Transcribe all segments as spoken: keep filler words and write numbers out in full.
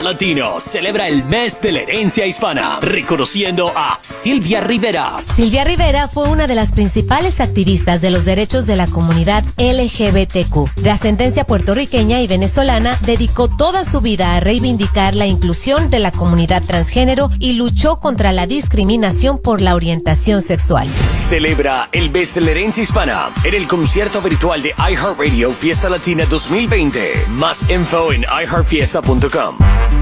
Star Latino celebra el mes de la herencia hispana, reconociendo a Silvia Rivera. Silvia Rivera fue una de las principales activistas de los derechos de la comunidad L G B T Q. De ascendencia puertorriqueña y venezolana, dedicó toda su vida a reivindicar la inclusión de la comunidad transgénero y luchó contra la discriminación por la orientación sexual. Celebra el mes de la herencia hispana en el concierto virtual de iHeartRadio Fiesta Latina dos mil veinte. Más info en i heart fiesta punto com.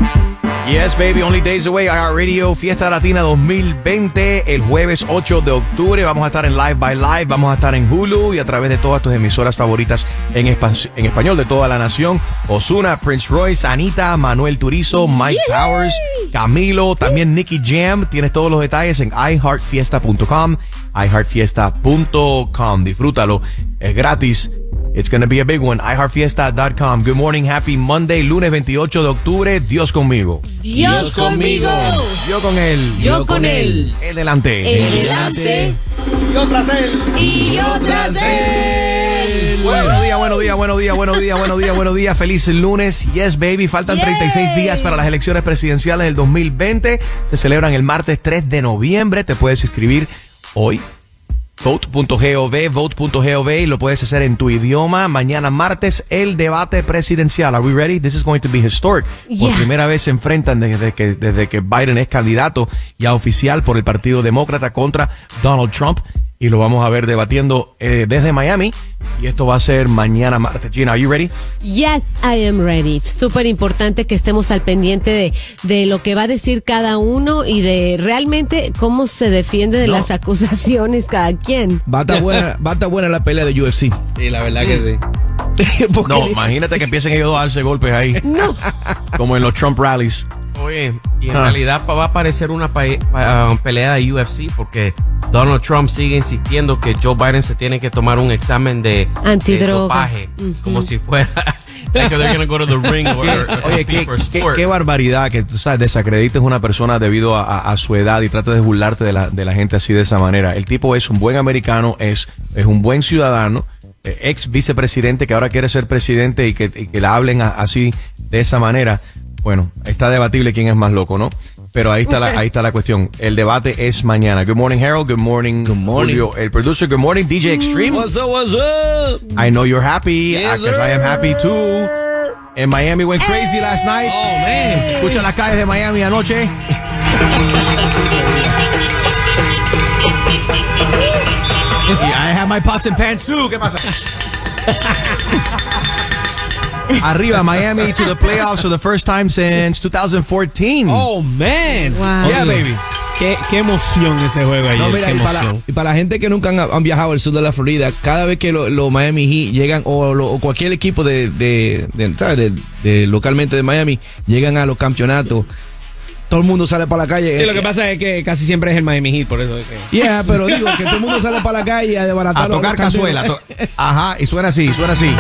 Yes, baby, only days away. iHeartRadio Fiesta Latina dos mil veinte, el jueves ocho de octubre. Vamos a estar en Live by Live, vamos a estar en Hulu y a través de todas tus emisoras favoritas en, espa- en español de toda la nación. Ozuna, Prince Royce, Anita, Manuel Turizo, Mike Yay. Towers, Camilo, también Nicky Jam. Tienes todos los detalles en i heart fiesta punto com, i heart fiesta punto com. Disfrútalo, es gratis. It's going to be a big one. i heart fiesta punto com. Good morning, happy Monday, lunes veintiocho de octubre. Dios conmigo. Dios, Dios conmigo. Yo con él. Yo, Yo con él. El delante. El delante. Yo tras él. Y yo tras él. Buenos días, buenos días, buenos días, buenos días, buenos días, buenos días. Feliz lunes. Yes, baby. Faltan Yay. treinta y seis días para las elecciones presidenciales del dos mil veinte. Se celebran el martes tres de noviembre. Te puedes inscribir hoy. vote punto gov, vote punto gov, y lo puedes hacer en tu idioma. Mañana martes, el debate presidencial. Are we ready? This is going to be historic. Yeah. Por primera vez se enfrentan desde que, desde que Biden es candidato ya oficial por el Partido Demócrata contra Donald Trump. Y lo vamos a ver debatiendo eh, desde Miami. Y esto va a ser mañana martes. Gina, are you ready? Yes, I am ready. Súper importante que estemos al pendiente de, de lo que va a decir cada uno y de realmente cómo se defiende de no. las acusaciones cada quien. Va a estar buena, va a estar buena la pelea de U F C. Sí, la verdad que sí. No, imagínate que empiecen ellos a darse golpes ahí. No. Como en los Trump rallies. Oye, y en ah. realidad va a parecer una pa- pa- pelea de U F C porque Donald Trump sigue insistiendo que Joe Biden se tiene que tomar un examen de, de dopaje, uh-huh. como si fuera like they're gonna go to the ring or, or Oye, qué, qué, qué barbaridad que tú sabes, desacredites a una persona debido a, a, a su edad y trates de burlarte de la, de la gente así de esa manera. El tipo es un buen americano, es, es un buen ciudadano, ex vicepresidente que ahora quiere ser presidente y que, y que le hablen a, así de esa manera. Bueno, está debatible quién es más loco, ¿no? Pero ahí está la, ahí está la cuestión. El debate es mañana. Good morning, Harold. Good morning, Good morning. Julio, el producer. Good morning, D J Extreme. What's up, what's up? I know you're happy, because yes, I am happy too. And Miami went crazy hey. last night. Oh, man. Escucha las calles de Miami anoche. Yeah, I have my pots and pans too. ¿Qué pasa? Arriba, Miami to the playoffs for the first time since two thousand fourteen. Oh, man. Wow. Yeah, baby. Qué, qué emoción ese juego ayer. No, mira, qué y, para, y para la gente que nunca han, han viajado al sur de la Florida, cada vez que los lo Miami Heat llegan, o, lo, o cualquier equipo de, de, de, ¿sabes? De, de localmente de Miami, llegan a los campeonatos, todo el mundo sale para la calle. Sí, lo que pasa es que casi siempre es el Miami Heat, por eso. Es que... Yeah, pero digo que todo el mundo sale para la calle a desbaratar. A tocar cazuela. To- Ajá, y suena así, suena así.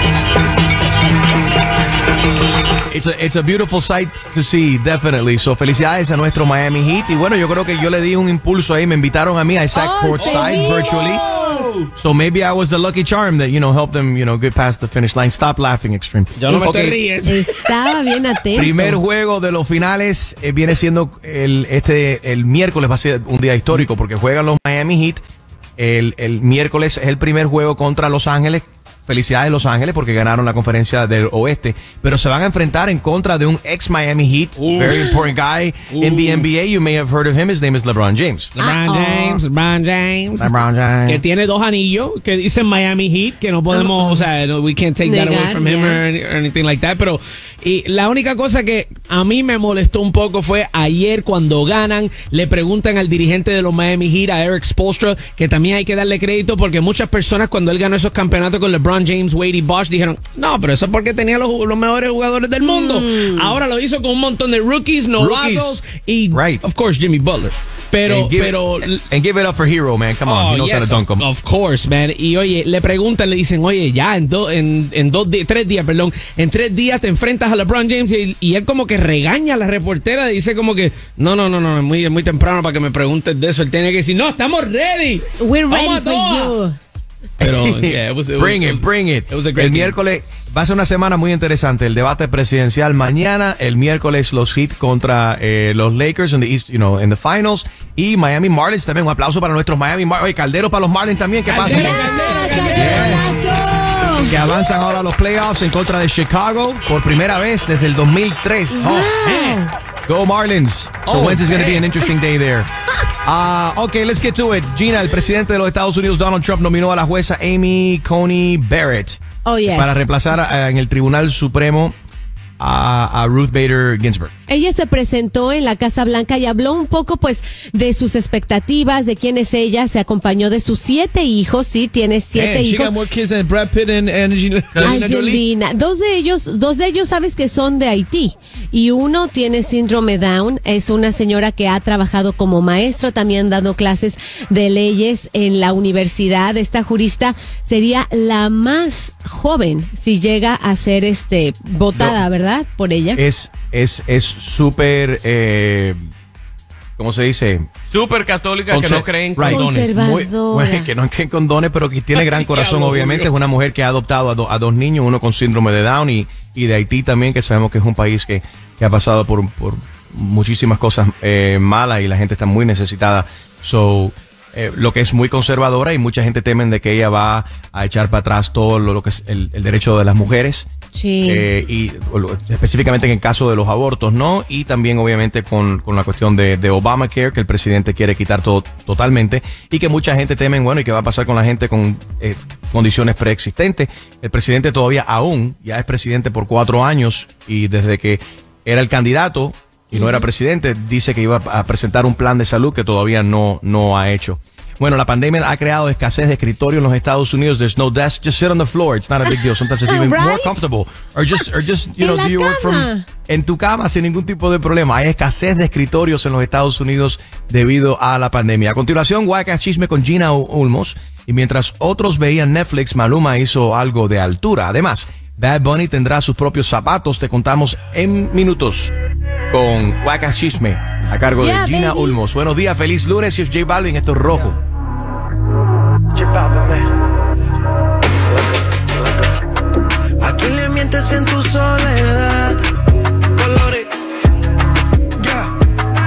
It's a, it's a beautiful sight to see, definitely. So, felicidades a nuestro Miami Heat. Y bueno, yo creo que yo le di un impulso ahí. Me invitaron a mí. I sat oh, courtside virtually. So maybe I was the lucky charm that, you know, helped them, you know, get past the finish line. Stop laughing, Extreme. Yo no me okay. estoy riendo. Estaba bien atento. Primer juego de los finales eh, viene siendo el, este, el miércoles. Va a ser un día histórico porque juegan los Miami Heat. El, el miércoles es el primer juego contra Los Ángeles. Felicidades Los Ángeles porque ganaron la conferencia del oeste, pero se van a enfrentar en contra de un ex Miami Heat, Ooh. very important guy Ooh. in the N B A. You may have heard of him. His name is LeBron James. LeBron Uh-oh. James, LeBron James. LeBron James. Que tiene dos anillos que dicen Miami Heat, que no podemos, o sea, no, we can't take Negar, that away from him yeah. or, or anything like that. Pero y la única cosa que a mí me molestó un poco fue ayer cuando ganan, le preguntan al dirigente de los Miami Heat, a Eric Spoelstra, que también hay que darle crédito porque muchas personas cuando él ganó esos campeonatos con LeBron James, Wade y Bosh dijeron, no, pero eso es porque tenía los, los mejores jugadores del mundo. Mm. Ahora lo hizo con un montón de rookies, novatos y, right. of course, Jimmy Butler. Pero, and give pero... It, and give it up for Hero, man. Come on, oh, he knows yes, how to dunk 'em. Of course, man. Y oye, le preguntan, le dicen, oye, ya en, do, en, en dos días, tres días, perdón, en tres días te enfrentas a LeBron James y, y él como que regaña a la reportera, dice como que, no, no, no, no, es muy, es muy temprano para que me preguntes de eso. Él tiene que decir, no, estamos ready. We're ready for you. Pero, yeah, it was, it was, bring it, it was, bring it. it was a el great game. miércoles va a ser una semana muy interesante. El debate presidencial mañana. El miércoles los Heat contra eh, los Lakers en the East, you know, in the finals. Y Miami Marlins también. Un aplauso para nuestros Miami Marlins. Oye, Caldero para los Marlins también. ¿Qué pasa? Caldero, Yes. Que avanzan ahora a los playoffs en contra de Chicago por primera vez desde el dos mil tres. Oh, man. Go Marlins. So Oh, Wednesday's going to be man. an interesting day there. Uh, okay, let's get to it. Gina, el presidente de los Estados Unidos, Donald Trump, nominó a la jueza Amy Coney Barrett Oh, yes. para reemplazar uh, en el Tribunal Supremo a, a Ruth Bader Ginsburg. Ella se presentó en la Casa Blanca y habló un poco, pues, de sus expectativas, de quién es ella. Se acompañó de sus siete hijos. Sí, tiene siete Man, she hijos. got more kids than Brad Pitt and, and Angelina Jolie. Angelina. Dos de ellos, dos de ellos sabes que son de Haití y uno tiene síndrome Down. Es una señora que ha trabajado como maestra, también dando clases de leyes en la universidad. Esta jurista sería la más joven si llega a ser este votada, No. ¿verdad? Por ella. Es es es súper, eh, ¿cómo se dice? Súper católica que Conser- no creen right. condones. Conservadora. Muy- bueno, que no creen condones, pero que tiene gran corazón, Diablo, obviamente. Julio. Es una mujer que ha adoptado a, do- a dos niños, uno con síndrome de Down y, y de Haití también, que sabemos que es un país que, que ha pasado por, por muchísimas cosas eh, malas y la gente está muy necesitada. So, eh, lo que es muy conservadora y mucha gente temen de que ella va a echar para atrás todo lo, lo que es el, el derecho de las mujeres. Sí. Eh, y o lo- específicamente en el caso de los abortos, ¿no? Y también obviamente con, con la cuestión de, de Obamacare, que el presidente quiere quitar todo totalmente y que mucha gente teme, bueno, ¿y qué va a pasar con la gente con eh, condiciones preexistentes? El presidente todavía aún, ya es presidente por cuatro años y desde que era el candidato y no era presidente, dice que iba a presentar un plan de salud que todavía no, no ha hecho. Bueno, la pandemia ha creado escasez de escritorio en los Estados Unidos. There's no desk. Just sit on the floor. It's not a big deal. Sometimes it's even more Right? comfortable. Or just, or just, you En know, la do you work from cama. en tu cama sin ningún tipo de problema. Hay escasez de escritorios en los Estados Unidos debido a la pandemia. A continuación, Wacas Chisme con Gina Ulmos. Y mientras otros veían Netflix, Maluma hizo algo de altura. Además, Bad Bunny tendrá sus propios zapatos. Te contamos en minutos con Wacas Chisme a cargo Yeah, de Gina baby. Ulmos. Buenos días, feliz lunes. Y es J Balvin, esto es Rojo. ¿A quién le mientes en tu soledad? Colores, ya.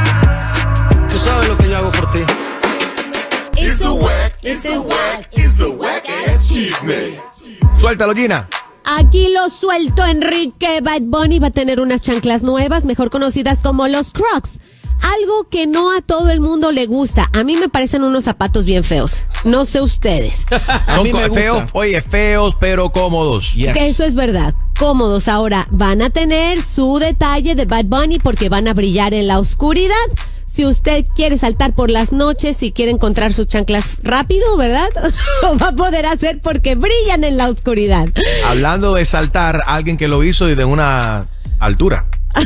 Tú sabes lo que yo hago por ti. It's a whack, it's a whack, it's a whack ass chisme. Suéltalo, Gina. Aquí lo suelto, Enrique. Bad Bunny va a tener unas chanclas nuevas, mejor conocidas como los Crocs. Algo que no a todo el mundo le gusta. A mí me parecen unos zapatos bien feos. No sé ustedes. Son mí me co- gusta. feos, oye, feos, pero cómodos. Yes. Que eso es verdad. Cómodos. Ahora, van a tener su detalle de Bad Bunny porque van a brillar en la oscuridad. Si usted quiere saltar por las noches y quiere encontrar sus chanclas rápido, ¿verdad? Lo va a poder hacer porque brillan en la oscuridad. Hablando de saltar, alguien que lo hizo y de una altura.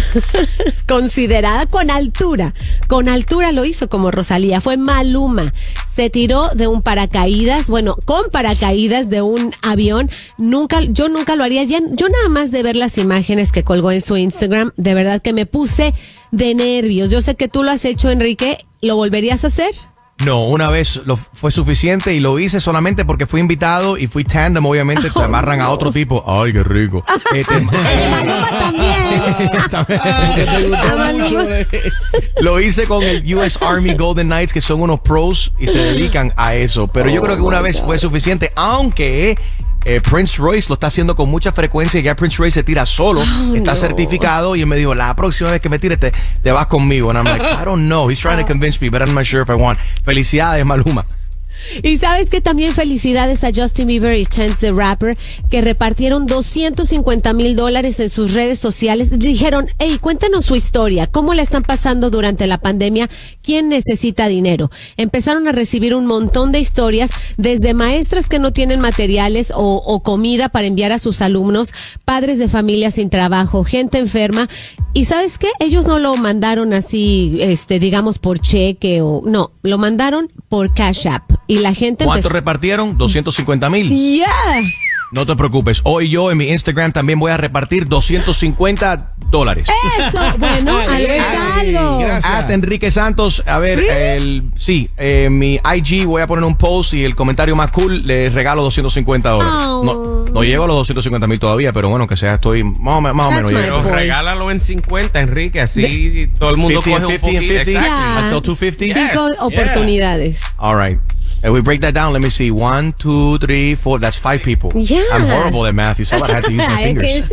Considerada con altura. Con altura lo hizo como Rosalía. Fue Maluma. Se tiró de un paracaídas, bueno, con paracaídas de un avión. Nunca, yo nunca lo haría. Ya, yo nada más de ver las imágenes que colgó en su Instagram, de verdad que me puse de nervios. Yo sé que tú lo has hecho, Enrique. ¿Lo volverías a hacer? No, una vez lo fue suficiente y lo hice solamente porque fui invitado y fui tandem, obviamente te Oh, amarran no. a otro tipo. Ay, qué rico. Eh, te- De Maluma también. Que te gustó A Maluma. mucho. eh. Lo hice con el U S Army Golden Knights, que son unos pros y se dedican a eso. Pero yo creo que una vez fue suficiente, aunque eh, Prince Royce lo está haciendo con mucha frecuencia y ya Prince Royce se tira solo, Oh, está no. certificado y él me dijo, la próxima vez que me tire te, te vas conmigo. And I'm like, I don't know. He's trying to convince me, but I'm not sure if I want. Felicidades, Maluma. Y sabes que también felicidades a Justin Bieber y Chance the Rapper, que repartieron doscientos cincuenta mil dólares en sus redes sociales. Dijeron, hey, cuéntanos su historia, cómo la están pasando durante la pandemia, quién necesita dinero. Empezaron a recibir un montón de historias, desde maestras que no tienen materiales o, o comida para enviar a sus alumnos, padres de familia sin trabajo, gente enferma. Y ¿sabes qué? Ellos no lo mandaron así, este, digamos, por cheque o no, lo mandaron por Cash App. Y la gente ¿Cuánto empezó. repartieron? doscientos cincuenta mil. Yeah. No te preocupes. Hoy yo en mi Instagram también voy a repartir doscientos cincuenta dólares. Eso, bueno, algo es algo. At Enrique Santos, a ver, el, sí, eh, mi I G voy a poner un post y el comentario más cool le regalo doscientos cincuenta dólares. Oh. No, no llego a los doscientos cincuenta mil todavía, pero bueno, que sea, estoy más o, más o menos llego. Pero regálalo en cincuenta, Enrique, así de, todo el mundo cincuenta, coge un cincuenta, poquito. cincuenta, Yeah. until two fifty. Cinco Yes. oportunidades. All right. If we break that down, let me see. One, two, three, four. That's five people. Yeah. I'm horrible at math. You saw that I had to use my Ay, fingers.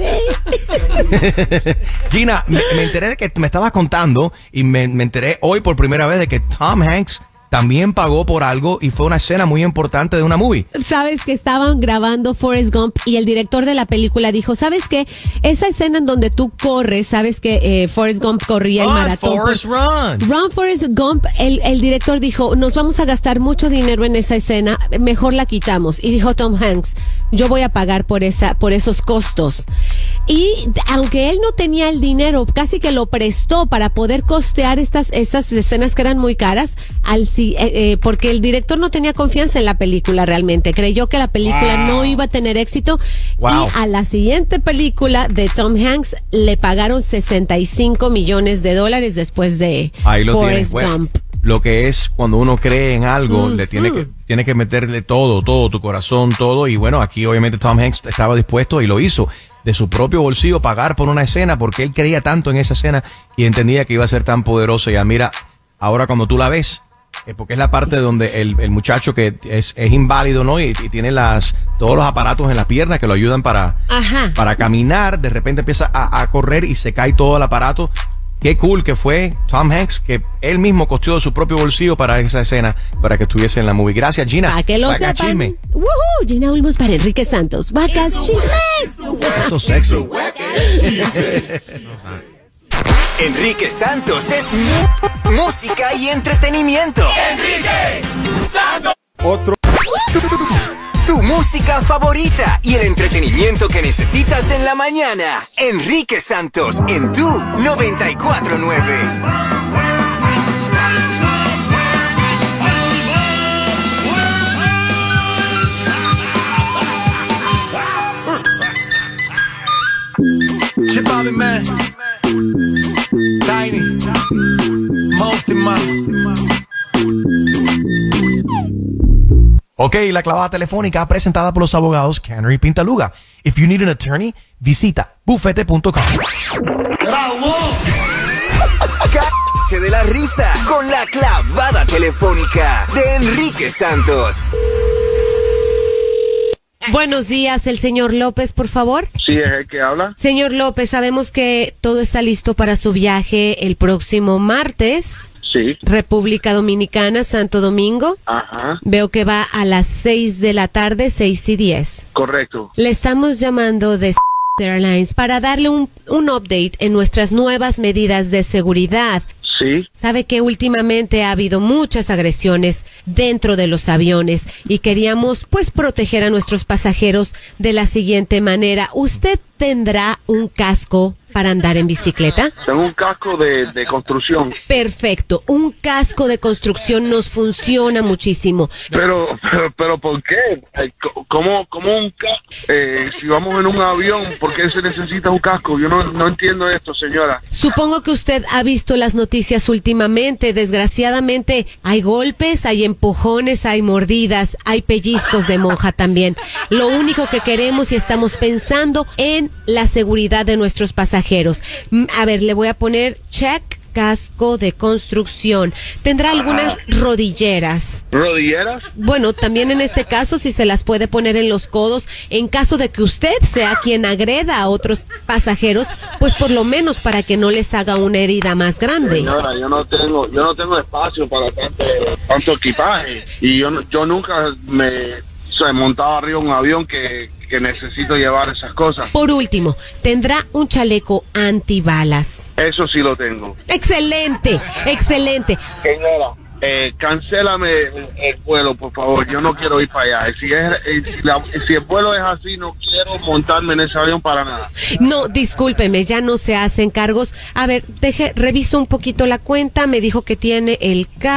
¿qué sé? Gina, me, me enteré de que me estabas contando y me, me enteré hoy por primera vez de que Tom Hanks también pagó por algo y fue una escena muy importante de una movie. Sabes que estaban grabando Forrest Gump y el director de la película dijo, ¿sabes qué? Esa escena en donde tú corres, sabes que eh, Forrest Gump corría el Run, maratón. Forrest, run. Run, Forrest Gump, el, el director dijo, nos vamos a gastar mucho dinero en esa escena, mejor la quitamos. Y dijo Tom Hanks, yo voy a pagar por esa, por esos costos. Y aunque él no tenía el dinero, casi que lo prestó para poder costear estas, estas escenas que eran muy caras, al, eh, eh, porque el director no tenía confianza en la película realmente. Creyó que la película wow. no iba a tener éxito. Wow. Y a la siguiente película de Tom Hanks le pagaron sesenta y cinco millones de dólares después de Ahí lo Forrest tienes, Gump. Bueno, lo que es cuando uno cree en algo, mm, le tiene mm. que tiene que meterle todo, todo, tu corazón, todo. Y bueno, aquí obviamente Tom Hanks estaba dispuesto y lo hizo de su propio bolsillo pagar por una escena porque él creía tanto en esa escena y entendía que iba a ser tan poderosa. Y ya mira, ahora cuando tú la ves, eh, porque es la parte donde el, el muchacho que es, es inválido, ¿no? Y, y tiene las todos los aparatos en las piernas que lo ayudan para, para caminar, de repente empieza a, a correr y se cae todo el aparato. Qué cool que fue Tom Hanks, que él mismo costeó de su propio bolsillo para esa escena, para que estuviese en la movie. Gracias, Gina. Para que lo Vaca sepan. Chisme. Woohoo, Gina Olmos para Enrique Santos. Vacas Chismes. Eso sexy. Enrique Santos es mu- música y entretenimiento. Enrique Santos. Otro. Tu, tu, tu, tu, tu música favorita y el entretenimiento que necesitas en la mañana. Enrique Santos en tu noventa y cuatro nueve. Chip Bobby Man, Tiny, Mosty Man. Ok, la clavada telefónica presentada por los abogados Canary Pintaluga. If you need an attorney, visita bufete punto com. ¡Bravo! Cállate de la risa con la clavada telefónica de Enrique Santos. Buenos días, el señor López, por favor. Sí, es el que habla. Señor López, sabemos que todo está listo para su viaje el próximo martes. Sí. República Dominicana, Santo Domingo. Ajá. Veo que va a las seis de la tarde, seis y diez. Correcto. Le estamos llamando de Airlines para darle un, un update en nuestras nuevas medidas de seguridad. Sí. Sabe que últimamente ha habido muchas agresiones dentro de los aviones y queríamos pues proteger a nuestros pasajeros de la siguiente manera. ¿Usted tendrá un casco para andar en bicicleta? Tengo un casco de, de construcción. Perfecto, un casco de construcción nos funciona muchísimo. Pero, pero, pero ¿por qué? ¿Cómo, cómo un casco? Eh, si vamos en un avión, ¿por qué se necesita un casco? Yo no, no entiendo esto, señora. Supongo que usted ha visto las noticias últimamente. Desgraciadamente hay golpes, hay empujones, hay mordidas, hay pellizcos de monja también. Lo único que queremos y estamos pensando en la seguridad de nuestros pasajeros. A ver, le voy a poner check, casco de construcción. ¿Tendrá algunas rodilleras? ¿Rodilleras? Bueno, también en este caso, si se las puede poner en los codos, en caso de que usted sea quien agreda a otros pasajeros, pues por lo menos para que no les haga una herida más grande. Señora, yo no tengo, yo no tengo espacio para tanto, tanto equipaje y yo, yo nunca me he montado arriba un avión que, que necesito llevar esas cosas. Por último, ¿tendrá un chaleco antibalas? Eso sí lo tengo. Excelente, excelente. Señora, eh, cancélame el, el vuelo, por favor. Yo no quiero ir para allá. Si, es, eh, si, la, si el vuelo es así, no quiero montarme en ese avión para nada. No, discúlpeme, ya no se hacen cargos. A ver, deje, reviso un poquito la cuenta. Me dijo que tiene el casco.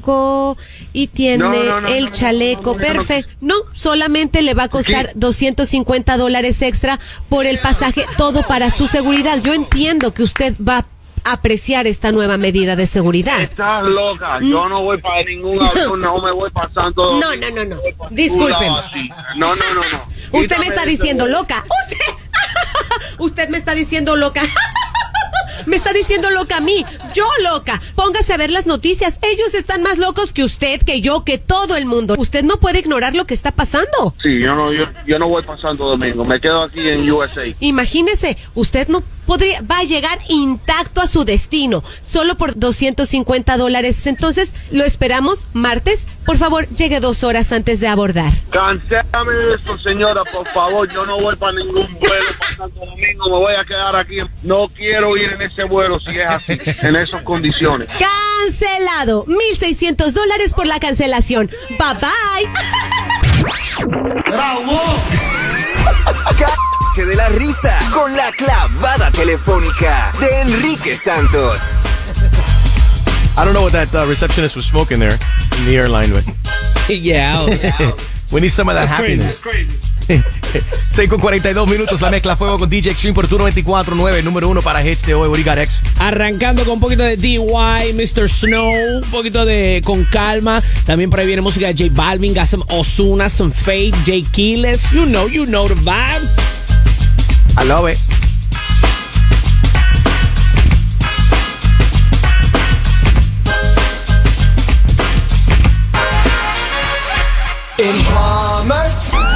saco y tiene No, no, no, el no, chaleco. no, no, no, no. Perfecto. No, solamente le va a costar ¿Qué? doscientos cincuenta dólares extra por el pasaje, todo para su seguridad. Yo entiendo que usted va a apreciar esta nueva medida de seguridad. Estás loca, yo no voy para ningún avión, no me voy pasando. No, no, no, no. Disculpen. No, no, no, no. Usted me Quítame está ese diciendo vuelo. loca. Usted, usted me está diciendo loca. Me está diciendo loca a mí. Yo loca. Póngase a ver las noticias. Ellos están más locos que usted, que yo, que todo el mundo. Usted no puede ignorar lo que está pasando. Sí, yo no, yo, yo no voy pasando domingo, me quedo aquí en U S A. Imagínese, usted no podría, va a llegar intacto a su destino, solo por doscientos cincuenta dólares. Entonces, lo esperamos martes. Por favor, llegue dos horas antes de abordar. Cancélame eso, señora, por favor. Yo no voy para ningún vuelo pasando domingo. Me voy a quedar aquí. No quiero ir en ese vuelo si es así, en esas condiciones. Cancelado. mil seiscientos dólares por la cancelación. Bye bye. ¡Bravo! Cállate de la risa con la clavada telefónica de Enrique Santos. I don't know what that uh, receptionist was smoking there in the airline, but Yeah, yeah. we need some of that That's crazy. happiness. That's crazy. seis con cuarenta y dos minutos, la mezcla fuego con D J Extreme por Turno veinticuatro nueve, número uno para hits de hoy. What do you got, X? Arrancando con un poquito de D Y, mister Snow, un poquito de Con Calma. También por ahí viene música de J Balvin, got some Ozuna, some Fate, Jay Keeles. You know, you know the vibe. I love it. Informer.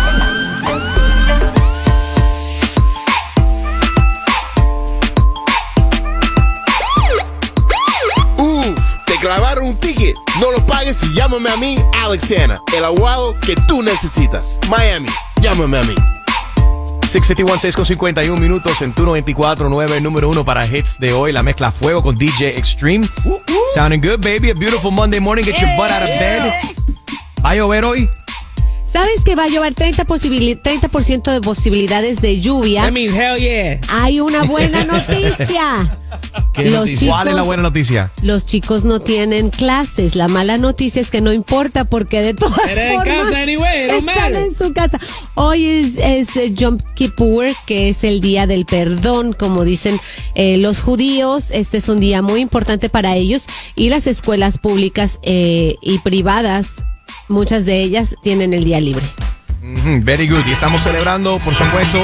Uf, te clavaron un ticket. No lo pagues y llámame a mí, Alex Hanna, el abogado que tú necesitas. Miami, llámame a mí. seis cincuenta y uno, seis con cincuenta y uno minutos en Turno veinticuatro nueve, número uno para hits de hoy. La mezcla fuego con D J Extreme. Uh, uh. Sounding good, baby. A beautiful Monday morning. Get your butt out of bed. ¿Va a llover hoy? ¿Sabes que va a llover treinta por ciento de posibilidades de lluvia? That means hell yeah. Hay una buena noticia. ¿Qué Los noticia? ¿Cuál es la buena noticia? Los chicos no tienen clases. La mala noticia es que no importa porque de todas Pero en formas casa anyway, it don't están matter. en su casa. Hoy es, es eh, Yom Kippur, que es el día del perdón, como dicen eh, los judíos. Este es un día muy importante para ellos y las escuelas públicas eh, y privadas, muchas de ellas tienen el día libre. Mm-hmm, very good. Y estamos celebrando, por supuesto,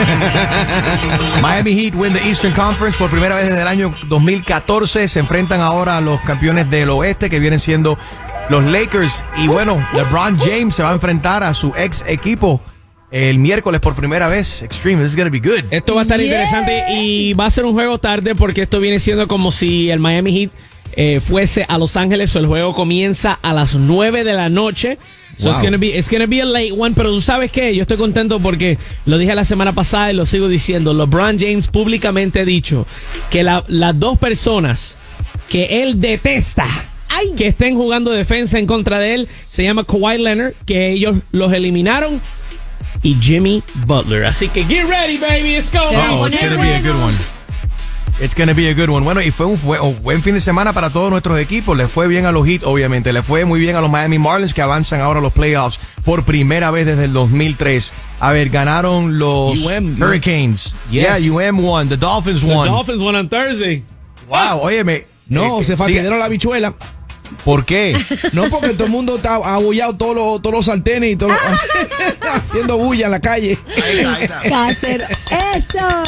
Miami Heat win the Eastern Conference por primera vez desde el año dos mil catorce. Se enfrentan ahora a los campeones del oeste, que vienen siendo los Lakers. Y bueno, LeBron James se va a enfrentar a su ex equipo el miércoles por primera vez. Extreme, this is going to be good. Esto va a estar Yeah. interesante y va a ser un juego tarde porque esto viene siendo como si el Miami Heat eh, fuese a Los Ángeles. O el juego comienza a las nueve de la noche. So Wow. it's gonna be, it's gonna be a late one, pero tú sabes qué, yo estoy contento porque lo dije la semana pasada y lo sigo diciendo. LeBron James públicamente ha dicho que la- las dos personas que él detesta Ay. que estén jugando defensa en contra de él se llama Kawhi Leonard, que ellos los eliminaron, y Jimmy Butler. Así que get ready, baby, it's going Se va a Oh, on. it's poner going to be a bueno. good one. It's going to be a good one. Bueno, y fue un fue- un buen fin de semana para todos nuestros equipos. Le fue bien a los Heat, obviamente. Le fue muy bien a los Miami Marlins, que avanzan ahora a los playoffs por primera vez desde el dos mil tres. A ver, ganaron los U M, Hurricanes. Yes. Yeah, U M won. The Dolphins The won. Dolphins won on Thursday. Wow, óyeme. No, eh, se sí, fastidiaron la bichuela. ¿Por qué? No, porque todo el mundo está abollado, todos los, todos los sartenes y todo lo- haciendo bulla en la calle. Ahí está, ahí está. Cácer, eso.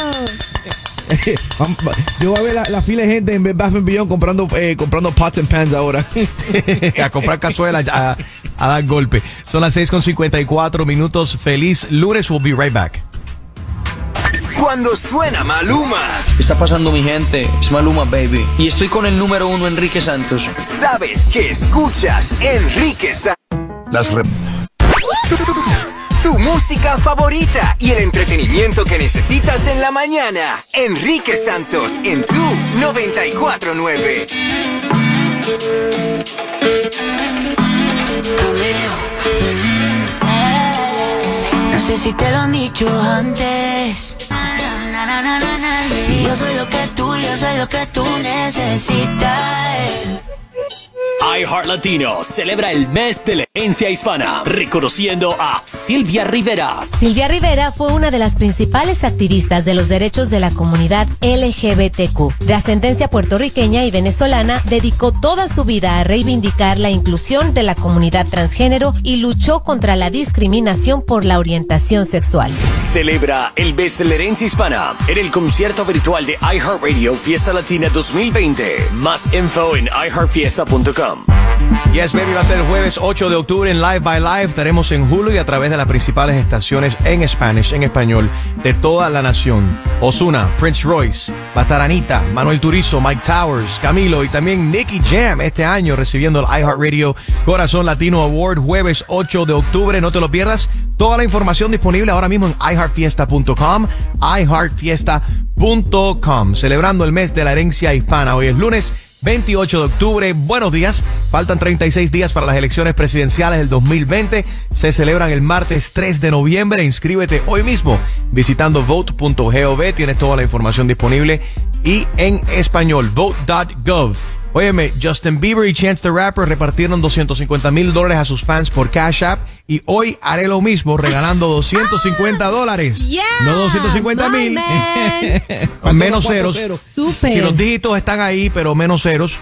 Yo voy a ver la, la fila de gente en Bed Bath and Beyond comprando, eh, comprando pots and pans ahora. A comprar cazuelas, a, a dar golpe. Son las seis con cincuenta y cuatro minutos. Feliz lunes. We'll be right back. Cuando suena Maluma, ¿Qué está pasando, mi gente? Es Maluma, baby. Y estoy con el número uno, Enrique Santos. sabes que escuchas Enrique Santos. Las re... Tu, tu, tu, tu música favorita y el entretenimiento que necesitas en la mañana. Enrique Santos en tu noventa y cuatro nueve. No sé si te lo han dicho antes. Y yo soy lo que tú, yo soy lo que tú necesitas. iHeart Latino celebra el mes de la herencia hispana, reconociendo a Silvia Rivera. Silvia Rivera fue una de las principales activistas de los derechos de la comunidad L G B T Q. De ascendencia puertorriqueña y venezolana, dedicó toda su vida a reivindicar la inclusión de la comunidad transgénero y luchó contra la discriminación por la orientación sexual. Celebra el mes de la herencia hispana en el concierto virtual de iHeartRadio Fiesta Latina dos mil veinte. Más info en i heart fiesta punto com. Yes, baby, va a ser el jueves ocho de octubre en Live by Live. Estaremos en Hulu y a través de las principales estaciones en Spanish, en español, de toda la nación. Ozuna, Prince Royce, va a estar Anita, Manuel Turizo, Mike Towers, Camilo y también Nicky Jam este año recibiendo el iHeartRadio Corazón Latino Award jueves ocho de octubre. No te lo pierdas. Toda la información disponible ahora mismo en i heart fiesta punto com, i heart fiesta punto com. Celebrando el mes de la herencia hispana. Hoy es lunes veintiocho de octubre. Buenos días. Faltan treinta y seis días para las elecciones presidenciales del dos mil veinte. Se celebran el martes tres de noviembre. Inscríbete hoy mismo visitando vote punto gov. Tienes toda la información disponible y en español. vote punto gov. Óyeme, Justin Bieber y Chance the Rapper repartieron doscientos cincuenta mil dólares a sus fans por Cash App y hoy haré lo mismo regalando doscientos cincuenta dólares. Yeah, no doscientos cincuenta mil. Con menos ceros. Super. Si los dígitos están ahí, pero menos ceros.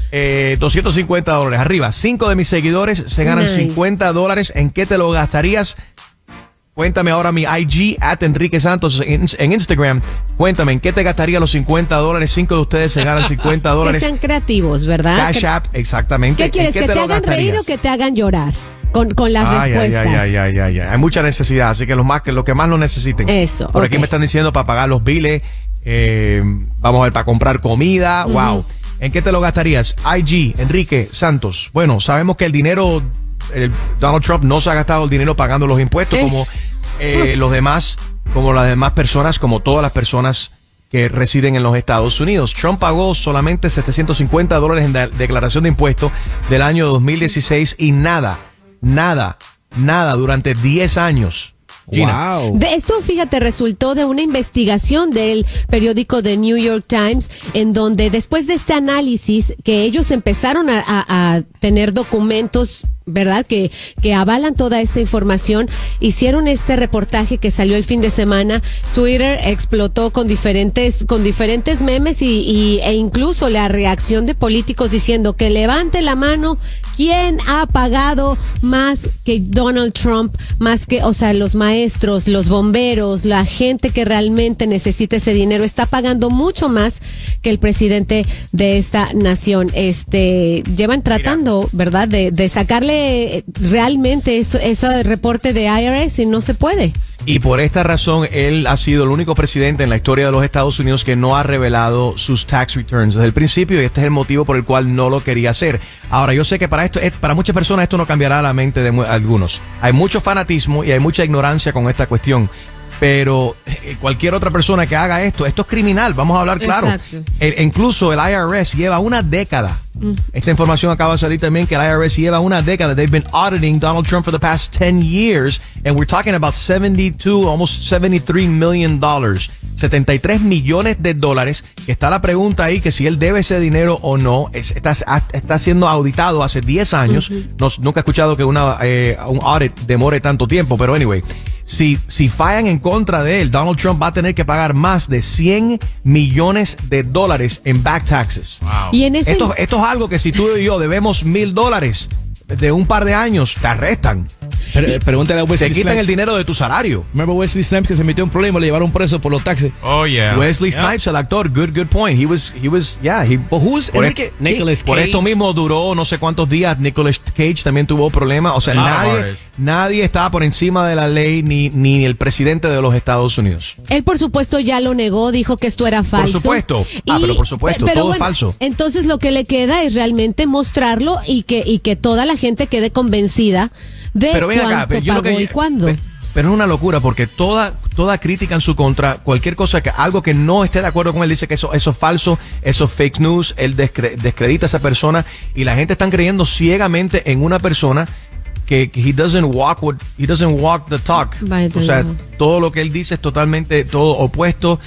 Eh, doscientos cincuenta dólares. Arriba, cinco de mis seguidores se ganan nice. cincuenta dólares. ¿En qué te lo gastarías? Cuéntame ahora mi I G, at Enrique Santos en, en Instagram. Cuéntame, ¿en qué te gastaría los cincuenta dólares? Cinco de ustedes se ganan cincuenta dólares. Que sean creativos, ¿verdad? Cash App, exactamente. ¿Qué quieres? ¿Que te, te hagan reír o que te hagan llorar? Con, con las ay, respuestas. Ay, ay, ay, ay, ay. Hay mucha necesidad, así que los más que lo que más lo necesiten. Eso. Por okay. aquí me están diciendo para pagar los biles, eh, vamos a ver, para comprar comida. Uh-huh. Wow. ¿En qué te lo gastarías? I G, Enrique Santos. Bueno, sabemos que el dinero, el Donald Trump no se ha gastado el dinero pagando los impuestos eh. como eh, los demás, como las demás personas, como todas las personas que residen en los Estados Unidos. Trump pagó solamente setecientos cincuenta dólares en de declaración de impuestos del año dos mil dieciséis y nada, nada, nada durante diez años. Gina. Wow. De esto, fíjate, resultó de una investigación del periódico The New York Times, en donde después de este análisis, que ellos empezaron a, a, a tener documentos, ¿verdad?, que, que avalan toda esta información, hicieron este reportaje que salió el fin de semana. Twitter explotó con diferentes, con diferentes memes y, y, e incluso la reacción de políticos diciendo que levante la mano quién ha pagado más que Donald Trump, más que, o sea, los maestros, los bomberos, la gente que realmente necesita ese dinero, está pagando mucho más que el presidente de esta nación. Este, llevan tratando, Mira. ¿verdad?, de, de sacarle realmente eso, ese reporte de I R S y no se puede. Y por esta razón, él ha sido el único presidente en la historia de los Estados Unidos que no ha revelado sus tax returns desde el principio, y este es el motivo por el cual no lo quería hacer. Ahora, yo sé que para esto, para muchas personas esto no cambiará la mente de algunos. Hay mucho fanatismo y hay mucha ignorancia con esta cuestión. Pero cualquier otra persona que haga esto, esto es criminal, vamos a hablar claro. E, incluso el I R S lleva una década. Mm. Esta información acaba de salir también, que el I R S lleva una década. They've been auditing Donald Trump for the past ten years, and we're talking about seventy-two, almost seventy-three million dollars. setenta y tres millones de dólares. Está la pregunta ahí que si él debe ese dinero o no. Es, está, está siendo auditado hace diez años. Mm-hmm. No, nunca he escuchado que una, eh, un audit demore tanto tiempo, pero anyway. Si, si fallan en contra de él, Donald Trump va a tener que pagar más de cien millones de dólares en back taxes. Wow. Y en este... esto, esto es algo que si tú y yo debemos mil dólares de un par de años, te arrestan. Pero, pregúntale a Wesley Te quitan Snipes. el dinero de tu salario. Remember Wesley Snipes, que se metió en problema, le llevaron preso por los taxes. Oh yeah. Wesley yeah. Snipes, el actor, good good point. He was he was yeah, he But who's por, Enrique, e Nicolas Cage. por esto mismo duró no sé cuántos días. Nicolas Cage también tuvo problemas, o sea, Ah, nadie Boris. nadie estaba por encima de la ley, ni ni el presidente de los Estados Unidos. Él, por supuesto, ya lo negó, dijo que esto era falso. Por supuesto. Ah, Y- pero por supuesto, pero todo es bueno, falso. Entonces lo que le queda es realmente mostrarlo y que, y que toda la gente quede convencida de Pero ven cuánto acá, pero yo lo pagó que y cuándo. pe- Pero es una locura porque toda toda crítica en su contra, cualquier cosa que algo que no esté de acuerdo con él, dice que eso eso es falso, eso es fake news, él descre- descredita a esa persona y la gente está creyendo ciegamente en una persona que, que he doesn't walk what, he doesn't walk the talk. Vaya, o sea, no. todo lo que él dice es totalmente todo opuesto.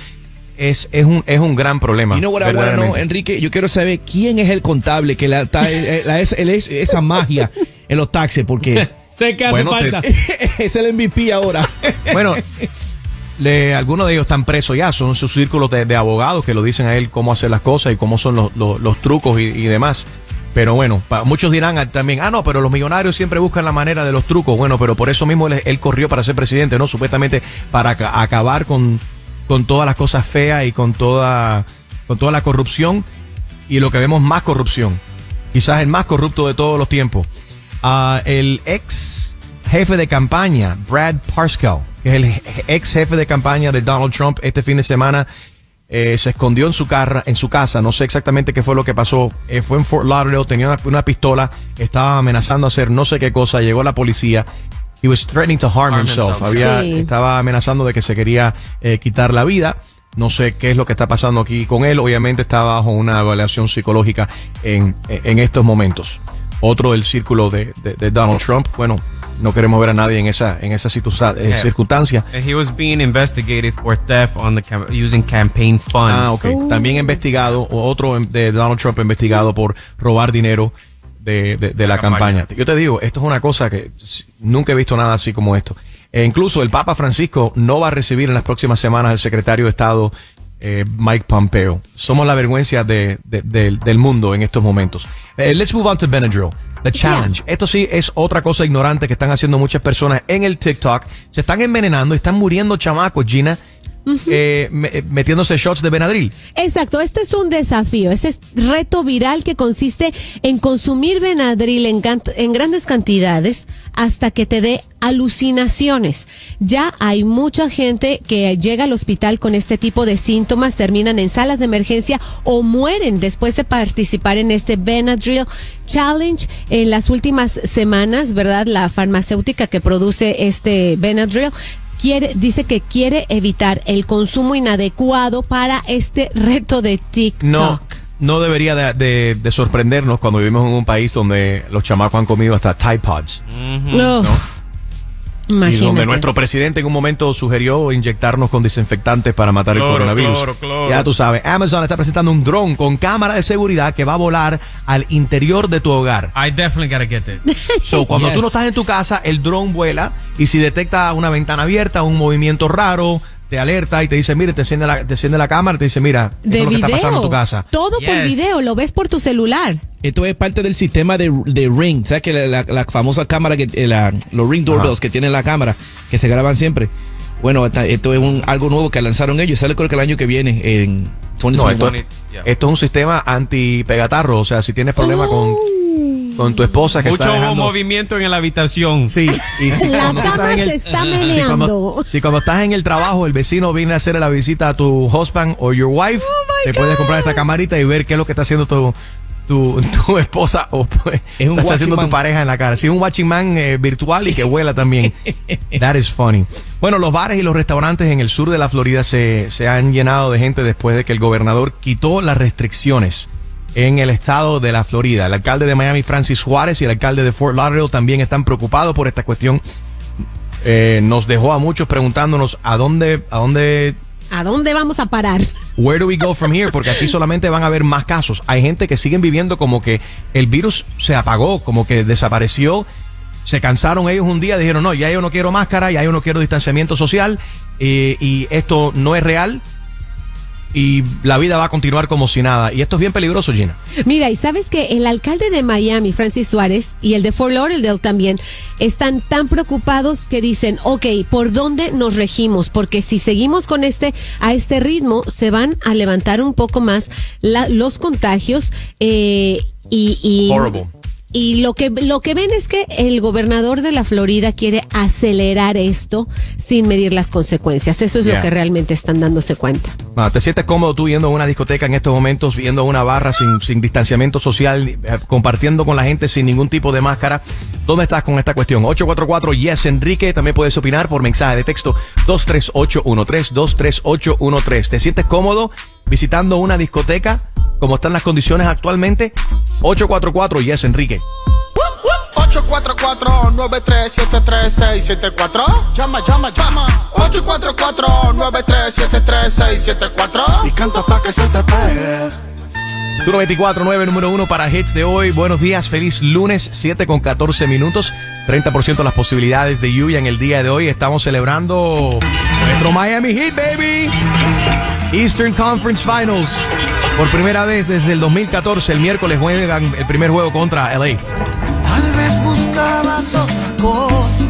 es, es, un, es un gran problema. Y no, what I wanna know, Enrique, yo quiero saber quién es el contable que la, ta, la, es, el, esa magia en los taxes, porque sé que hace bueno, falta. Te, es el M V P ahora. Bueno, le, algunos de ellos están presos ya, son sus círculos de, de abogados que lo dicen a él cómo hacer las cosas y cómo son los, los, los trucos y, y demás. Pero bueno, pa, muchos dirán también, ah, no, pero los millonarios siempre buscan la manera de los trucos. Bueno, pero por eso mismo él, él corrió para ser presidente, ¿no? Supuestamente para ca- acabar con, con todas las cosas feas y con toda, con toda la corrupción. Y lo que vemos, más corrupción. Quizás el más corrupto de todos los tiempos. Uh, el ex jefe de campaña, Brad Parscale, que es el ex jefe de campaña de Donald Trump, este fin de semana Eh, se escondió en su, carra, en su casa, no sé exactamente qué fue lo que pasó, eh, fue en Fort Lauderdale, tenía una, una pistola, estaba amenazando a hacer no sé qué cosa, llegó la policía, he was threatening to harm, harm himself, himself. Había, sí. Estaba amenazando de que se quería eh, quitar la vida, no sé qué es lo que está pasando aquí con él, obviamente está bajo una evaluación psicológica en, en estos momentos. Otro del círculo de, de, de Donald Trump, bueno, no queremos ver a nadie en esa en esa situ- eh, yeah. circunstancia. He was being investigated for theft on the cam- using campaign funds. Ah, okay. Uh. También investigado, otro de Donald Trump investigado por robar dinero de, de, de la, la campaña. campaña. Yo te digo, esto es una cosa que nunca he visto nada así como esto. E incluso el Papa Francisco no va a recibir en las próximas semanas al secretario de Estado eh, Mike Pompeo. Somos la vergüenza de, de, de, del mundo en estos momentos. Eh, let's move on to Benadryl. The Challenge. Yeah. Esto sí es otra cosa ignorante que están haciendo muchas personas en el TikTok. Se están envenenando y están muriendo chamacos, Gina. Uh-huh. eh, me, metiéndose shots de Benadryl. Exacto, esto es un desafío, ese reto viral que consiste en consumir Benadryl en, en grandes cantidades hasta que te dé alucinaciones. Ya hay mucha gente que llega al hospital con este tipo de síntomas, terminan en salas de emergencia o mueren después de participar en este Benadryl Challenge. En las últimas semanas, ¿verdad? La farmacéutica que produce este Benadryl Quiere, dice que quiere evitar el consumo inadecuado para este reto de TikTok. No, no debería de, de, de sorprendernos cuando vivimos en un país donde los chamacos han comido hasta Tide Pods. Mm-hmm. No. ¿No? Imagínate. Y donde nuestro presidente en un momento sugirió inyectarnos con desinfectantes para matar claro, el coronavirus. Claro, claro. Ya tú sabes, Amazon está presentando un dron con cámara de seguridad que va a volar al interior de tu hogar. I definitely gotta get this. So, cuando yes. tú no estás en tu casa, el dron vuela y si detecta una ventana abierta, un movimiento raro, te alerta y te dice, mire, te enciende la, te enciende la cámara y te dice, mira, esto es lo que está pasando en tu casa. Todo yes. por video, lo ves por tu celular. Esto es parte del sistema de, de Ring, ¿sabes? Que la, la, la famosa cámara, que la, los Ring doorbells Ajá. que tienen la cámara, que se graban siempre. Bueno, esto es un, algo nuevo que lanzaron ellos, sale creo que el año que viene, en dos mil veintiuno. No, esto, yeah. esto es un sistema anti-pegatarro, o sea, si tienes problemas oh. con... con tu esposa que mucho está dejando... movimiento en la habitación. Sí. Y si la cama se el... está meneando. Si cuando, si cuando estás en el trabajo el vecino viene a hacer la visita a tu husband o your wife, oh te God. puedes comprar esta camarita y ver qué es lo que está haciendo tu, tu, tu esposa o pues, es un está haciendo man. tu pareja en la cara. Sí, un watching man eh, virtual y que vuela también. That is funny. Bueno, los bares y los restaurantes en el sur de la Florida se, se han llenado de gente después de que el gobernador quitó las restricciones en el estado de la Florida. El alcalde de Miami, Francis Suárez, y el alcalde de Fort Lauderdale también están preocupados por esta cuestión. Eh, nos dejó a muchos preguntándonos a dónde, a dónde, a dónde vamos a parar. Where do we go from here? Porque aquí solamente van a haber más casos. Hay gente que siguen viviendo como que el virus se apagó, como que desapareció. Se cansaron ellos un día, dijeron, no, ya yo no quiero máscara, ya yo no quiero distanciamiento social, eh, y esto no es real. Y la vida va a continuar como si nada. Y esto es bien peligroso, Gina. Mira, y sabes que el alcalde de Miami, Francis Suárez, y el de Fort Lauderdale también, están tan preocupados que dicen, ok, ¿por dónde nos regimos? Porque si seguimos con este, a este ritmo, se van a levantar un poco más la, los contagios, eh, y, y Horrible. Y lo que lo que ven es que el gobernador de la Florida quiere acelerar esto sin medir las consecuencias. Eso es yeah. lo que realmente están dándose cuenta. Ah, ¿te sientes cómodo tú yendo a una discoteca en estos momentos, viendo una barra sin, sin distanciamiento social, eh, compartiendo con la gente sin ningún tipo de máscara? ¿Dónde estás con esta cuestión? ocho cuatro cuatro yes Enrique. También puedes opinar por mensaje de texto dos tres ocho uno tres, dos tres ocho uno tres. ¿Te sientes cómodo visitando una discoteca? ¿Cómo están las condiciones actualmente? ocho cuatro cuatro yes Enrique. ocho cuatro cuatro, nueve tres siete tres, seis siete cuatro. Llama, llama, llama. ocho cuatro cuatro, nueve tres siete tres, seis siete cuatro. Y canta pa' que se te pegue. Tu noventa y cuatro punto nueve, número uno para hits de hoy. Buenos días, feliz lunes, siete con catorce minutos. treinta por ciento las posibilidades de lluvia en el día de hoy. Estamos celebrando nuestro Miami Heat, baby. Eastern Conference Finals. Por primera vez desde el dos mil catorce, el miércoles juegan el primer juego contra L A. Tal vez buscabas otra cosa.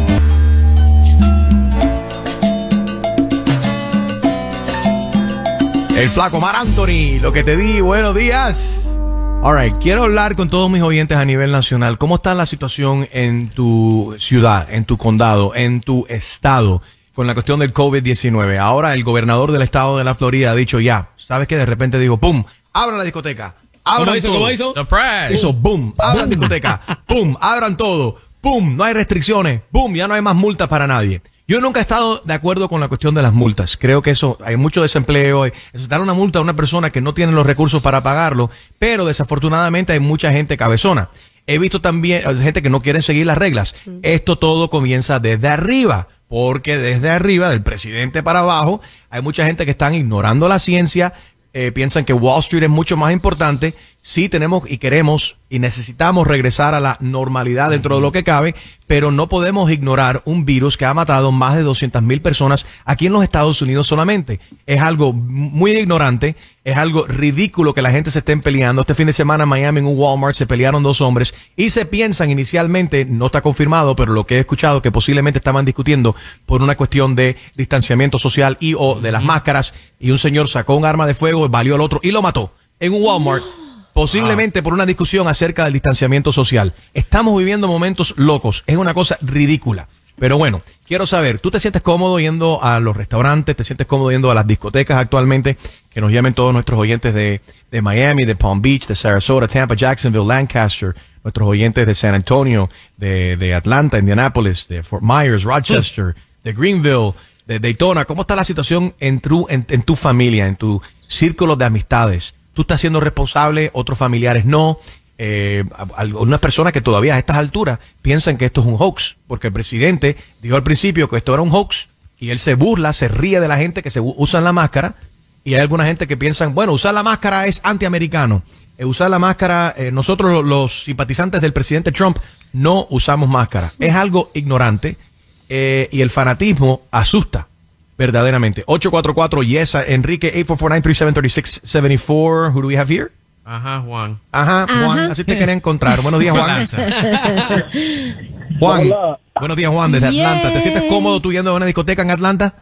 El flaco Mar Anthony, lo que te di, buenos días. All right, quiero hablar con todos mis oyentes a nivel nacional. ¿Cómo está la situación en tu ciudad, en tu condado, en tu estado con la cuestión del COVID diecinueve? Ahora el gobernador del estado de la Florida ha dicho ya, ¿sabes qué? De repente dijo, ¡pum! ¡Abran la discoteca! ¡Abran ¿Cómo hizo? todo! ¿Cómo hizo? Surprise. Hizo ¡boom! ¡Abran la discoteca! ¡Pum! ¡Abran todo! ¡Pum! No hay restricciones. ¡Pum! Ya no hay más multas para nadie. Yo nunca he estado de acuerdo con la cuestión de las multas. Creo que eso, hay mucho desempleo. Eso, dar una multa a una persona que no tiene los recursos para pagarlo, pero desafortunadamente hay mucha gente cabezona. He visto también gente que no quiere seguir las reglas. Esto todo comienza desde arriba, porque desde arriba, del presidente para abajo, hay mucha gente que están ignorando la ciencia, eh, piensan que Wall Street es mucho más importante. Sí tenemos y queremos y necesitamos regresar a la normalidad dentro de lo que cabe, pero no podemos ignorar un virus que ha matado más de doscientas mil personas aquí en los Estados Unidos solamente. Es algo muy ignorante, es algo ridículo que la gente se estén peleando. Este fin de semana en Miami, en un Walmart, se pelearon dos hombres y se piensan inicialmente, no está confirmado, pero lo que he escuchado, que posiblemente estaban discutiendo por una cuestión de distanciamiento social y o de las máscaras, y un señor sacó un arma de fuego, valió al otro y lo mató en un Walmart. Posiblemente por una discusión acerca del distanciamiento social. Estamos viviendo momentos locos. Es una cosa ridícula. Pero bueno, quiero saber, ¿tú te sientes cómodo yendo a los restaurantes? ¿Te sientes cómodo yendo a las discotecas actualmente? Que nos llamen todos nuestros oyentes de, de Miami, de Palm Beach, de Sarasota, Tampa, Jacksonville, Lancaster. Nuestros oyentes de San Antonio, de, de Atlanta, Indianapolis, de Fort Myers, Rochester, de Greenville, de Daytona. ¿Cómo está la situación en tu, en, en tu familia, en tu círculo de amistades? Tú estás siendo responsable, otros familiares no. Eh, algunas personas que todavía a estas alturas piensan que esto es un hoax, porque el presidente dijo al principio que esto era un hoax y él se burla, se ríe de la gente que se usan la máscara, y hay alguna gente que piensan, bueno, usar la máscara es antiamericano. Eh, usar la máscara, eh, nosotros los, los simpatizantes del presidente Trump no usamos máscara. Es algo ignorante eh, y el fanatismo asusta. Verdaderamente. ocho cuatro cuatro, yes, Enrique, ocho cuatro cuatro, nueve tres siete, tres seis siete cuatro. Who do we have here? Ajá, Juan. Ajá, Juan. Ajá. Así te quería encontrar. Buenos días, Juan. Juan. Hola. Buenos días, Juan, desde yeah. Atlanta. ¿Te sientes cómodo tú yendo a una discoteca en Atlanta?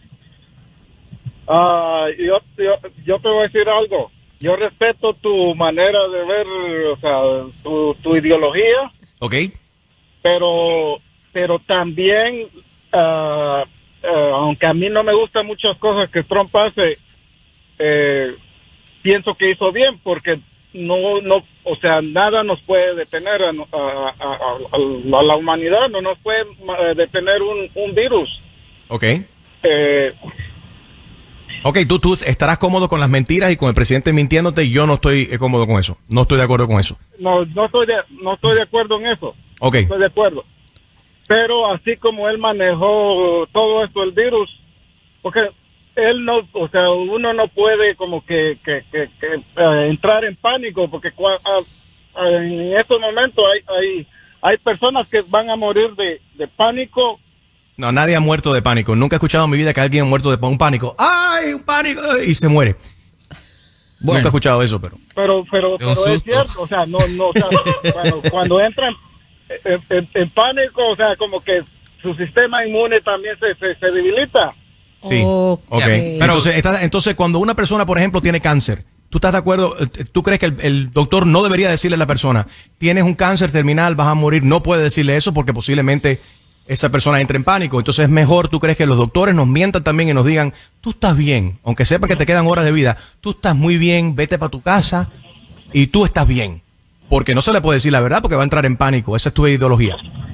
Uh, yo, yo, yo te voy a decir algo. Yo respeto tu manera de ver, o sea, tu, tu ideología. Ok. Pero, pero también... Uh, Uh, aunque a mí no me gustan muchas cosas que Trump hace, eh, pienso que hizo bien, porque no, no, o sea, nada nos puede detener a, a, a, a la humanidad, no nos puede detener un, un virus. Ok. Eh, ok, tú, tú estarás cómodo con las mentiras y con el presidente mintiéndote. Yo no estoy cómodo con eso, no estoy de acuerdo con eso. No, no estoy de, no estoy de acuerdo en eso. Ok. No estoy de acuerdo. Pero así como él manejó todo esto, el virus, porque él no, o sea, uno no puede como que, que, que, que uh, entrar en pánico, porque uh, uh, en estos momentos hay, hay, hay personas que van a morir de, de pánico. No, nadie ha muerto de pánico. Nunca he escuchado en mi vida que alguien ha muerto de un pánico. ¡Ay, un pánico! Y se muere. Bueno. Nunca he escuchado eso, pero... Pero, pero, pero es cierto, o sea, no, no, o sea, bueno, cuando entran... En, en, en pánico, o sea, como que su sistema inmune también se, se, se debilita. Sí, ok. okay. Pero, entonces, está, entonces, cuando una persona, por ejemplo, tiene cáncer, ¿tú estás de acuerdo? ¿Tú crees que el, el doctor no debería decirle a la persona, tienes un cáncer terminal, vas a morir? No puede decirle eso porque posiblemente esa persona entre en pánico. Entonces es mejor, ¿tú crees que los doctores nos mientan también y nos digan, tú estás bien, aunque sepa que te quedan horas de vida, tú estás muy bien, vete para tu casa y tú estás bien? Porque no se le puede decir la verdad porque va a entrar en pánico. Esa es tu ideología.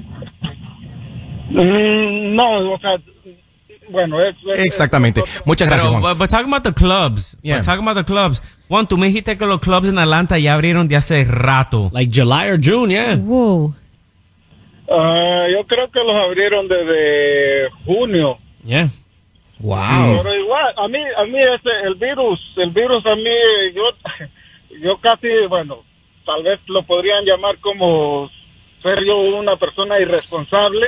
Mm, no, o sea, bueno, es, es exactamente. Es, es, Muchas gracias, Juan. Juan. But, but talking about the clubs, yeah. but talking about the clubs. Juan, tú me dijiste que los clubs en Atlanta ya abrieron de hace rato. Like July or June, yeah. Whoa. Uh, yo creo que los abrieron desde junio. Yeah. Wow. Pero igual, a mí, a mí ese, el virus, el virus a mí, yo, yo casi, bueno, tal vez lo podrían llamar como ser yo una persona irresponsable,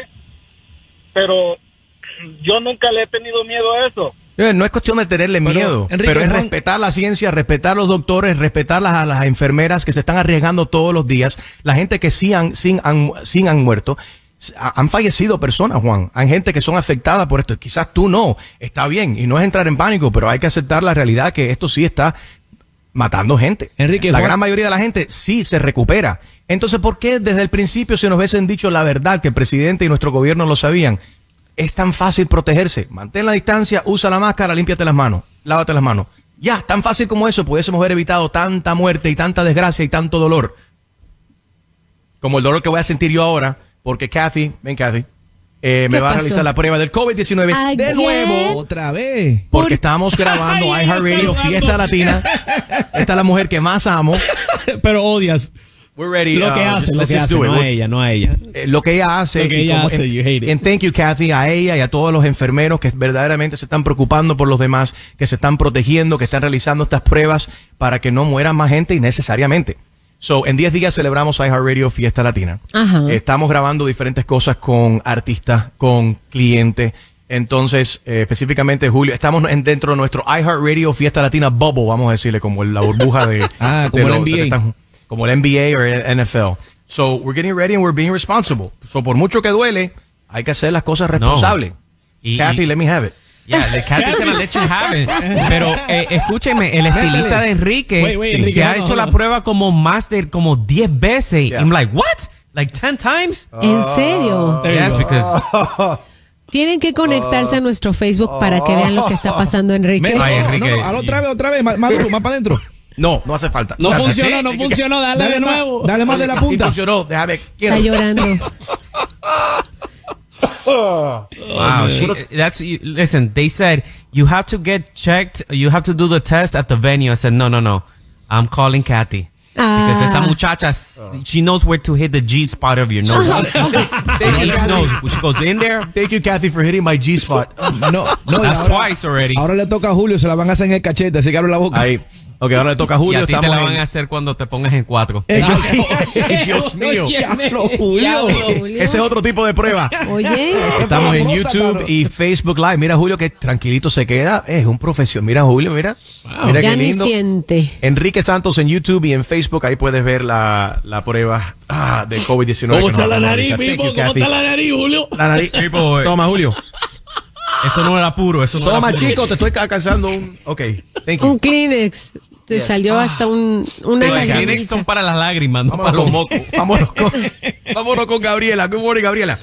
pero yo nunca le he tenido miedo a eso. No es cuestión de tenerle pero, miedo, Enrique, pero es Juan, respetar la ciencia, respetar a los doctores, respetar las, a las enfermeras que se están arriesgando todos los días, la gente que sí han, sí han, sí han muerto. Han fallecido personas, Juan. Hay gente que son afectadas por esto. Quizás tú no. Está bien. Y no es entrar en pánico, pero hay que aceptar la realidad que esto sí está matando gente. Enrique, la Juan, gran mayoría de la gente sí se recupera. Entonces, ¿por qué desde el principio se nos hubiesen dicho la verdad, que el presidente y nuestro gobierno lo sabían? Es tan fácil protegerse. Mantén la distancia, usa la máscara, límpiate las manos, lávate las manos. Ya, tan fácil como eso, pudiésemos haber evitado tanta muerte y tanta desgracia y tanto dolor. Como el dolor que voy a sentir yo ahora. Porque Kathy, ven Kathy, eh, me va pasó? a realizar la prueba del COVID diecinueve de nuevo. Otra vez. Porque estamos grabando iHeartRadio Fiesta Latina. Esta es la mujer que más amo. Pero odias. We're ready. Lo que uh, hace, just, lo que hace, no a ella, no a ella. Eh, lo que ella hace. Lo que ella como, hace, and, you hate it. And thank you, Kathy, a ella y a todos los enfermeros que verdaderamente se están preocupando por los demás, que se están protegiendo, que están realizando estas pruebas para que no muera más gente innecesariamente. So, en diez días celebramos iHeartRadio Fiesta Latina. Ajá. Estamos grabando diferentes cosas con artistas, con clientes. Entonces, eh, específicamente, Julio, estamos en, dentro de nuestro iHeartRadio Fiesta Latina bubble, vamos a decirle, como la burbuja de... ah, como de el lo, N B A. Están, como el N B A o el N F L. So, we're getting ready and we're being responsible. So, por mucho que duele, hay que hacer las cosas responsables. No. Y, Kathy, y, let me have it. Yeah, the Kathy's gonna let you have it. Pero eh, escúcheme, el estilista de Enrique wait, wait, Enrique, se ha hecho la prueba como más de como diez veces. Yeah. I'm like, what? Like ten times? ¿En serio? Yes, because tienen que conectarse a nuestro Facebook para que vean lo que está pasando, Enrique. No, Ay, Enrique. No, no, otra vez, otra vez, más, más duro, más para adentro. No, no hace falta. No funcionó, no funcionó, dale, dale de nuevo. Dale más de la punta. Funcionó, déjame. Está llorando. Wow, she, that's you, listen. They said you have to get checked. You have to do the test at the venue. I said no, no, no. I'm calling Kathy ah. because esta muchacha, she knows where to hit the G spot of your nose. Each nose. She goes in there. Thank you, Kathy, for hitting my G spot. No, no, that's ahora, twice already. Ahora le toca a Julio. Se la van a hacer en el cachete. Así que abre la boca. Ahí. Ok, ahora le toca a Julio. Y a ti te la van en... a hacer cuando te pongas en cuatro. Eh, Dios mío. Diablo, Julio. Ese es otro tipo de prueba. Oye. Estamos en YouTube y Facebook Live. Mira, Julio, que tranquilito se queda. Es un profesional. Mira, Julio, mira. Wow. Mira ya qué lindo. Ni siente. Enrique Santos en YouTube y en Facebook. Ahí puedes ver la, la prueba ah, de COVID diecinueve. ¿Cómo está la nariz, Pipo? ¿Cómo Kathy? Está la nariz, Julio? La nariz. Pipo, Toma, Julio. Eso no era puro. Eso no Toma, era puro. chico, te estoy alcanzando un... Ok, thank you. Un Kleenex. Te yes. salió hasta un, una Los Kleenex son para las lágrimas, no vámonos para los mocos. Vámonos con, vámonos con Gabriela. Good morning, Gabriela.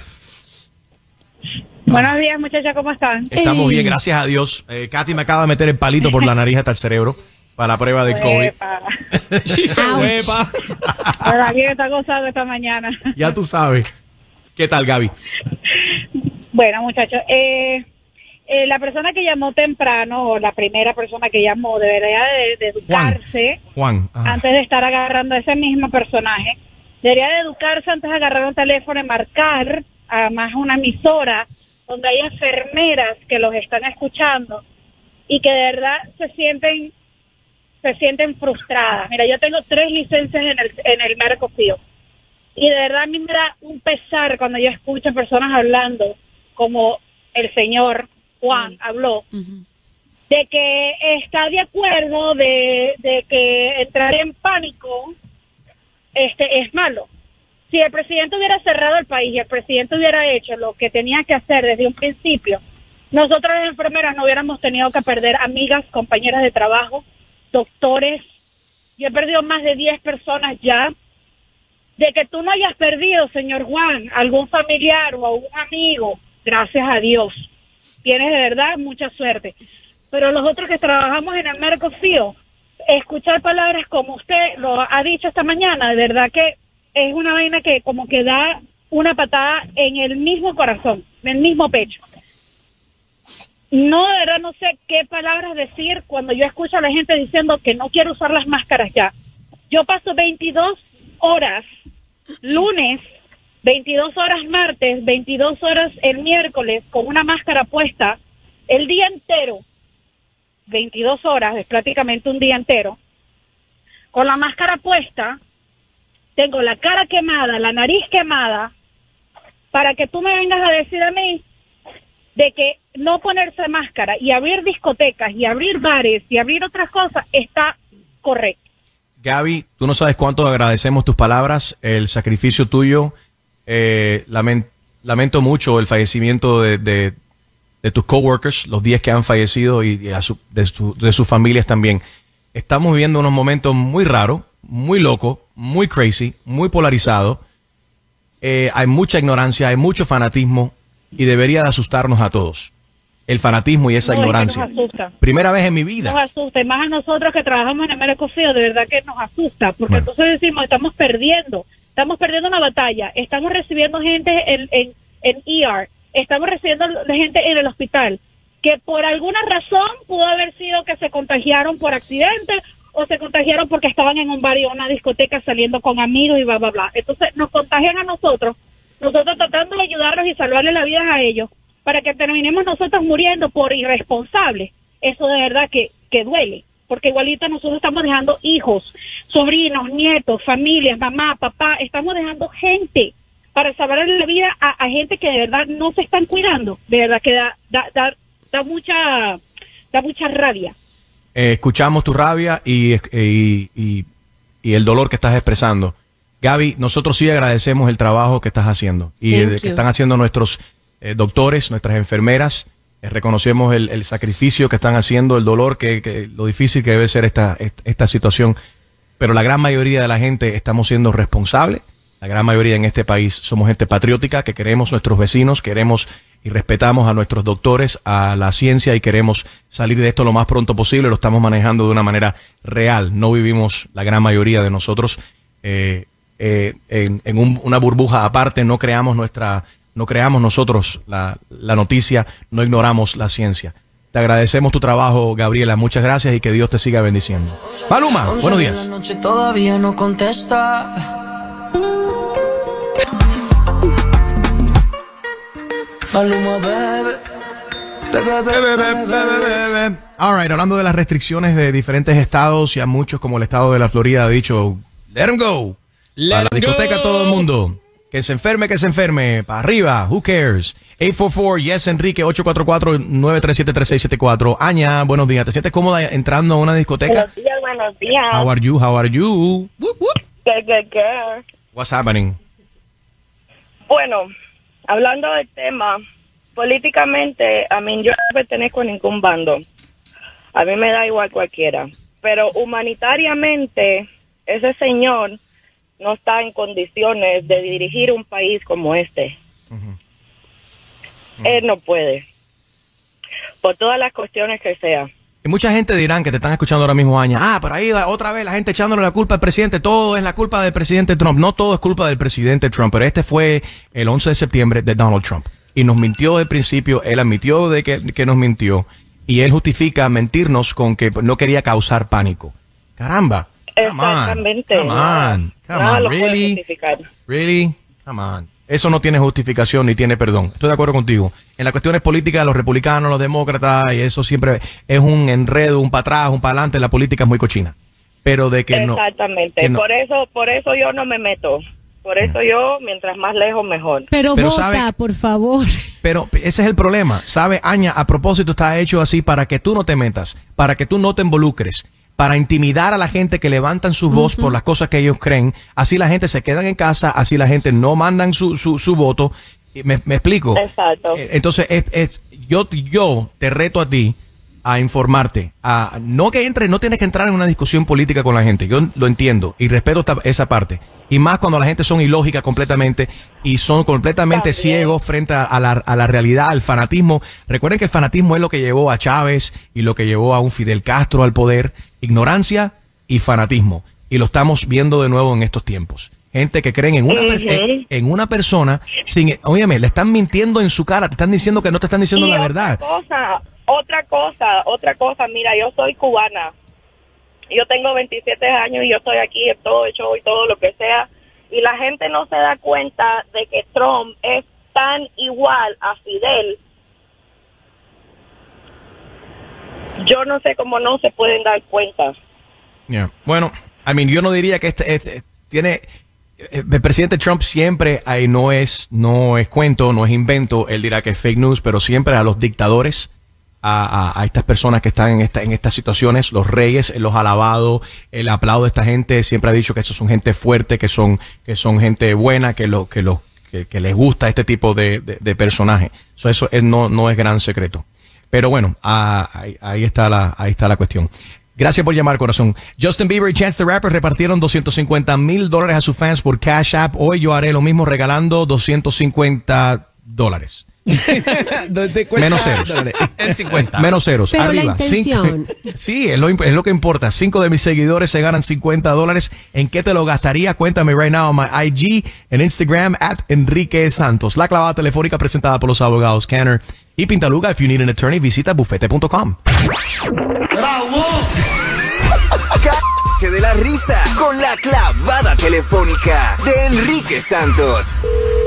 Buenos días, muchachas, ¿cómo están? Estamos Ey. bien, gracias a Dios. Eh, Katy me acaba de meter el palito por la nariz hasta el cerebro para la prueba de COVID. Sí, se huepa. Pero alguien está gozando esta mañana. Ya tú sabes. ¿Qué tal, Gaby? Bueno, muchachos, eh... Eh, la persona que llamó temprano, o la primera persona que llamó, debería de, de educarse Juan, Juan. antes de estar agarrando a ese mismo personaje. Debería de educarse antes de agarrar un teléfono y marcar a más una emisora donde hay enfermeras que los están escuchando y que de verdad se sienten se sienten frustradas. Mira, yo tengo tres licencias en el, en el Mercosur y de verdad a mí me da un pesar cuando yo escucho personas hablando como el señor Juan habló, uh-huh. de que está de acuerdo de, de que entrar en pánico este es malo. Si el presidente hubiera cerrado el país y el presidente hubiera hecho lo que tenía que hacer desde un principio, nosotros las enfermeras no hubiéramos tenido que perder amigas, compañeras de trabajo, doctores. Yo he perdido más de diez personas ya. De que tú no hayas perdido, señor Juan, algún familiar o algún amigo, gracias a Dios. Tienes de verdad mucha suerte. Pero los otros que trabajamos en el Mercosur, escuchar palabras como usted lo ha dicho esta mañana, de verdad que es una vaina que como que da una patada en el mismo corazón, en el mismo pecho. No, de verdad no sé qué palabras decir cuando yo escucho a la gente diciendo que no quiere usar las máscaras ya. Yo paso veintidós horas, lunes veintidós horas martes, veintidós horas el miércoles con una máscara puesta el día entero, veintidós horas, es prácticamente un día entero, con la máscara puesta, tengo la cara quemada, la nariz quemada, para que tú me vengas a decir a mí de que no ponerse máscara y abrir discotecas y abrir bares y abrir otras cosas está correcto. Gaby, tú no sabes cuánto agradecemos tus palabras, el sacrificio tuyo. Eh, lament, lamento mucho el fallecimiento de, de, de tus coworkers, los diez que han fallecido y, y a su, de, su, de sus familias también. Estamos viviendo unos momentos muy raros, muy locos, muy crazy, muy polarizados. Eh, hay mucha ignorancia, hay mucho fanatismo y debería de asustarnos a todos. El fanatismo y esa no, ignorancia. Es que nos asusta. Primera vez en mi vida. Nos asusta, y más a nosotros que trabajamos en American Field, de verdad que nos asusta, porque bueno. Entonces decimos, estamos perdiendo, estamos perdiendo una batalla, estamos recibiendo gente en, en, en E R, estamos recibiendo gente en el hospital, que por alguna razón pudo haber sido que se contagiaron por accidente, o se contagiaron porque estaban en un bar y una discoteca saliendo con amigos y bla, bla, bla. Entonces nos contagian a nosotros, nosotros tratando de ayudarlos y salvarle la vida a ellos, para que terminemos nosotros muriendo por irresponsables. Eso de verdad que, que duele, porque igualito nosotros estamos dejando hijos, sobrinos, nietos, familias, mamá, papá, estamos dejando gente para salvarle la vida a, a gente que de verdad no se están cuidando. De verdad que da, da, da, da mucha, da mucha rabia. Eh, escuchamos tu rabia y, y, y, y el dolor que estás expresando. Gaby, nosotros sí agradecemos el trabajo que estás haciendo y el, que están haciendo nuestros eh, doctores, nuestras enfermeras. Eh, reconocemos el, el sacrificio que están haciendo, el dolor, que, que lo difícil que debe ser esta, esta situación. Pero la gran mayoría de la gente estamos siendo responsables. La gran mayoría en este país somos gente patriótica, que queremos nuestros vecinos, queremos y respetamos a nuestros doctores, a la ciencia y queremos salir de esto lo más pronto posible. Lo estamos manejando de una manera real. No vivimos la gran mayoría de nosotros eh, eh, en, en un, una burbuja aparte. No creamos nuestra, no creamos nosotros la, la noticia, no ignoramos la ciencia. Te agradecemos tu trabajo, Gabriela. Muchas gracias y que Dios te siga bendiciendo. Maluma, buenos días. La noche todavía no contesta. Maluma, bebe. Bebe, bebe, bebe, bebe, bebe. All right, hablando de las restricciones de diferentes estados, y a muchos como el estado de la Florida ha dicho, let them go. Let Para la them discoteca go. todo el mundo. Que se enferme, que se enferme. Para arriba, who cares? ocho cuatro cuatro, yes, Enrique, ocho cuatro cuatro, nueve tres siete, tres seis siete cuatro. Aña, buenos días. ¿Te sientes cómoda entrando a una discoteca? Buenos días, buenos días. How are you? How are you? Whoop, whoop. Good, good, good. What's happening? Bueno, hablando del tema, políticamente, a mí yo no pertenezco a ningún bando. A mí me da igual cualquiera. Pero humanitariamente, ese señor no está en condiciones de dirigir un país como este. Uh-huh. Uh-huh. Él no puede. Por todas las cuestiones que sea. Y mucha gente dirán que te están escuchando ahora mismo, Aña. Ah, pero ahí otra vez la gente echándole la culpa al presidente. Todo es la culpa del presidente Trump. No todo es culpa del presidente Trump, pero este fue el once de septiembre de Donald Trump. Y nos mintió al principio, él admitió de que, que nos mintió. Y él justifica mentirnos con que no quería causar pánico. Caramba. Exactamente. Come on. Come Nada on. lo puede Really? justificar. Really? Come on. Eso no tiene justificación ni tiene perdón. Estoy de acuerdo contigo. En las cuestiones políticas, los republicanos, los demócratas, y eso siempre es un enredo, un para atrás, un para adelante. La política es muy cochina. Pero de que no. Exactamente. que no- Por eso, por eso yo no me meto. Por eso yo, mientras más lejos, mejor. Pero, Pero vota, sabe- por favor. Pero ese es el problema. ¿Sabe, Aña? A propósito está hecho así para que tú no te metas, para que tú no te involucres, para intimidar a la gente que levantan su voz por las cosas que ellos creen. Así la gente se queda en casa, así la gente no mandan su, su, su voto. Y ¿Me, me explico? Exacto. Eh, Entonces, es, es- yo, yo te reto a ti a informarte. A, no que entres, no tienes que entrar en una discusión política con la gente. Yo lo entiendo y respeto esta- esa parte. Y más cuando la gente son ilógica completamente y son completamente También. ciegos frente a, a la, a la realidad, al fanatismo. Recuerden que el fanatismo es lo que llevó a Chávez y lo que llevó a un Fidel Castro al poder. Ignorancia y fanatismo. Y lo estamos viendo de nuevo en estos tiempos. Gente que creen en una, per- Ujú. en, en una persona sin, óyeme, le están mintiendo en su cara, te están diciendo que no te están diciendo Y la otra verdad. cosa, otra cosa, otra cosa, mira, yo soy cubana. Yo tengo veintisiete años y yo estoy aquí en todo el show y todo lo que sea. y la gente no se da cuenta de que Trump es tan igual a Fidel, yo no sé cómo no se pueden dar cuenta. Yeah. Bueno, I mean, yo no diría que este, este tiene el presidente Trump siempre ahí no es no es cuento, no es invento, él dirá que es fake news, pero siempre a los dictadores, a, a, a estas personas que están en esta en estas situaciones, los reyes, él los ha alabado, él aplaude a esta gente, siempre ha dicho que estos son gente fuerte, que son que son gente buena, que lo que lo que, que les gusta este tipo de, de, de personaje. So, eso es, no no es gran secreto. Pero bueno, ah, ahí, ahí está la ahí está la cuestión. Gracias por llamar, corazón. Justin Bieber y Chance the Rapper repartieron doscientos cincuenta mil dólares a sus fans por Cash App. Hoy yo haré lo mismo regalando doscientos cincuenta dólares. Menos ceros. En cincuenta. Menos ceros. Pero arriba. la intención. Cinco, sí, es lo, es lo que importa. Cinco de mis seguidores se ganan cincuenta dólares. ¿En qué te lo gastaría? Cuéntame right now on my I G, en Instagram, at Enrique Santos. La clavada telefónica presentada por los abogados Canner y Pintaluga. If you need an attorney, visita bufete punto com. ¡Bravo! Cállate de la risa con la clavada telefónica de Enrique Santos.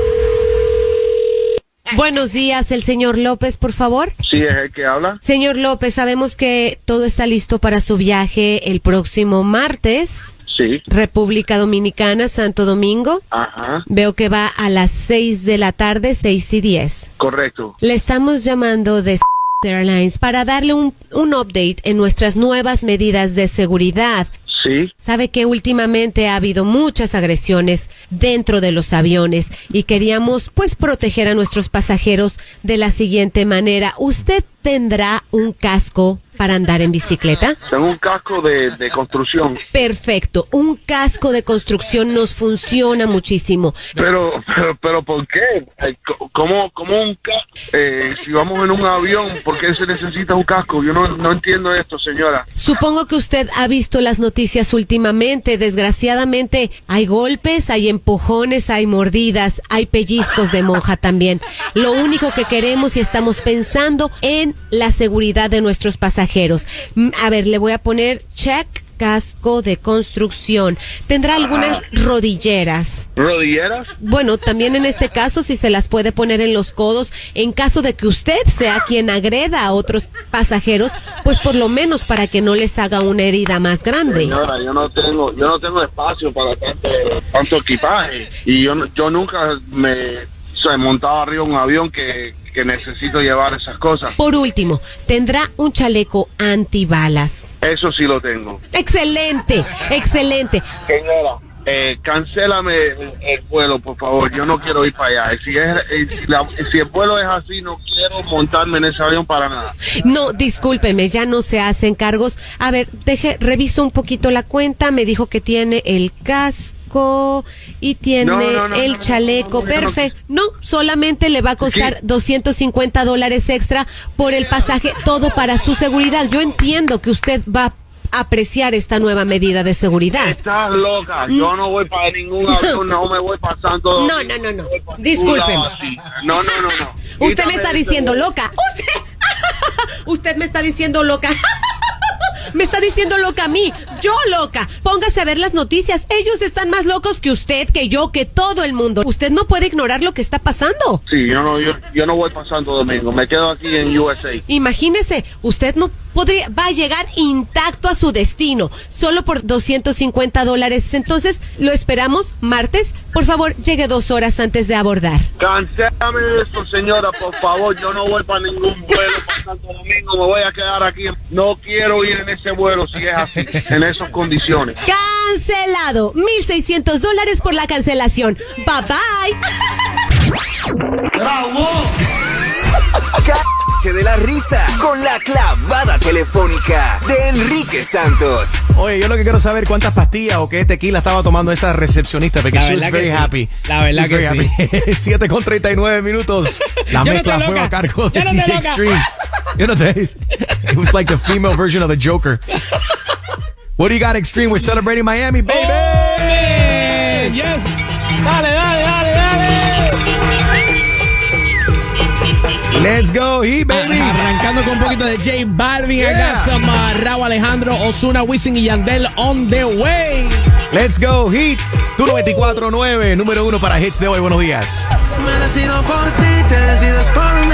Buenos días, el señor López, por favor. Sí, es el que habla. Señor López, sabemos que todo está listo para su viaje el próximo martes. Sí. República Dominicana, Santo Domingo. Ajá. Veo que va a las seis de la tarde, seis y diez. Correcto. Le estamos llamando de Airlines para darle un, un update en nuestras nuevas medidas de seguridad. Sí. Sabe que últimamente ha habido muchas agresiones dentro de los aviones y queríamos pues proteger a nuestros pasajeros de la siguiente manera. ¿Usted tendrá un casco para andar en bicicleta? Tengo un casco de, de construcción. Perfecto, un casco de construcción nos funciona muchísimo. Pero, pero, pero ¿por qué? ¿Cómo, cómo un casco? Eh, si vamos en un avión, ¿por qué se necesita un casco? Yo no, no entiendo esto, señora. Supongo que usted ha visto las noticias últimamente. Desgraciadamente hay golpes, hay empujones, hay mordidas, hay pellizcos de monja también. Lo único que queremos y estamos pensando en la seguridad de nuestros pasajeros. A ver, le voy a poner check, casco de construcción. ¿Tendrá algunas rodilleras? ¿Rodilleras? Bueno, también en este caso, si se las puede poner en los codos, en caso de que usted sea quien agreda a otros pasajeros, pues por lo menos para que no les haga una herida más grande. Señora, yo no tengo, yo no tengo espacio para tanto, tanto equipaje y yo, yo nunca me, o sea, he montado arriba un avión que que necesito llevar esas cosas. Por último, ¿tendrá un chaleco antibalas? Eso sí lo tengo. Excelente, excelente. Señora, eh, cancélame el, el vuelo, por favor. Yo no quiero ir para allá. Si, es, eh, si, la, si el vuelo es así, no quiero montarme en ese avión para nada. No, discúlpeme, ya no se hacen cargos. A ver, deje, reviso un poquito la cuenta. Me dijo que tiene el casco y tiene no, no, no, el no, perfecto. No, no, no, no, no, solamente le va a costar ¿qué? doscientos cincuenta dólares extra por el pasaje, todo para su seguridad. Yo entiendo que usted va a apreciar esta nueva medida de seguridad. Estás loca, yo no voy para ningún avión, no me voy pasando. No, no, no, no, discúlpeme. No, no, no, no. Usted me está diciendo loca. Usted, usted me está diciendo loca. Me está diciendo loca a mí, yo loca. Póngase a ver las noticias. Ellos están más locos que usted, que yo, que todo el mundo. Usted no puede ignorar lo que está pasando. Sí, yo no, yo, yo no voy para Santo Domingo. Me quedo aquí en U S A. Imagínese, usted no podría, va a llegar intacto a su destino, solo por doscientos cincuenta dólares. Entonces, lo esperamos martes. Por favor, llegue dos horas antes de abordar. Cancélame eso, señora, por favor. Yo no voy para ningún vuelo para Santo Domingo. Me voy a quedar aquí. No quiero ir en ese vuelo si es así, en esas condiciones. Cancelado. mil seiscientos dólares por la cancelación. Bye bye. ¡Bravo! Cállate de la risa con la clavada telefónica de Enrique Santos. Oye, yo lo que quiero saber cuántas pastillas o qué tequila estaba tomando esa recepcionista, porque she was very sí. happy. La verdad que sí. siete con treinta y nueve minutos. La yo mezcla no fue a cargo de no D J Extreme. You know, it was like the female version of the Joker. What do you got, Extreme? We're celebrating Miami, baby. Oh, man. Yes. Dale, dale, dale, dale. Let's go, Heat, baby. Arrancando con un poquito de J Balvin. Yeah. Acá some uh, Rauw Alejandro, Ozuna, Wisin y Yandel on the way. Let's go, Heat. Tu noventa y cuatro nueve, número uno para hits de hoy. Buenos días. Me decido por ti, te decides por mí.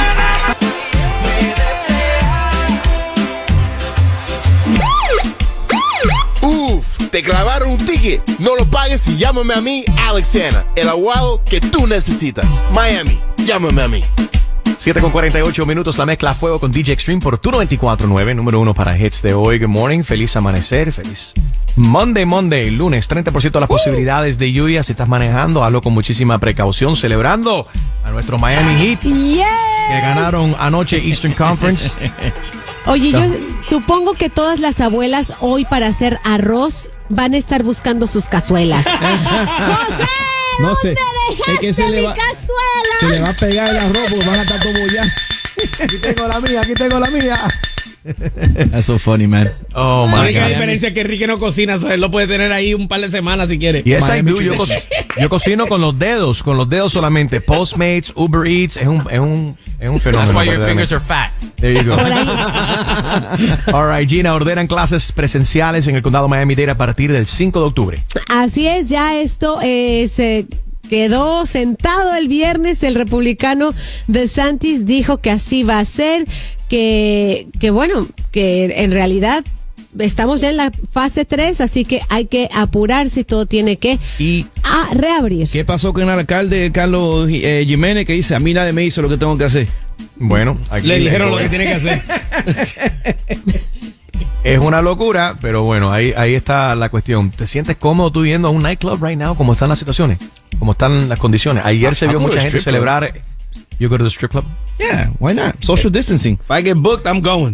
Uf, te clavaron un ticket. No lo pagues y llámame a mí, Alex Sena, el abogado que tú necesitas. Miami, llámame a mí. siete con cuarenta y ocho minutos, la mezcla a fuego con D J Extreme por Tu noventa y cuatro nueve, número uno para hits de hoy. Good morning, feliz amanecer, feliz Monday, Monday, lunes, treinta por ciento de las uh. posibilidades de lluvia. Si estás manejando, hazlo con muchísima precaución, celebrando a nuestro Miami Heat, yeah. que ganaron anoche Eastern Conference. Oye, yo supongo que todas las abuelas hoy para hacer arroz van a estar buscando sus cazuelas. ¡José! No ¿Dónde sé, dejaste es que se mi le va, cazuela? Se le va a pegar el arroz porque van a estar como ya. Aquí tengo la mía, aquí tengo la mía. That's so funny, man. Oh, my God. La única diferencia es que Enrique no cocina, so él lo puede tener ahí un par de semanas si quiere. Yes, I do. Yo, co yo cocino con los dedos, con los dedos solamente. Postmates, Uber Eats, es un, es un, es un fenómeno. That's why your fingers are fat. There you go. All right, Gina, ordenan clases presenciales en el condado Miami-Dade a partir del cinco de octubre. Así es, ya esto eh, se quedó sentado el viernes. El republicano DeSantis dijo que así va a ser, que, que bueno, que en realidad estamos ya en la fase tres, así que hay que apurarse y todo tiene que y a reabrir. ¿Qué pasó con el alcalde Carlos eh, Jiménez que dice, a mí nadie me hizo lo que tengo que hacer? Bueno, aquí le dijeron lo que tiene que hacer. Es una locura, pero bueno, ahí, ahí está la cuestión. ¿Te sientes cómodo tú yendo a un nightclub right now? ¿Cómo están las situaciones? ¿Cómo están las condiciones? Ayer se vio mucha gente celebrar. You go to the strip club? Yeah, why not? Social distancing. If I get booked, I'm going.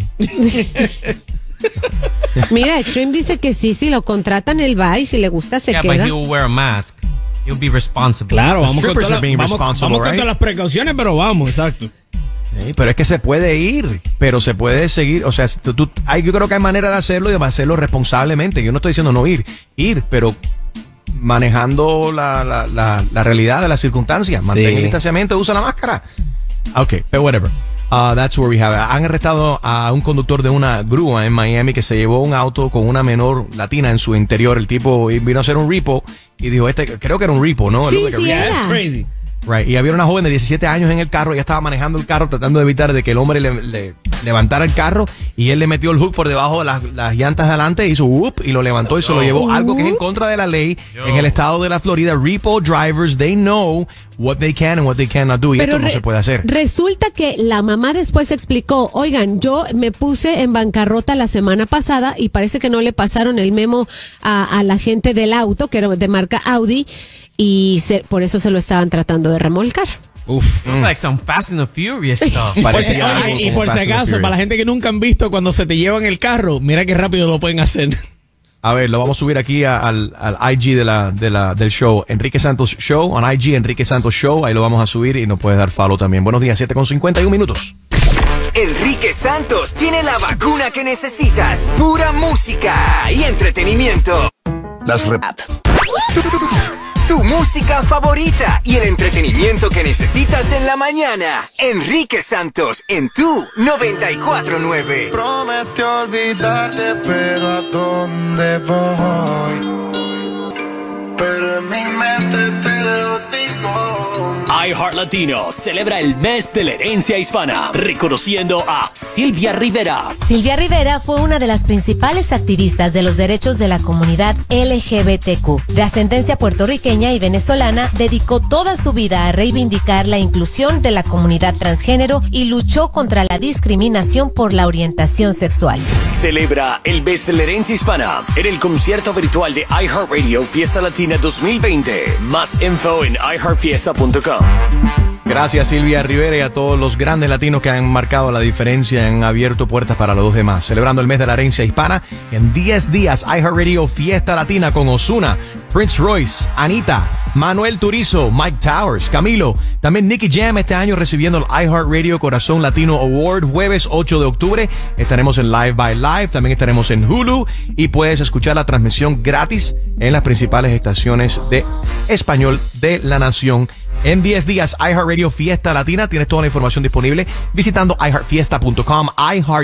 Mira, Extreme dice que sí, si lo contratan, él va y si le gusta se yeah, queda. Yeah, but he'll wear a mask. He'll be responsible. Claro, vamos con, toda la, vamos, vamos con right? todas las precauciones, pero vamos, exacto. Sí, pero es que se puede ir, pero se puede seguir, o sea, tú, tú, hay, yo creo que hay manera de hacerlo y de hacerlo responsablemente. Yo no estoy diciendo no ir, ir, pero manejando la, la, la, la realidad de las circunstancias. Mantén sí. el distanciamiento, usa la máscara. Ok, pero whatever. Uh, that's where we have it. Han arrestado a un conductor de una grúa en Miami que se llevó un auto con una menor latina en su interior. El tipo vino a hacer un repo y dijo, este, creo que era un repo, ¿no? Sí, sí, era. That's crazy. Right. Y había una joven de diecisiete años en el carro, ella estaba manejando el carro tratando de evitar de que el hombre le, le levantara el carro y él le metió el hook por debajo de las, las llantas de adelante, hizo whoop y lo levantó y se lo llevó. Algo que es en contra de la ley. Yo. En el estado de la Florida, repo drivers, they know what they can and what they cannot do y Pero esto no re- se puede hacer. Resulta que la mamá después explicó, oigan, yo me puse en bancarrota la semana pasada y parece que no le pasaron el memo a, a la gente del auto, que era de marca Audi, y se, por eso se lo estaban tratando de remolcar. Uf, it's mm. like some Fast and the Furious stuff. y por, y por si acaso, para la gente que nunca han visto cuando se te llevan el carro, mira qué rápido lo pueden hacer. A ver, lo vamos a subir aquí a, al, al I G de la, de la, del show. Enrique Santos Show, on I G, Enrique Santos Show. Ahí lo vamos a subir y nos puedes dar follow también. Buenos días, siete con cincuenta y un minutos. Enrique Santos tiene la vacuna que necesitas. Pura música y entretenimiento. Las rep... Tu, tu, tu, tu música favorita y el entretenimiento que necesitas en la mañana. Enrique Santos en Tu noventa y cuatro nueve. Prometió olvidarte, pero ¿a dónde voy? Pero en mi mente te lo digo. iHeart Latino celebra el mes de la herencia hispana, reconociendo a Silvia Rivera. Silvia Rivera fue una de las principales activistas de los derechos de la comunidad L G B T Q. De ascendencia puertorriqueña y venezolana, dedicó toda su vida a reivindicar la inclusión de la comunidad transgénero y luchó contra la discriminación por la orientación sexual. Celebra el mes de la herencia hispana en el concierto virtual de iHeartRadio Fiesta Latina dos mil veinte. Más info en i heart fiesta punto com. Gracias Silvia Rivera y a todos los grandes latinos que han marcado la diferencia, han abierto puertas para los demás. Celebrando el mes de la herencia hispana, en diez días iHeartRadio Fiesta Latina con Ozuna, Prince Royce, Anita, Manuel Turizo, Mike Towers, Camilo, también Nicky Jam este año recibiendo el iHeartRadio Corazón Latino Award jueves ocho de octubre. Estaremos en Live by Live, también estaremos en Hulu y puedes escuchar la transmisión gratis en las principales estaciones de español de la nación. En diez días, iHeartRadio Fiesta Latina. Tienes toda la información disponible visitando i heart fiesta punto com, i heart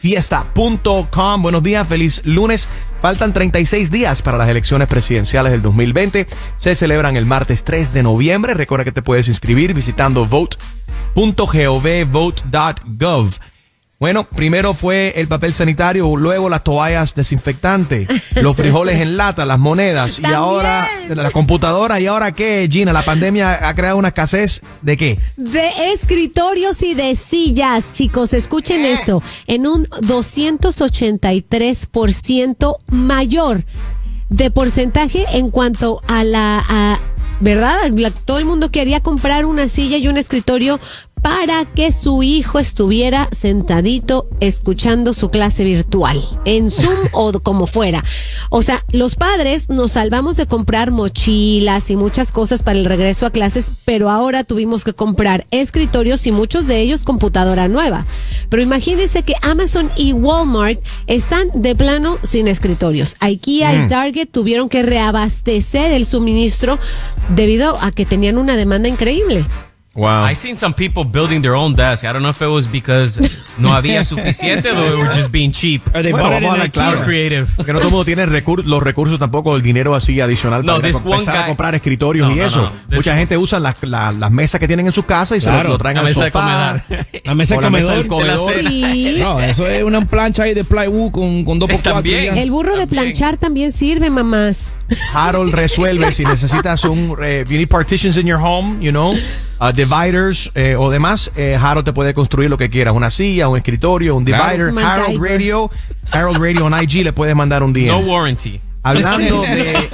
fiesta punto com. Buenos días, feliz lunes. Faltan treinta y seis días para las elecciones presidenciales del dos mil veinte. Se celebran el martes tres de noviembre. Recuerda que te puedes inscribir visitando vote punto gov, vote punto gov. Bueno, primero fue el papel sanitario, luego las toallas desinfectantes, los frijoles en lata, las monedas y ahora la computadora. ¿Y ahora qué, Gina? ¿La pandemia ha creado una escasez de qué? De escritorios y de sillas, chicos. Escuchen eh. esto, en un doscientos ochenta y tres por ciento mayor de porcentaje en cuanto a la... A, ¿verdad? La, todo el mundo quería comprar una silla y un escritorio para que su hijo estuviera sentadito escuchando su clase virtual, en Zoom o como fuera. O sea, los padres nos salvamos de comprar mochilas y muchas cosas para el regreso a clases, pero ahora tuvimos que comprar escritorios y muchos de ellos computadora nueva. Pero imagínense que Amazon y Walmart están de plano sin escritorios. IKEA mm. y Target tuvieron que reabastecer el suministro debido a que tenían una demanda increíble. Wow. I seen some people building their own desk. I don't know if it was because no había suficiente o they were just being cheap. Or they bueno, bought it in like claro. creative. Porque no todo el mundo tiene recur los recursos tampoco, el dinero así adicional no, para empezar a comprar escritorios no, y no, eso. No, no. Mucha gente usa las la, las mesas que tienen en su casa y claro, se lo, lo traen al sofá. La mesa de comedor. comedor. Sí. No, eso es una plancha ahí de plywood con, con dos por cuatro. El burro de planchar también sirve, mamás. Harold resuelve si necesitas un, uh, if you need partitions in your home, you know, uh, dividers eh, o demás, eh, Harold te puede construir lo que quieras, una silla, un escritorio, un divider. Claro. Harold Radio, Harold Radio en I G le puedes mandar un día. No warranty. Hablando de,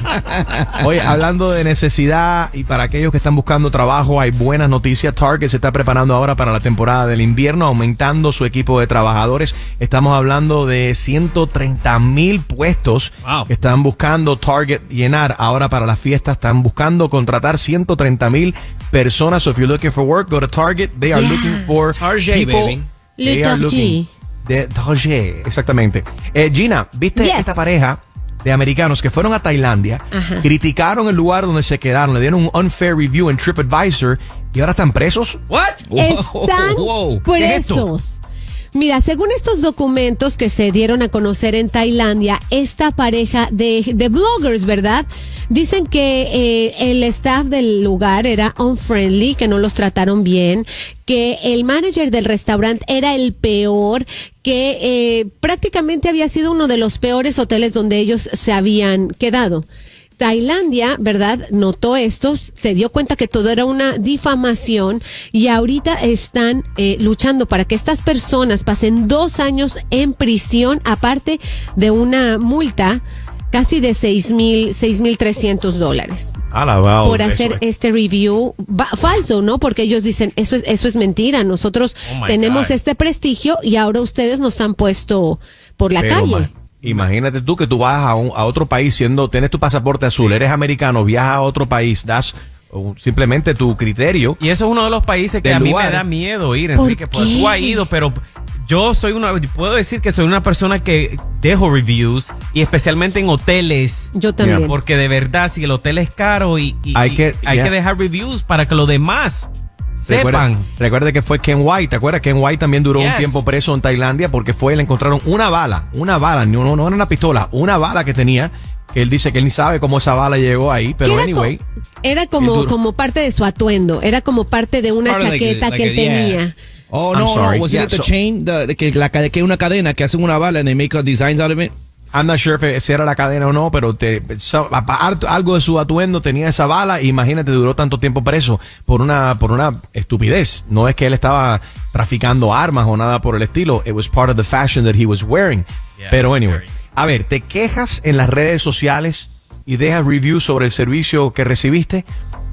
oye, hablando de necesidad y para aquellos que están buscando trabajo, hay buenas noticias. Target se está preparando ahora para la temporada del invierno, aumentando su equipo de trabajadores. Estamos hablando de ciento treinta mil puestos wow. que están buscando Target llenar ahora para las fiestas. Están buscando contratar ciento treinta mil personas. So if you're looking for work, go to Target. They are yeah. looking for Target, people. Baby. They are looking de Target, exactamente. Eh, Gina, ¿viste yes. esta pareja de americanos que fueron a Tailandia, Ajá. criticaron el lugar donde se quedaron, le dieron un unfair review en TripAdvisor y ahora están presos? What? Están wow. presos. Mira, según estos documentos que se dieron a conocer en Tailandia, esta pareja de, de bloggers, ¿verdad? Dicen que eh, el staff del lugar era unfriendly, que no los trataron bien, que el manager del restaurante era el peor, que eh, prácticamente había sido uno de los peores hoteles donde ellos se habían quedado. Tailandia, ¿verdad? Notó esto, se dio cuenta que todo era una difamación y ahorita están eh, luchando para que estas personas pasen dos años en prisión, aparte de una multa casi de seis mil, seis mil trescientos dólares. Alabado, por hacer este review falso, ¿no? Porque ellos dicen, eso es, eso es mentira, nosotros oh tenemos God. este prestigio y ahora ustedes nos han puesto por la Pero, calle. Man. Imagínate tú que tú vas a, un, a otro país siendo, tienes tu pasaporte azul, eres americano, viajas a otro país, das uh, simplemente tu criterio. Y eso es uno de los países que a mí lugar. me da miedo ir, Enrique, porque tú has ido, pero yo soy una, puedo decir que soy una persona que dejo reviews y especialmente en hoteles. Yo también. Yeah. Porque de verdad, si el hotel es caro y, y hay, que, y hay yeah. que dejar reviews para que los demás sepan. Recuerda que fue Ken White, ¿te acuerdas? Ken White también duró yes. un tiempo preso en Tailandia porque fue, le encontraron una bala, una bala, no, no, no era una pistola, una bala que tenía, que él dice que él ni sabe cómo esa bala llegó ahí, pero era anyway. Co era como, como parte de su atuendo, era como parte de una chaqueta like, que él yeah. tenía. Oh, no, no, was yeah, it the so, chain, the, que, la, que una cadena que hacen una bala and they make designs out of it? I'm not sure if era la cadena o no, pero te, so, algo de su atuendo tenía esa bala. Imagínate, duró tanto tiempo preso por una por una estupidez. No es que él estaba traficando armas o nada por el estilo. It was part of the fashion that he was wearing. Yeah, pero anyway, a ver, ¿te quejas en las redes sociales y dejas reviews sobre el servicio que recibiste?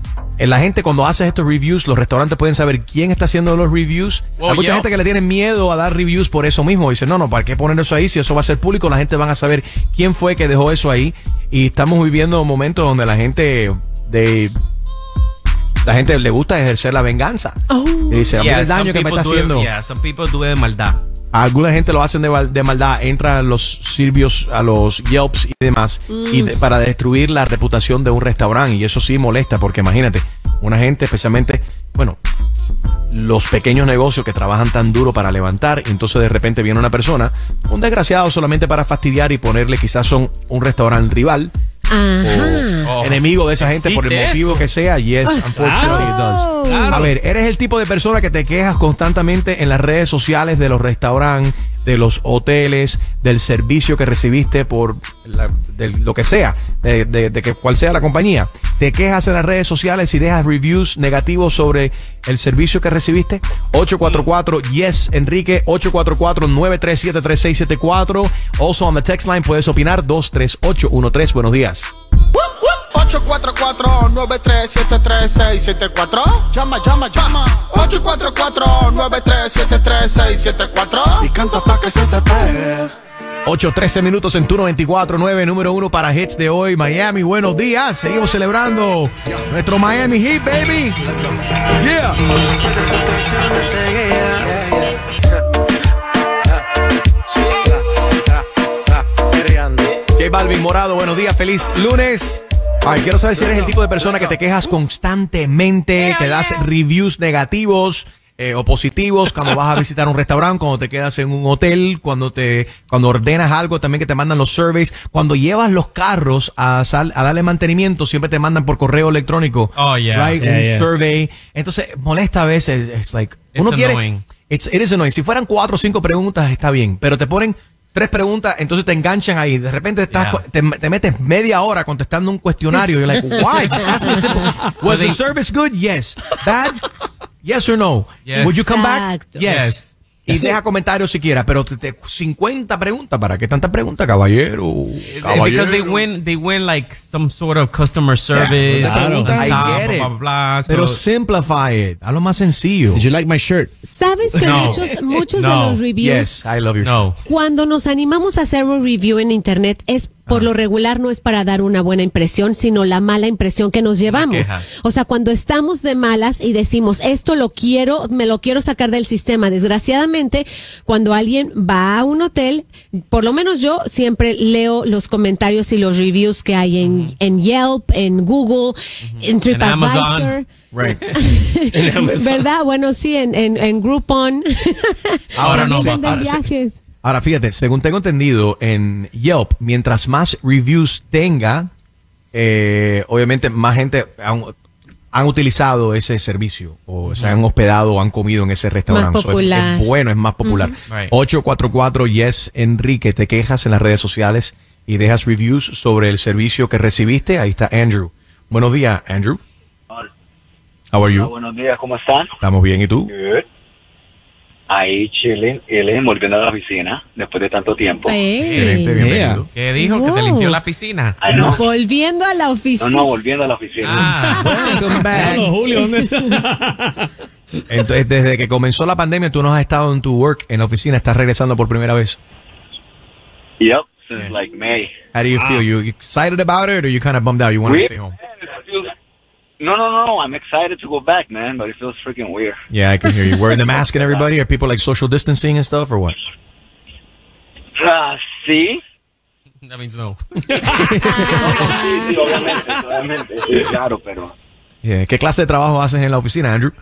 La gente cuando hace estos reviews, los restaurantes pueden saber quién está haciendo los reviews. Oh, Hay mucha yo. gente que le tiene miedo a dar reviews por eso mismo. Dice, no, no, ¿para qué poner eso ahí? Si eso va a ser público, la gente va a saber quién fue que dejó eso ahí. Y estamos viviendo momentos donde la gente de la gente le gusta ejercer la venganza. Oh. Y dice, a yeah, el daño que me está haciendo. It, yeah, some people do it de maldad. Alguna gente lo hacen de, de maldad, entran los sirvios a los Yelps y demás mm. y de, para destruir la reputación de un restaurante, y eso sí molesta porque imagínate, una gente especialmente, bueno, los pequeños negocios que trabajan tan duro para levantar, y entonces de repente viene una persona, un desgraciado solamente para fastidiar y ponerle quizás son un restaurante rival. Ajá. O enemigo de esa gente por el motivo eso? que sea. Yes, unfortunately it does. Claro. A ver, eres el tipo de persona que te quejas constantemente en las redes sociales de los restaurantes, de los hoteles, del servicio que recibiste por la- de lo que sea, de, de, de que cual sea la compañía. Te quejas en las redes sociales y dejas reviews negativos sobre el servicio que recibiste. ocho cuatro cuatro yes Enrique, ocho cuatro cuatro, nueve tres siete, tres seis siete cuatro. Also on the text line puedes opinar dos tres ocho uno tres. Buenos días. ocho cuatro cuatro, nueve tres siete, tres seis siete cuatro. Llama, llama, llama. ocho cuatro cuatro, nueve tres siete, tres seis siete cuatro. Y canta pa' que se te pegue. ocho trece minutos en Turno veinticuatro nueve, número uno para hits de hoy. Miami, buenos días. Seguimos celebrando nuestro Miami Heat, baby. Yeah. J Balvin Morado, buenos días, feliz lunes. Ay, quiero saber si eres el tipo de persona que te quejas constantemente, que das reviews negativos eh, o positivos cuando vas a visitar un restaurante, cuando te quedas en un hotel, cuando te cuando ordenas algo, también que te mandan los surveys, cuando llevas los carros a, sal, a darle mantenimiento, siempre te mandan por correo electrónico, Oh, yeah. right? Yeah, un yeah. survey. Entonces molesta a veces. It's like uno It's quiere. annoying. It's, it is annoying. Si fueran cuatro o cinco preguntas está bien, pero te ponen tres preguntas, entonces te enganchan ahí. De repente estás, Yeah. cu- te, te metes media hora contestando un cuestionario. You're like, why? Just ask me simple. Was the service good? Yes. Bad? Yes or no? Yes. Would you come back? Exacto. Yes. Yes. Y deja comentarios si quiera, pero te, te- cincuenta preguntas. ¿Para qué tanta pregunta, caballero? Caballero. Because they win, they win like some sort of customer service. Yeah, on I top, get it. blah, blah, blah. Pero So- simplify it. Hazlo más sencillo. Did you like my shirt? ¿Sabes que No. muchos, muchos de No. los reviews, Yes, I love your no. cuando nos animamos a hacer un review en internet, es por lo regular no es para dar una buena impresión, sino la mala impresión que nos llevamos. queja. O sea, cuando estamos de malas y decimos, esto lo quiero, me lo quiero sacar del sistema. Desgraciadamente, cuando alguien va a un hotel, por lo menos yo siempre leo los comentarios y los reviews que hay en, en Yelp, en Google, en TripAdvisor. Amazon. Right. ¿Verdad? Bueno, sí, en, en, en Groupon. Ahora no, También venden ahora sí. viajes. Ahora fíjate, según tengo entendido, en Yelp, mientras más reviews tenga, eh, obviamente más gente han, han utilizado ese servicio, o se han hospedado o han comido en ese restaurante. Más So, es- popular. es bueno, es más popular. Ujú. Right. ocho cuatro cuatro yes Enrique, te quejas en las redes sociales y dejas reviews sobre el servicio que recibiste. Ahí está Andrew. Buenos días, Andrew. How are you? Hola, buenos días, ¿cómo están? Estamos bien, ¿y tú? Good. Ahí chilling, él volviendo a la oficina después de tanto tiempo. Excelente, bienvenido. ¿Qué dijo? Que te Wow. limpió la piscina. Ay, no. Volviendo a la No, oficina. no, volviendo a la oficina. Ah, Welcome back. Claro, Julio, ¿dónde está? Entonces, desde que comenzó la pandemia, tú no has estado en tu work, en la oficina, estás regresando por primera vez. Yep, since like May. How do you feel? You excited about it, or you kind of bummed out? You want to Weird. stay home? It feels- No, no, no, I'm excited to go back, man, but it feels freaking weird. Yeah, I can hear you. Wearing the mask and everybody? Are people like social distancing and stuff, or what? Ah, sí. That means no. Sí, sí, obviamente, obviamente, sí, claro, pero... Yeah. ¿Qué clase de trabajo haces en la oficina, Andrew?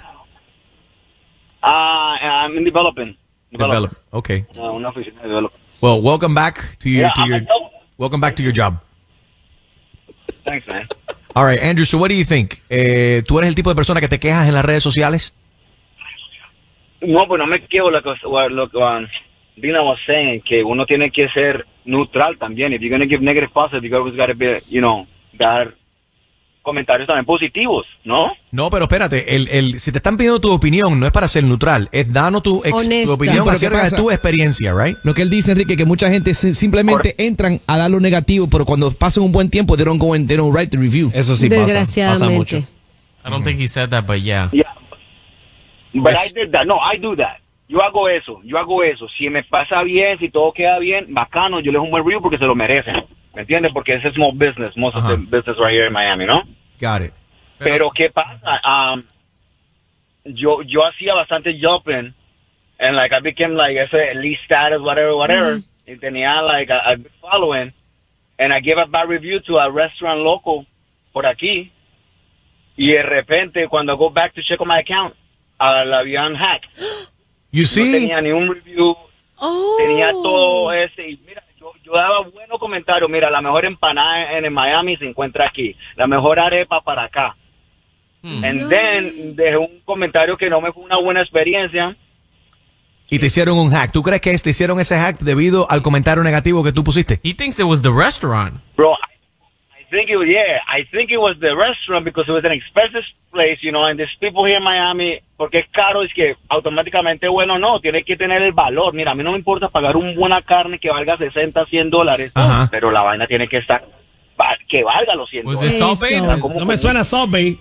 Ah, I'm in developing. Develop. Okay. Ah, una oficina de development. Well, welcome back to your Yeah, to I'm your a double- welcome back to your job. Thanks, man. All right, Andrew. So, what do you think? Eh, ¿Tú eres el tipo de persona que te quejas en las redes sociales? No, pues no me quejo lo que, lo que um, Dina was saying, que uno tiene que ser neutral también. If you're going to give negative positive, you always got to be, you know, dar comentarios también positivos, ¿no? No, pero espérate, el, el, si te están pidiendo tu opinión, no es para ser neutral, es danos tu, ex- Honesta. tu opinión Sí, pero ¿qué acerca de pasa? tu experiencia, right? Lo que él dice, Enrique, que mucha gente si- simplemente entran a dar lo negativo, pero cuando pasan un buen tiempo, they don't go and they don't write the review. Eso sí pasa. Pasa Desgraciadamente. mucho. I don't think he said that, but yeah. Yeah. But Pues- I did that. No, I do that. Yo hago eso, yo hago eso. Si me pasa bien, si todo queda bien, bacano, yo les doy un buen review porque se lo merecen. ¿Me entiendes? Porque ese es small business, most Ajá. of the business right here in Miami, ¿no? Got it. Pero, ¿qué pasa? Um, yo yo hacía bastante jumping, and like I became like ese elite status, whatever, whatever. Y tenía like a, a good following, and I gave a bad review to a restaurant local por aquí. Y de repente, cuando I go back to check on my account, uh, la habían hack. You see? No tenía ni un review, oh. tenía todo ese. Y mira, yo, yo daba buenos comentarios. Mira, la mejor empanada en, en Miami se encuentra aquí. La mejor arepa para acá. Hmm. And no. then dejé un comentario que no me fue una buena experiencia. Y te hicieron un hack. ¿Tú crees que te hicieron ese hack debido al comentario negativo que tú pusiste? He thinks it was the restaurant. Bro, I, I think it was, yeah, I think it was the restaurant because it was an expensive place, you know, and there's people here in Miami, porque es caro, es que automáticamente, bueno, no, tiene que tener el valor. Mira, a mí no me importa pagar una buena carne que valga sesenta, cien dólares, uh-huh. pero la vaina tiene que estar, que valga los cien dólares. No me suena Subway.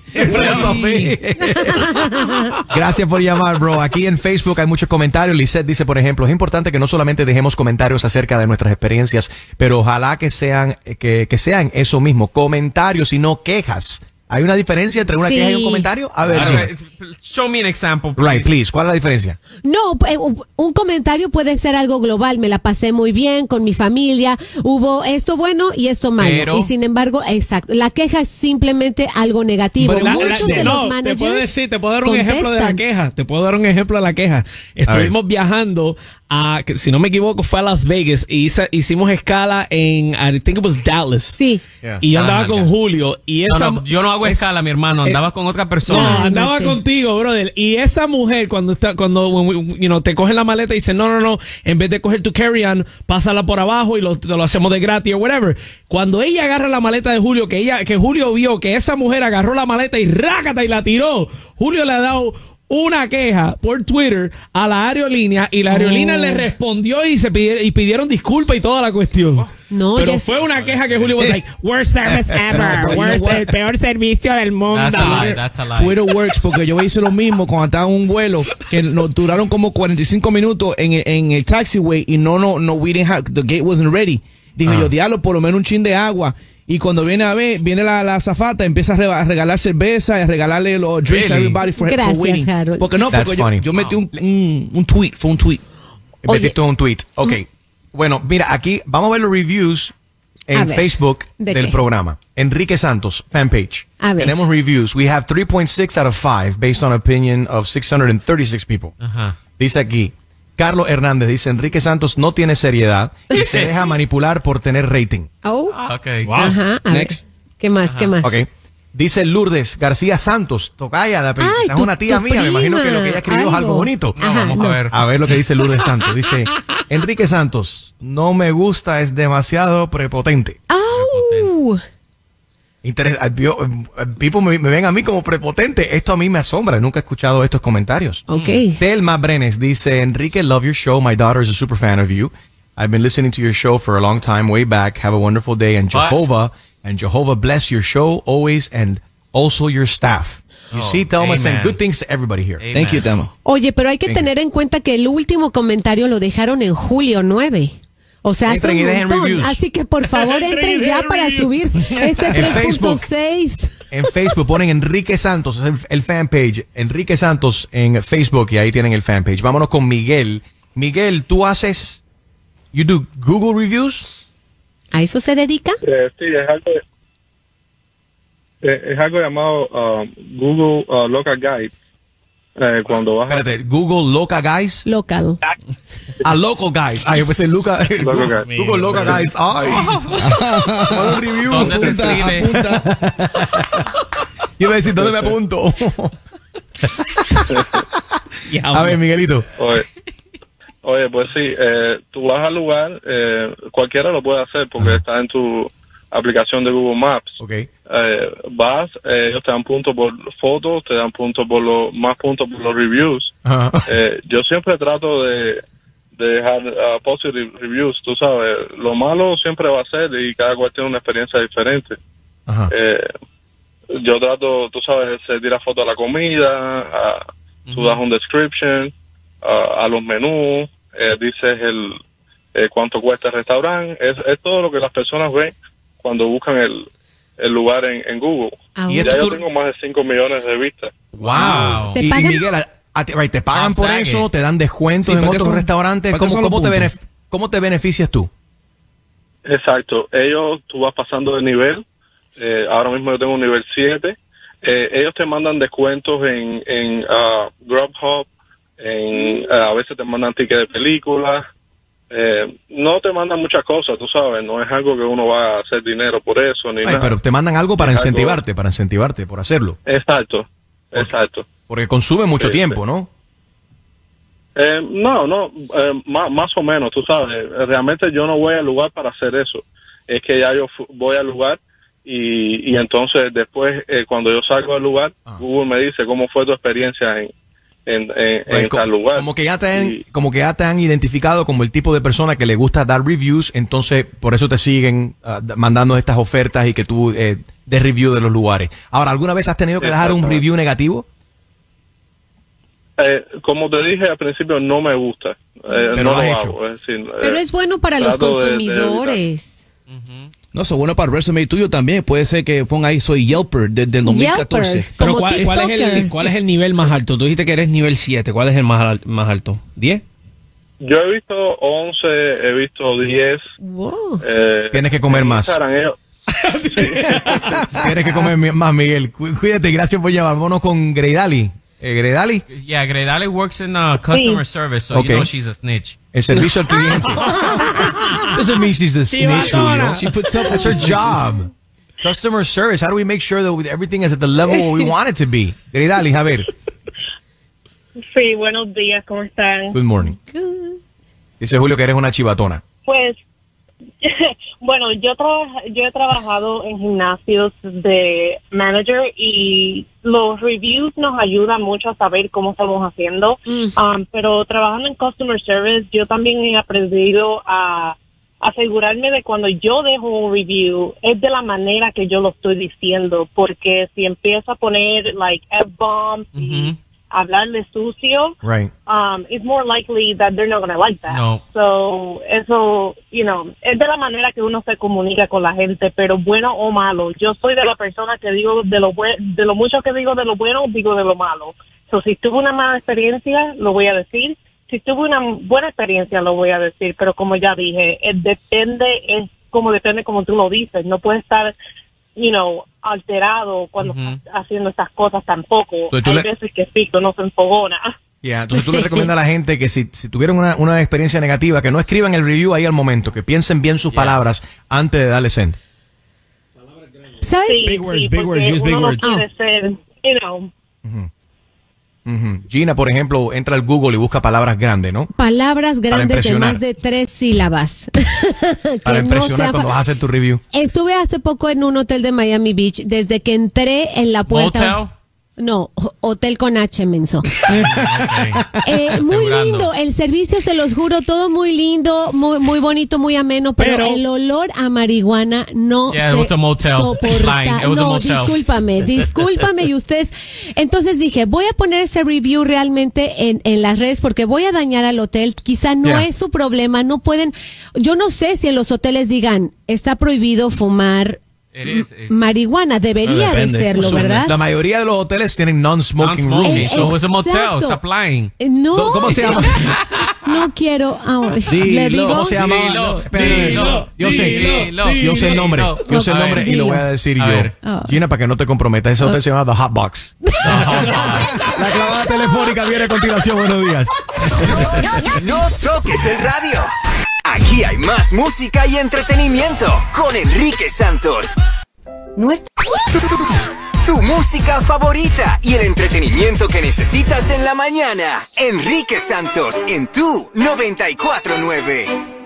Gracias por llamar, bro. Aquí en Facebook hay muchos comentarios. Lisette dice, por ejemplo, es importante que no solamente dejemos comentarios acerca de nuestras experiencias, pero ojalá que sean, que, que sean eso mismo, comentarios y no quejas. ¿Hay una diferencia entre una sí. queja y un comentario? A ver, Jimmy. Show me an example, please. Right, please. ¿Cuál es la diferencia? No, un comentario puede ser algo global. Me la pasé muy bien con mi familia. Hubo esto bueno y esto malo. Pero, y sin embargo, exacto. La queja es simplemente algo negativo. La, Muchos la, de no, los managers te puedo decir, te puedo dar un contestan. ejemplo de la queja. Te puedo dar un ejemplo de la queja. Estuvimos viajando a, si no me equivoco, fue a Las Vegas y hice, hicimos escala en, I think it was Dallas. Sí. Yeah. Y yo andaba con Julio. Y esa, no, no, yo no hago es, escala, mi hermano. Andaba eh, con otra persona. No, andaba no contigo, brother. Y esa mujer, cuando está, cuando you know, te cogen la maleta y dice, no, no, no, en vez de coger tu carry-on, pásala por abajo y lo, lo hacemos de gratis o whatever. Cuando ella agarra la maleta de Julio, que ella, que Julio vio que esa mujer agarró la maleta y rácata y la tiró, Julio le ha dado una queja por Twitter a la aerolínea y la aerolínea oh. le respondió y se pidieron, y pidieron disculpas y toda la cuestión. No, pero yes. fue una queja que Julio was like, worst service ever, worst, el peor servicio del mundo. That's a lie, that's a lie. Twitter works porque yo hice lo mismo cuando estaba en un vuelo que nos duraron como cuarenta y cinco minutos en el, en el taxiway y no, no, no, we didn't have, the gate wasn't ready. Dije uh-huh. yo, diablo, por lo menos un chin de agua. Y cuando viene a ver, viene la, la azafata, empieza a regalar cerveza, a regalarle los drinks really? a everybody for, Gracias, for waiting. Harold. Porque no, porque yo, yo metí un, un, un tweet, fue un tweet. Oye. Metiste un tweet, ok. Mm. Bueno, mira, aquí vamos a ver los reviews en Facebook ¿De del qué? programa. Enrique Santos, fanpage. A ver. Tenemos reviews. We have three point six out of five based on opinion of six hundred thirty-six people. Uh-huh. Dice aquí, Carlos Hernández dice, Enrique Santos no tiene seriedad y se deja manipular por tener rating. Oh. Okay. Wow. Ajá, Next. Ver. ¿Qué más? Ajá. ¿Qué más? Ok. Dice Lourdes García Santos, tocaya de apellido. Esa es una tía mía, prima. Me imagino que lo que ella escribió algo. es algo bonito. No, Ajá, vamos no. a ver. A ver lo que dice Lourdes Santos. Dice, Enrique Santos, no me gusta, es demasiado prepotente. ¡Oh! Interes People me, me ven a mí como prepotente. Esto a mí me asombra. Nunca he escuchado estos comentarios. Ok. Telma Brenes dice, Enrique, love your show. My daughter is a super fan of you. I've been listening to your show for a long time, way back. Have a wonderful day. And Jehovah, and Jehovah bless your show always and also your staff. You oh, see, Telma saying good things to everybody here. Amen. Thank you, Telma. Oye, pero hay que Thank tener you. en cuenta que el último comentario lo dejaron en julio nueve. O sea, hace un montón. Así que por favor entren ya para subir ese tres punto seis. En Facebook ponen Enrique Santos, el, el fanpage. Enrique Santos en Facebook y ahí tienen el fanpage. Vámonos con Miguel. Miguel, ¿tú haces, you do Google reviews? ¿A eso se dedica? Eh, sí, es algo, eh, es algo llamado uh, Google uh, Local Guide. Eh, cuando vas a... Espérate, Google Local Guys. Local. A Local Guys. Ay, yo pensé Luca, Google, Google, Google Local Guys. Ay. Un review. ¿Dónde te escribe? Yo iba a decir, ¿dónde me apunto? A ver, Miguelito. Oye, oye pues sí, eh, tú vas al lugar, eh, cualquiera lo puede hacer porque uh-huh. está en tu aplicación de Google Maps. Okay. Eh, vas, eh, ellos te dan puntos por fotos, te dan puntos por los, más puntos por los reviews. Uh-huh. Eh, yo siempre trato de, de dejar uh, positive reviews, tú sabes, lo malo siempre va a ser y cada cual tiene una experiencia diferente. Uh-huh. eh, yo trato, tú sabes, se tira foto a la comida, a, uh-huh. tú das un description, a, a los menús, eh, dices el eh, cuánto cuesta el restaurante, es, es todo lo que las personas ven cuando buscan el, el lugar en, en Google. Ah, y ya yo tú... tengo más de cinco millones de vistas. Wow. ¿Te y, y Miguel, a, a, ¿te pagan por eso? ¿Te dan descuentos sí, en otros son, restaurantes? ¿Cómo, cómo, te benef ¿Cómo te beneficias tú? Exacto. Ellos, tú vas pasando de nivel. Eh, ahora mismo yo tengo un nivel siete. eh, ellos te mandan descuentos en, en uh, Grubhub, en, uh, a veces te mandan tickets de películas. Eh, no te mandan muchas cosas, tú sabes, no es algo que uno va a hacer dinero por eso ni Ay, nada. pero te mandan algo para Es incentivarte, para incentivarte por hacerlo. Exacto, exacto. Porque consume mucho Sí, tiempo, sí. ¿no? Eh, no, no, eh, más, más o menos, tú sabes, realmente yo no voy al lugar para hacer eso, es que ya yo fu- voy al lugar y, y entonces después eh, cuando yo salgo del lugar, Google me dice cómo fue tu experiencia en, en, en, en Right, co- tal lugar. Como que ya te han, como que ya te han identificado como el tipo de persona que le gusta dar reviews, entonces por eso te siguen uh, d- mandando estas ofertas y que tú eh, des review de los lugares. Ahora, ¿alguna vez has tenido que dejar un review negativo? Eh, como te dije al principio, no me gusta. Eh, Pero no lo has lo hecho. hago, es decir, Pero eh, es bueno para los trato de- de consumidores. No, eso es bueno para el resume tuyo también. Puede ser que ponga ahí, soy Yelper desde el dos mil catorce. Yelper, Pero como ¿cuál, cuál es el, TikToker. ¿cuál es el nivel más alto? Tú dijiste que eres nivel siete. ¿Cuál es el más, al- más alto? ¿diez? Yo he visto once, he visto diez. Wow. Eh, Tienes que comer en más. Instagram, ellos- Tienes que comer mi- más, Miguel. Cu- Cuídate, gracias por llamar. Vámonos con Greydali. Eh, Greydali, Yeah, Gredale works in uh, customer Sí. service, so Okay. you know she's a snitch. el servicio al cliente. Doesn't mean she's the Sí, snitch, matona. Julio. She puts up That's with her the snitches. job. Customer service. How do we make sure that everything is at the level where we want it to be? Greydali, a ver. Sí, buenos días, ¿cómo están? Good morning. Dice Julio que eres una chivatona. Pues, bueno, yo, traba- yo he trabajado en gimnasios de manager y los reviews nos ayudan mucho a saber cómo estamos haciendo, Um, pero trabajando en customer service yo también he aprendido a asegurarme de cuando yo dejo un review es de la manera que yo lo estoy diciendo, porque si empiezo a poner like F-bombs y hablarle sucio, Right. um, it's more likely that they're not going to like that. No. So, eso, you know, es de la manera que uno se comunica con la gente, pero bueno o malo. Yo soy de la persona que digo de lo bue- de lo mucho que digo de lo bueno, digo de lo malo. So, si tuve una mala experiencia, lo voy a decir. Si tuve una buena experiencia, lo voy a decir. Pero como ya dije, es depende, es como depende como tú lo dices. No puedes estar, you know, alterado cuando estás haciendo estas cosas tampoco. Entonces, tú Hay le- veces que sí, que uno se enfogona. Yeah, entonces tú le recomiendas a la gente que si, si tuvieron una, una experiencia negativa, que no escriban el review ahí al momento, que piensen bien sus palabras antes de darle send. ¿Sabes? Sí, Big words, sí, big porque words, use big uno no words. quiere ser, you know. Ujú. Gina, por ejemplo, entra al Google y busca palabras grandes, ¿no? Palabras grandes de impresionar. más de tres sílabas. Para Que no impresionar sea cuando fa- vas a hacer tu review. Estuve hace poco en un hotel de Miami Beach. Desde que entré en la puerta. Motel? No, ho- hotel con H, menso. Eh, muy Asegurando. lindo, el servicio, se los juro, todo muy lindo, muy, muy bonito, muy ameno, pero, Pero- el olor a marihuana no Yeah, se it was a motel. soporta. Lying. It was a No, motel. discúlpame, discúlpame y ustedes. Entonces dije, voy a poner ese review realmente en, en las redes porque voy a dañar al hotel. Quizá no Yeah. es su problema, no pueden. Yo no sé si en los hoteles digan, está prohibido fumar It is. It's marihuana, debería de serlo, So, ¿verdad? La mayoría de los hoteles tienen non-smoking non-smoking, rooms. so it was a motel. Exacto. Stop lying. Eh, No. ¿Cómo se llama? No quiero. ah, Dilo, le digo. ¿cómo se llama? Dilo, Espérate, dilo, yo sé, dilo, yo sé el nombre, dilo. yo sé el A nombre ver. y lo voy a decir A yo. ver. Oh. Gina, para que no te comprometas, ese hotel se llama The Hot Box. La clavada telefónica viene a continuación. Buenos días. No toques el radio. Aquí hay más música y entretenimiento con Enrique Santos. Nuestro... Tu, tu, tu, tu, tu música favorita y el entretenimiento que necesitas en la mañana. Enrique Santos en tu noventa y cuatro nueve.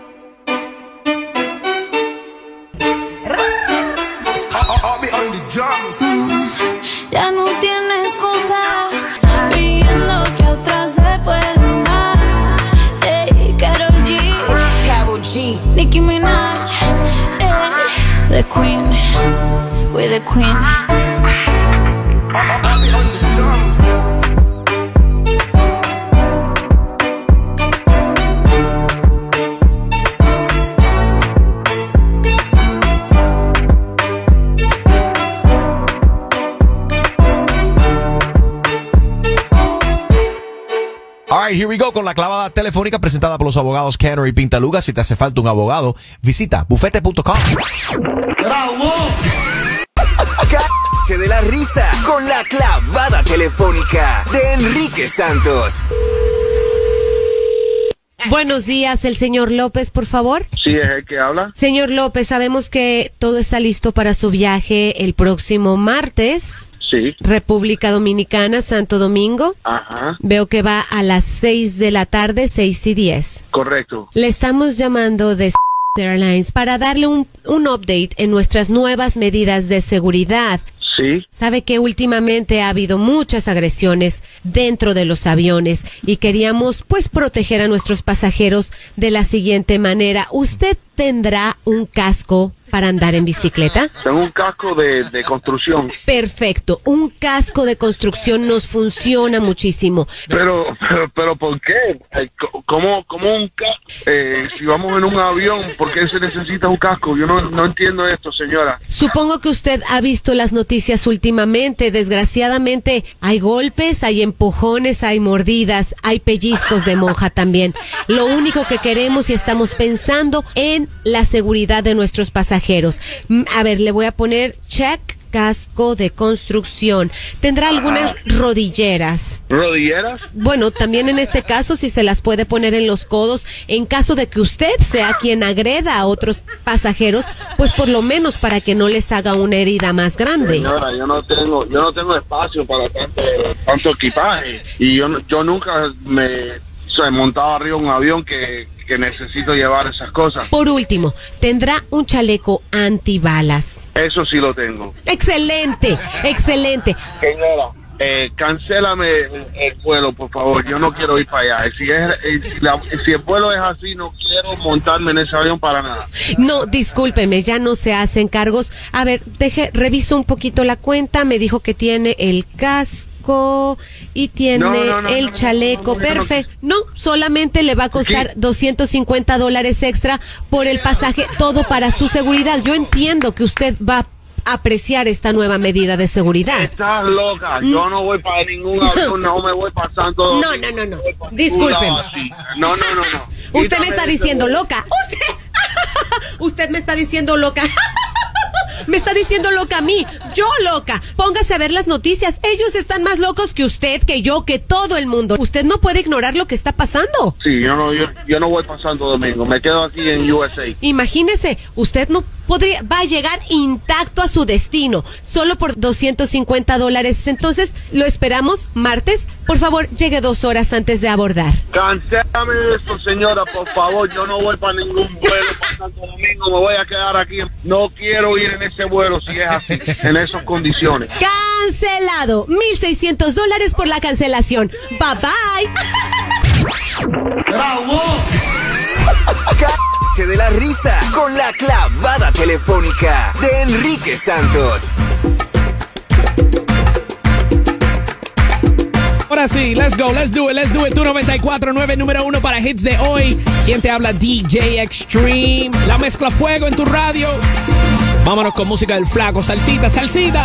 Ya no tienes excusa, creyendo que otras se pueden dar. Hey, Karol G, Karol G, Nicki Minaj, hey, the Queen, we're the Queen. All right, here we go con la clavada telefónica presentada por los abogados Kenner y Pintaluga. Si te hace falta un abogado, visita bufete punto com. Acá Cágate de la risa con la clavada telefónica de Enrique Santos. Buenos días, el señor López, por favor. Sí, es el que habla. Señor López, sabemos que todo está listo para su viaje el próximo martes. Sí. República Dominicana, Santo Domingo. Ajá. Veo que va a las seis de la tarde, seis y diez. Correcto. Le estamos llamando de Airlines para darle un, un update en nuestras nuevas medidas de seguridad. Sí. Sabe que últimamente ha habido muchas agresiones dentro de los aviones y queríamos pues proteger a nuestros pasajeros de la siguiente manera. ¿Usted tendrá un casco para andar en bicicleta? Tengo un casco de, de construcción. Perfecto, un casco de construcción nos funciona muchísimo. Pero, pero, pero ¿por qué? ¿Cómo, cómo un casco? Eh, si vamos en un avión, ¿por qué se necesita un casco? Yo no, no entiendo esto, señora. Supongo que usted ha visto las noticias últimamente. Desgraciadamente hay golpes, hay empujones, hay mordidas, hay pellizcos de monja también. Lo único que queremos y estamos pensando en la seguridad de nuestros pasajeros. A ver, le voy a poner check, casco de construcción. ¿Tendrá algunas rodilleras? ¿Rodilleras? Bueno, también en este caso, si se las puede poner en los codos, en caso de que usted sea quien agreda a otros pasajeros, pues por lo menos para que no les haga una herida más grande. Señora, yo no tengo, yo no tengo espacio para tanto, tanto equipaje y yo, yo nunca me he montado arriba de un avión que que necesito llevar esas cosas. Por último, ¿tendrá un chaleco antibalas? Eso sí lo tengo. Excelente, excelente. Señora, eh, cancélame el, el vuelo, por favor. Yo no quiero ir para allá. Si, es, eh, si, la, si el vuelo es así, no quiero montarme en ese avión para nada. No, discúlpeme, ya no se hacen cargos. A ver, deje, reviso un poquito la cuenta. Me dijo que tiene el casco y tiene no, no, no, el no, chaleco. no, no, no, perfecto. No, solamente le va a costar ¿qué? doscientos cincuenta dólares extra por el pasaje, todo para su seguridad. Yo entiendo que usted va a apreciar esta nueva medida de seguridad. Estás loca, yo no voy para ningún avión, no me voy pasando. No, no, no, no, discúlpeme. No, no, no, no. Usted me está diciendo loca. Usted, usted me está diciendo loca. Me está diciendo loca a mí, yo loca. Póngase a ver las noticias. Ellos están más locos que usted, que yo, que todo el mundo. Usted no puede ignorar lo que está pasando. Sí, yo no, yo, yo no voy pasando domingo. Me quedo aquí en U S A. Imagínese, usted no podría, va a llegar intacto a su destino, solo por doscientos cincuenta dólares. Entonces, lo esperamos martes. Por favor, llegue dos horas antes de abordar. Cancélame esto, señora, por favor. Yo no voy para ningún vuelo para Santo Domingo. Me voy a quedar aquí. No quiero ir en ese vuelo si es así, en esas condiciones. Cancelado. mil seiscientos dólares por la cancelación. Bye bye. ¡Bravo! Cállate de la risa con la clavada telefónica de Enrique Santos. Ahora sí, let's go, let's do it, let's do it. Tu noventa y cuatro punto nueve, número uno para hits de hoy. ¿Quién te habla? D J Extreme. La mezcla fuego en tu radio. Vámonos con música del flaco. Salsita, salsita.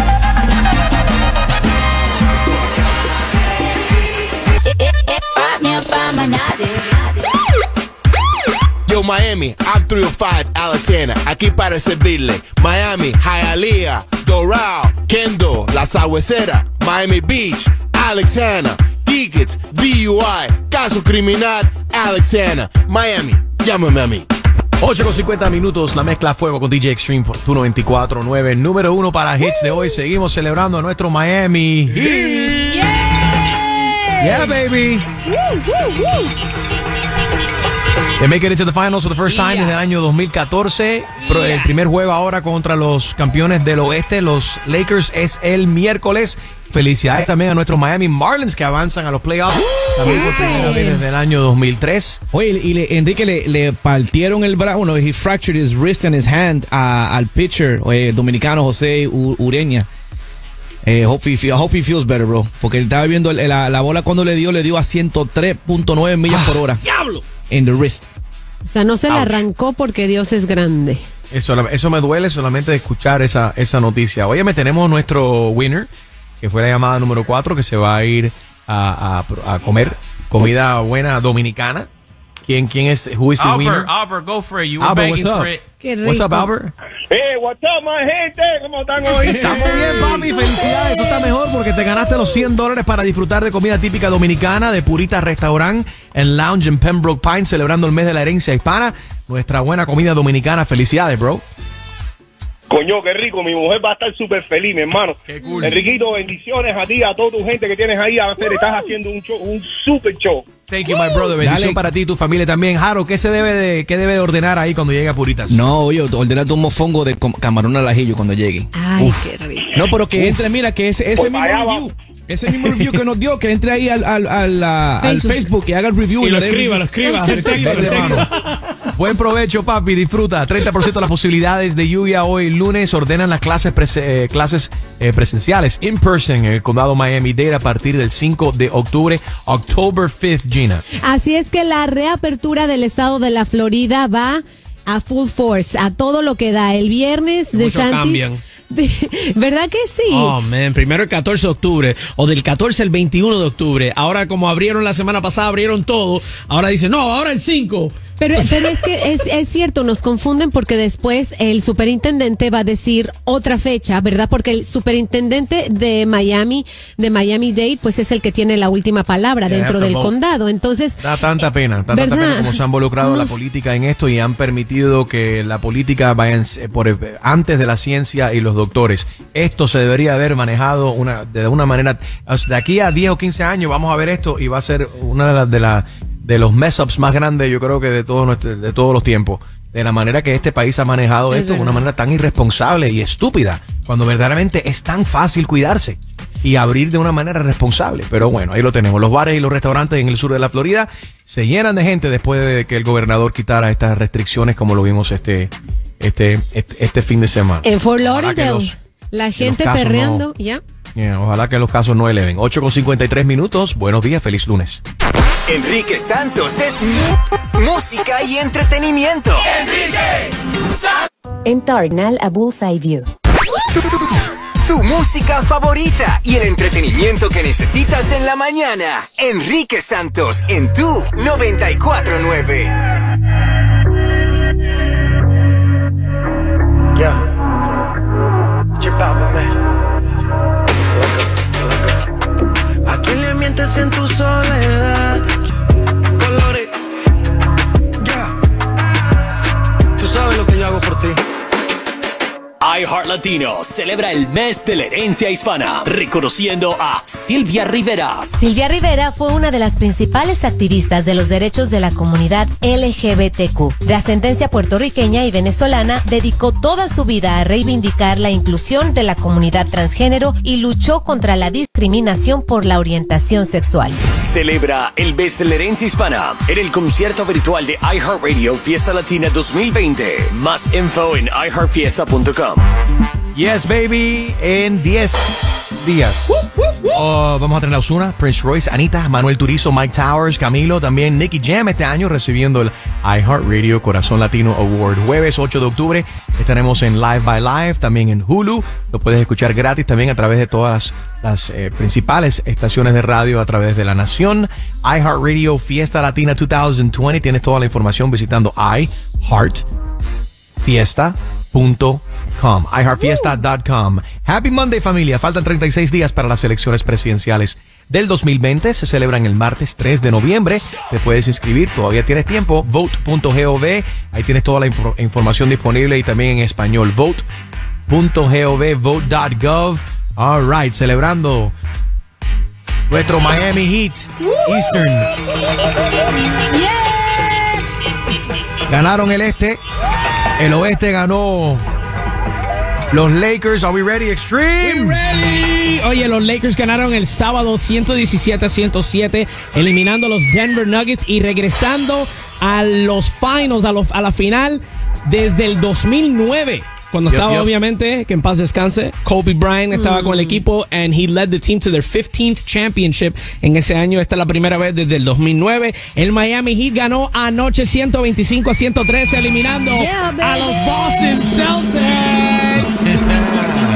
Yo, Miami, I'm three oh five, Alexander, aquí para servirle. Miami, Hialeah, Doral, Kendall, La Sabuesera, Miami Beach, Alexander, tickets, D U I, caso criminal, Alexander, Miami, llámame a mí. ocho con cincuenta minutos, la mezcla fuego con D J Extreme por tu noventa y cuatro punto nueve, número uno para hits de hoy. Seguimos celebrando a nuestro Miami Heat. Yeah, yeah baby. Woo, woo, woo. They make it into the finals for the first time yeah. desde el año dos mil catorce. Yeah. El primer juego ahora contra los campeones del oeste, los Lakers, es el miércoles. Felicidades también a nuestros Miami Marlins que avanzan a los playoffs. También por primera vez desde el año dos mil tres. Oye, y le, Enrique le, le partieron el brazo, no, he fractured his wrist and his hand a, al pitcher eh, dominicano José Ureña. Eh, hope, he, hope he feels better, bro. Porque estaba viendo el, la, la bola cuando le dio, le dio a ciento tres punto nueve millas ah, por hora. ¡Diablo! En the wrist. O sea, no se Ouch. le arrancó porque Dios es grande. Eso, eso me duele solamente de escuchar esa, esa noticia. Oye, me tenemos nuestro winner, que fue la llamada número cuatro, que se va a ir a, a, a comer comida buena dominicana. ¿Quién, quién es? Who is the Albert, winner? Albert, go for it. You were Albert, begging what's up? for it. Qué rico. What's up, Albert? Hey, what's up, my gente? ¿Cómo están hoy? Estamos bien, papi. Felicidades. Tú estás mejor porque te ganaste los cien dólares para disfrutar de comida típica dominicana de Purita Restaurant en Lounge en Pembroke Pines, celebrando el mes de la herencia hispana. Nuestra buena comida dominicana. Felicidades, bro. Coño, qué rico, mi mujer va a estar súper feliz, mi hermano. Qué cool. Enriquito, bendiciones a ti, a toda tu gente que tienes ahí. A hacer, estás haciendo un show, un super show. Thank you, my brother. Bendición Dale. para ti y tu familia también. Jaro, ¿qué se debe de, qué debe de ordenar ahí cuando llegue a Puritas? No, oye, ordena un mofongo de com- camarón al ajillo cuando llegue. Ay, qué rico. No, pero que entre, mira, que ese, ese Pues mismo allá review, ese mismo review que nos dio, que entre ahí al, al, al, a- al Facebook. Facebook y haga el review. Y lo le dé escriba, review. lo escriba. Dale, hermano. Buen provecho, papi. Disfruta. treinta por ciento de las posibilidades de lluvia hoy lunes. Ordenan las clases, prese- eh, clases eh, presenciales in person en el condado Miami-Dade a partir del cinco de octubre. October fifth, Gina. Así es que la reapertura del estado de la Florida va a full force, a todo lo que da. El viernes de Mucho Santis. cambian. ¿Verdad que sí? Oh, man. Primero el catorce de octubre o del catorce al veintiuno de octubre. Ahora, como abrieron la semana pasada, abrieron todo. Ahora dicen, no, ahora el cinco. Pero, pero es que es, es cierto, nos confunden porque después el superintendente va a decir otra fecha, ¿verdad? Porque el superintendente de Miami, de Miami-Dade, pues es el que tiene la última palabra Yeah, dentro the del vote. condado. Entonces, Da tanta pena, da tanta ¿verdad? pena como se han involucrado Nos- la política en esto y han permitido que la política vaya en- por antes de la ciencia y los doctores. Esto se debería haber manejado una, de una manera. O sea, de aquí a diez o quince años vamos a ver esto y va a ser una de las de, la, de los mess ups más grandes, yo creo que de todos nuestro, de todos los tiempos. De la manera que este país ha manejado Es esto de verdad. una manera tan irresponsable y estúpida, cuando verdaderamente es tan fácil cuidarse y abrir de una manera responsable. Pero bueno, ahí lo tenemos. Los bares y los restaurantes en el sur de la Florida se llenan de gente después de que el gobernador quitara estas restricciones como lo vimos este este este, este fin de semana. en Fort Ojalá que Lauderdale, los- la que gente los casos perreando, no- ¿ya? Yeah, ojalá que los casos no eleven. ocho con cincuenta y tres minutos. Buenos días, feliz lunes. Enrique Santos es mu- música y entretenimiento. En Tarnal a Bullseye View. Tu, tu, tu, tu, tu música favorita y el entretenimiento que necesitas en la mañana. Enrique Santos en tu noventa y cuatro nueve. Yeah. Chipapa, man. ¿A quién le mientes en tu soledad? Colores. Yeah. Tú sabes lo que yo hago por ti. iHeart Latino celebra el mes de la herencia hispana, reconociendo a Silvia Rivera. Silvia Rivera fue una de las principales activistas de los derechos de la comunidad L G B T Q. De ascendencia puertorriqueña y venezolana, dedicó toda su vida a reivindicar la inclusión de la comunidad transgénero y luchó contra la discriminación por la orientación sexual. Celebra el mes de la herencia hispana en el concierto virtual de iHeartRadio Fiesta Latina dos mil veinte. Más info en i heart fiesta punto com. Yes, baby. En diez días oh, vamos a tener a Ozuna, Prince Royce, Anita, Manuel Turizo, Mike Towers, Camilo, también Nicky Jam este año recibiendo el iHeartRadio Corazón Latino Award. Jueves ocho de octubre estaremos en Live by Live, también en Hulu. Lo puedes escuchar gratis también a través de todas las, las eh, principales estaciones de radio a través de la nación. iHeartRadio Fiesta Latina dos mil veinte. Tienes toda la información visitando iHeart Fiesta punto com, i heart fiesta punto com. Happy Monday, familia. Faltan treinta y seis días para las elecciones presidenciales del dos mil veinte. Se celebran el martes tres de noviembre. Te puedes inscribir, todavía tienes tiempo. vote punto gov. Ahí tienes toda la info- información disponible y también en español. vote punto gov, vote punto gov. All right, celebrando nuestro Miami Heat Eastern. Ganaron el este. El oeste ganó los Lakers. Are we ready, Extreme? Ready. Oye, los Lakers ganaron el sábado ciento diecisiete a ciento siete, eliminando a los Denver Nuggets y regresando a los finals, a, los, a la final desde el dos mil nueve. Cuando Yep, estaba, yep. obviamente, que en paz descanse, Kobe Bryant estaba Mm. con el equipo and he led the team to their fifteenth championship en ese año. Esta es la primera vez desde el dos mil nueve. El Miami Heat ganó anoche ciento veinticinco a ciento trece, eliminando Yeah, a los Boston Celtics.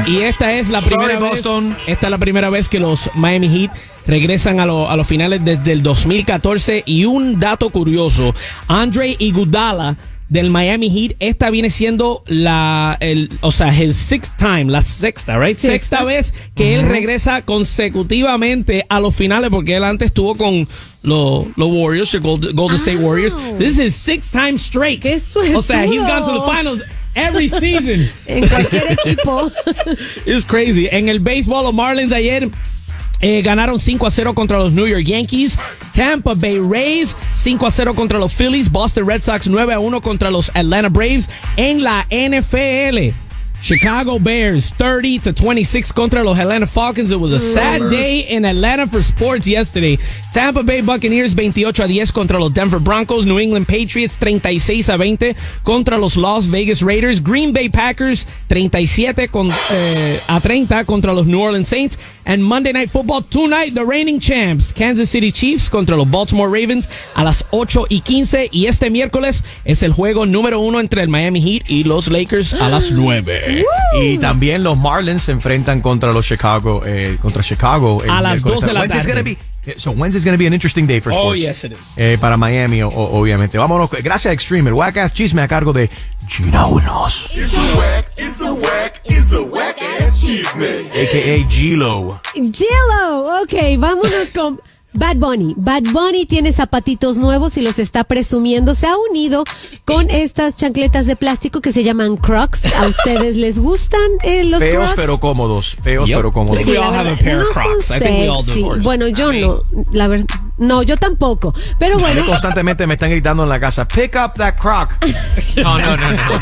Y esta es la primera Sorry, vez, Boston. esta es la primera vez que los Miami Heat regresan a, lo, a los finales desde el dos mil catorce. Y un dato curioso, Andre Iguodala del Miami Heat, esta viene siendo la, el, o sea, his sixth time, la sexta, right? Sexta, sexta vez que uh-huh. él regresa consecutivamente a los finales, porque él antes estuvo con los lo Warriors, los Golden, Golden oh. State Warriors. This is his sixth time straight. ¡Qué suertudo! O sea, he's gone to the finals every season. En cualquier equipo. It's crazy. En el béisbol, los Marlins ayer Eh, ganaron cinco a cero contra los New York Yankees. Tampa Bay Rays cinco a cero contra los Phillies. Boston Red Sox nueve a uno contra los Atlanta Braves. En la N F L, Chicago Bears thirty to twenty-six contra los Atlanta Falcons. It was a sad day in Atlanta for sports yesterday. Tampa Bay Buccaneers veintiocho a diez contra los Denver Broncos. New England Patriots treinta y seis a veinte contra los Las Vegas Raiders. Green Bay Packers treinta y siete con, eh, a treinta contra los New Orleans Saints. And Monday Night Football tonight, the reigning champs, Kansas City Chiefs contra los Baltimore Ravens a las ocho y quince. Y este miércoles es el juego número uno entre el Miami Heat y los Lakers a las nueve. Y también los Marlins se enfrentan contra los Chicago, eh, contra Chicago. A las dos de la Wednesday's tarde. Gonna be, so Wednesday's going to be an interesting day for sports. Oh, yes it is. Eh, para Miami, o, obviamente. Vámonos. Gracias a Extreme, el Wackass Chisme a cargo de Gina Unos. It's a whack, it's a whack, it's a whack-ass chisme. A K A G-Lo. G-Lo. Ok, vámonos con Bad Bunny. Bad Bunny tiene zapatitos nuevos y los está presumiendo. Se ha unido con estas chancletas de plástico que se llaman Crocs. ¿A ustedes les gustan eh, los Feos Crocs? pero cómodos. Feos Yep. pero cómodos. Sí, We all have a pair of no son Crocs. I think we all do. sexy. Horse. Bueno, yo I mean- no. La verdad, no, yo tampoco. Pero A bueno. mí constantemente me están gritando en la casa, pick up that croc. No, no, no, no.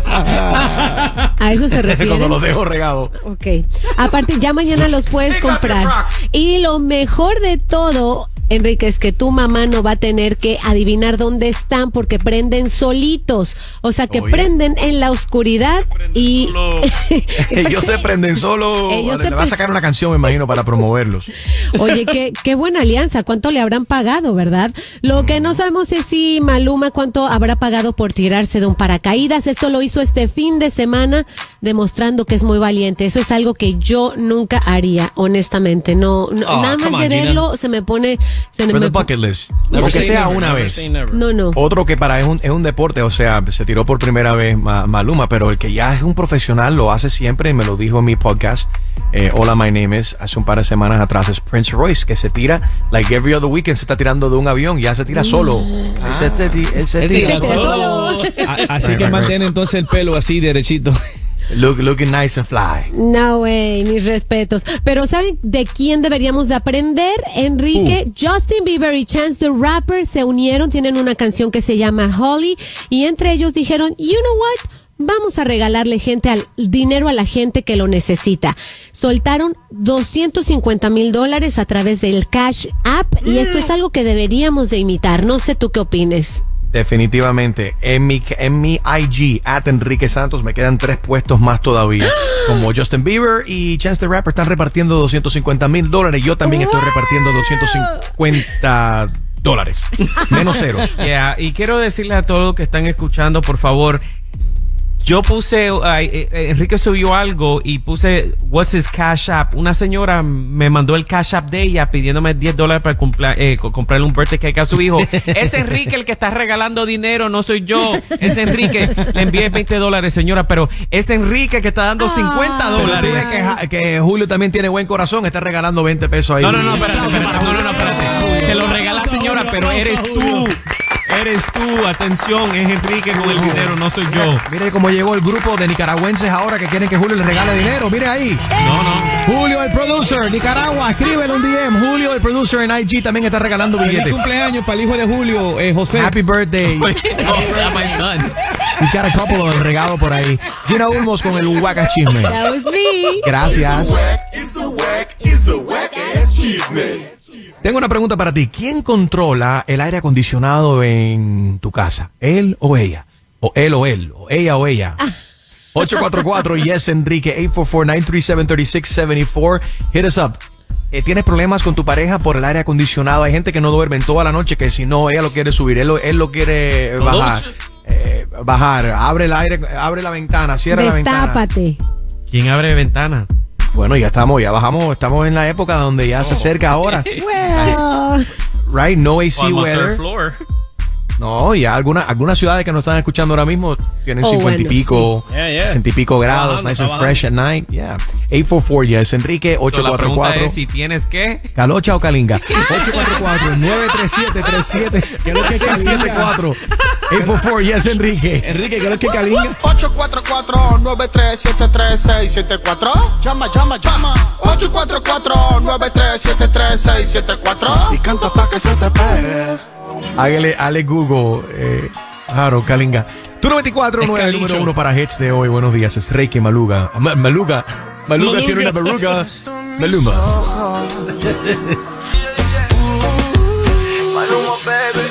A eso se refiere. Cuando los dejo regado. Ok. Aparte, ya mañana los puedes Pick up comprar. your rock. Y lo mejor de todo, Enrique, es que tu mamá no va a tener que adivinar dónde están porque prenden solitos. O sea, que Oye. prenden en la oscuridad y... Ellos se prenden solo. Ellos Le se va a pre- sacar una canción, me imagino, para promoverlos. Oye, qué, qué buena alianza. ¿Cuánto le habrán pagado, verdad? Lo que no sabemos es si Maluma cuánto habrá pagado por tirarse de un paracaídas. Esto lo hizo este fin de semana, demostrando que es muy valiente. Eso es algo que yo nunca haría, honestamente. No, no Oh, nada más come de on, verlo se me pone... Se For me the bucket list. Never Aunque say sea never, una never vez. say never. No, no. Otro que para es un, es un deporte, o sea, se tiró por primera vez Ma- Maluma, pero el que ya es un profesional lo hace siempre y me lo dijo en mi podcast, eh, Hola, my name is, hace un par de semanas atrás, es Prince Royce, que se tira, like every other weekend, se está tirando de un avión, ya se tira solo. Él se, se ti- él se Él tira tira solo. solo. A- Así que mantiene entonces el pelo así derechito. Look, looking nice and fly. No way, mis respetos. Pero ¿saben de quién deberíamos de aprender, Enrique? Uh. Justin Bieber y Chance the Rapper se unieron, tienen una canción que se llama Holly y entre ellos dijeron, you know what? Vamos a regalarle gente al dinero a la gente que lo necesita. Soltaron doscientos cincuenta mil dólares a través del Cash App y esto es algo que deberíamos de imitar. No sé tú qué opines. Definitivamente. En mi, en mi I G, at Enrique Santos, me quedan tres puestos más todavía. Como Justin Bieber y Chance the Rapper están repartiendo doscientos cincuenta mil dólares. Yo también estoy repartiendo doscientos cincuenta dólares. Menos ceros. Yeah, y quiero decirle a todos los que están escuchando, por favor, yo puse, uh, eh, eh, Enrique subió algo y puse, what's his Cash App? Una señora me mandó el Cash App de ella pidiéndome diez dólares para cumpla- eh, co- comprarle un birthday cake a su hijo. Es Enrique el que está regalando dinero, no soy yo. Es Enrique. Le envié veinte dólares, señora, pero es Enrique que está dando cincuenta Pero tú dólares. ves que, Ja- que Julio también tiene buen corazón, está regalando veinte pesos ahí. No, no, no, espérate, espérate. No, no, no, espérate. Se lo regala la señora, pero eres tú. Eres tú, atención, es Enrique con el dinero, no soy yo. Mire cómo llegó el grupo de nicaragüenses ahora que quieren que Julio les regale dinero. Mire ahí. No, no. Julio, el producer, Nicaragua, escríbele un D M. Julio, el producer en I G, también está regalando Feliz billetes. cumpleaños para el hijo de Julio, eh, José. Happy birthday. My son. He's got a couple of regalos por ahí. Gina Ulmos con el Wackass Chisme. That was me. Gracias. It's a whack, it's a whack-ass chisme. Tengo una pregunta para ti. ¿Quién controla el aire acondicionado en tu casa? ¿Él o ella? ¿O él o él? ¿O ella o ella? ocho cuatro cuatro yes Enrique ocho cuatro cuatro, nueve tres siete, tres seis siete cuatro. Hit us up. Eh, ¿Tienes problemas con tu pareja por el aire acondicionado? Hay gente que no duerme en toda la noche, que si no, ella lo quiere subir, él lo, él lo quiere bajar. Eh, bajar. Abre el aire, abre la ventana, cierra la ventana. Destápate. ¿Quién abre ventana? Bueno, ya estamos, ya bajamos, estamos en la época donde ya oh. se acerca ahora. Well. Right, no A C On the weather. third floor. No, ya algunas algunas ciudades que nos están escuchando ahora mismo tienen Oh, cincuenta y bueno, pico, sí. Yeah, yeah. sesenta y pico grados, Trabajando, nice and trabajando. fresh at night. Yeah. eight four four, yes. Enrique, ocho So, la cuatro pregunta cuatro. es si tienes qué. ¿Calocha o Calinga? ocho cuatro cuatro, nueve tres siete, tres siete. ¿Qué es lo que es seis siete cuatro? eight four four, yes, Enrique. Enrique, ¿qué es lo que Calinga? ocho cuatro cuatro, nueve tres siete tres, seis siete cuatro. Llama, llama, llama. ocho cuatro cuatro, nueve tres siete tres, seis siete cuatro. Y canta pa' que se te pegue. Hágale, hágale Google. Eh, claro, Calinga. Tú noventa y cuatro punto nueve, número uno para hits de hoy. Buenos días, es Reiki Maluga. Ma- Maluga. Maluga. Maluga tiene una verruga. Maluma. Maluma, baby.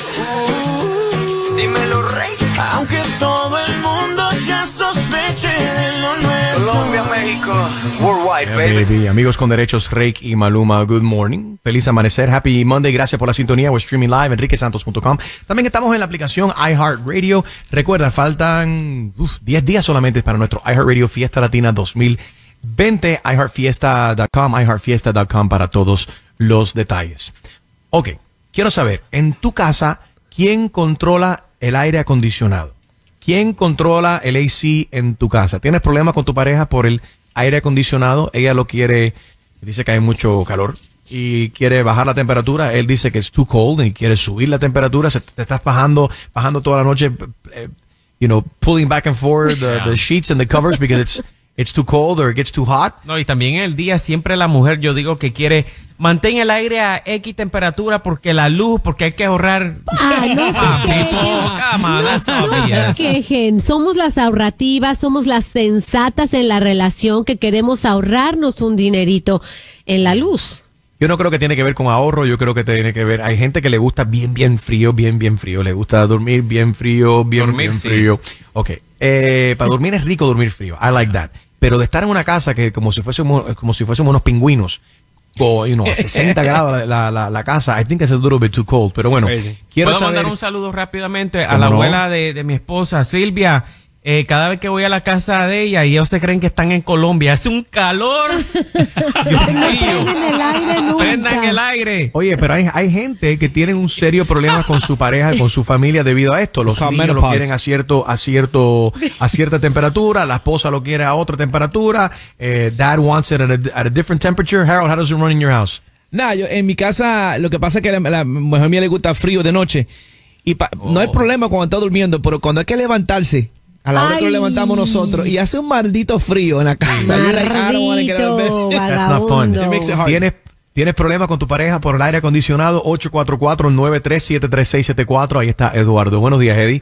Uh, dímelo, rey. Aunque todo el mundo ya sospeche de lo nuestro. Colombia, México, worldwide, Yeah, baby. baby. Amigos con derechos, Reiki y Maluma, good morning. Feliz amanecer, happy Monday. Gracias por la sintonía. We're streaming live, enrique santos punto com. También estamos en la aplicación iHeartRadio. Recuerda, faltan uf, diez días solamente para nuestro iHeartRadio Fiesta Latina dos mil veinte. i heart fiesta punto com, i heart fiesta punto com para todos los detalles. Ok, quiero saber, en tu casa, ¿quién controla el aire acondicionado? ¿Quién controla el A C en tu casa? ¿Tienes problemas con tu pareja por el aire acondicionado? Ella lo quiere, dice que hay mucho calor y quiere bajar la temperatura. Él dice que es too cold y quiere subir la temperatura. Se te estás bajando, bajando toda la noche, eh, you know, pulling back and forth the, the sheets and the covers because it's it's too cold or it gets too hot. No, y también en el día siempre la mujer, yo digo que quiere mantén el aire a X temperatura porque la luz, porque hay que ahorrar. Ah, no se Ah, quejen. people, come on, that's No, no obvious. se quejen. Somos las ahorrativas, somos las sensatas en la relación que queremos ahorrarnos un dinerito en la luz. Yo no creo que tiene que ver con ahorro, yo creo que tiene que ver, hay gente que le gusta bien, bien frío, bien, bien frío, le gusta dormir bien frío, bien, Dormir, bien sí. frío. Ok, eh, para dormir es rico dormir frío, I like that. Pero de estar en una casa que como si fuésemos, como si fuésemos unos pingüinos, o, you know, a sesenta grados la, la, la, la casa, I think it's a little bit too cold, pero bueno, quiero ¿Puedo saber... mandar un saludo rápidamente a ¿Cómo la no? abuela de, de mi esposa, Silvia? Eh, cada vez que voy a la casa de ella y ellos se creen que están en Colombia, hace un calor. Dios mío. el aire nunca. Prendan el aire. Oye, pero hay, hay gente que tiene un serio problema con su pareja, con su familia debido a esto. Los It's called niños lo menopause. quieren a cierto, a cierto, a cierta temperatura, la esposa lo quiere a otra temperatura, eh, dad wants it at a, at a different temperature. Harold, how does it run in your house? Nah, yo en mi casa lo que pasa es que a la, la mujer mía le gusta frío de noche y pa- no hay problema cuando está durmiendo, pero cuando hay que levantarse a la hora que Ay. lo levantamos nosotros y hace un maldito frío en la casa. You're like, I don't wanna get out of bed. Maldito, That's not fun. vagabundo. It makes it hard. ¿Tienes, ¿Tienes problemas con tu pareja por el aire acondicionado? ocho cuatro cuatro, nueve tres siete tres, seis siete cuatro. Ahí está Eduardo. Buenos días, Eddie.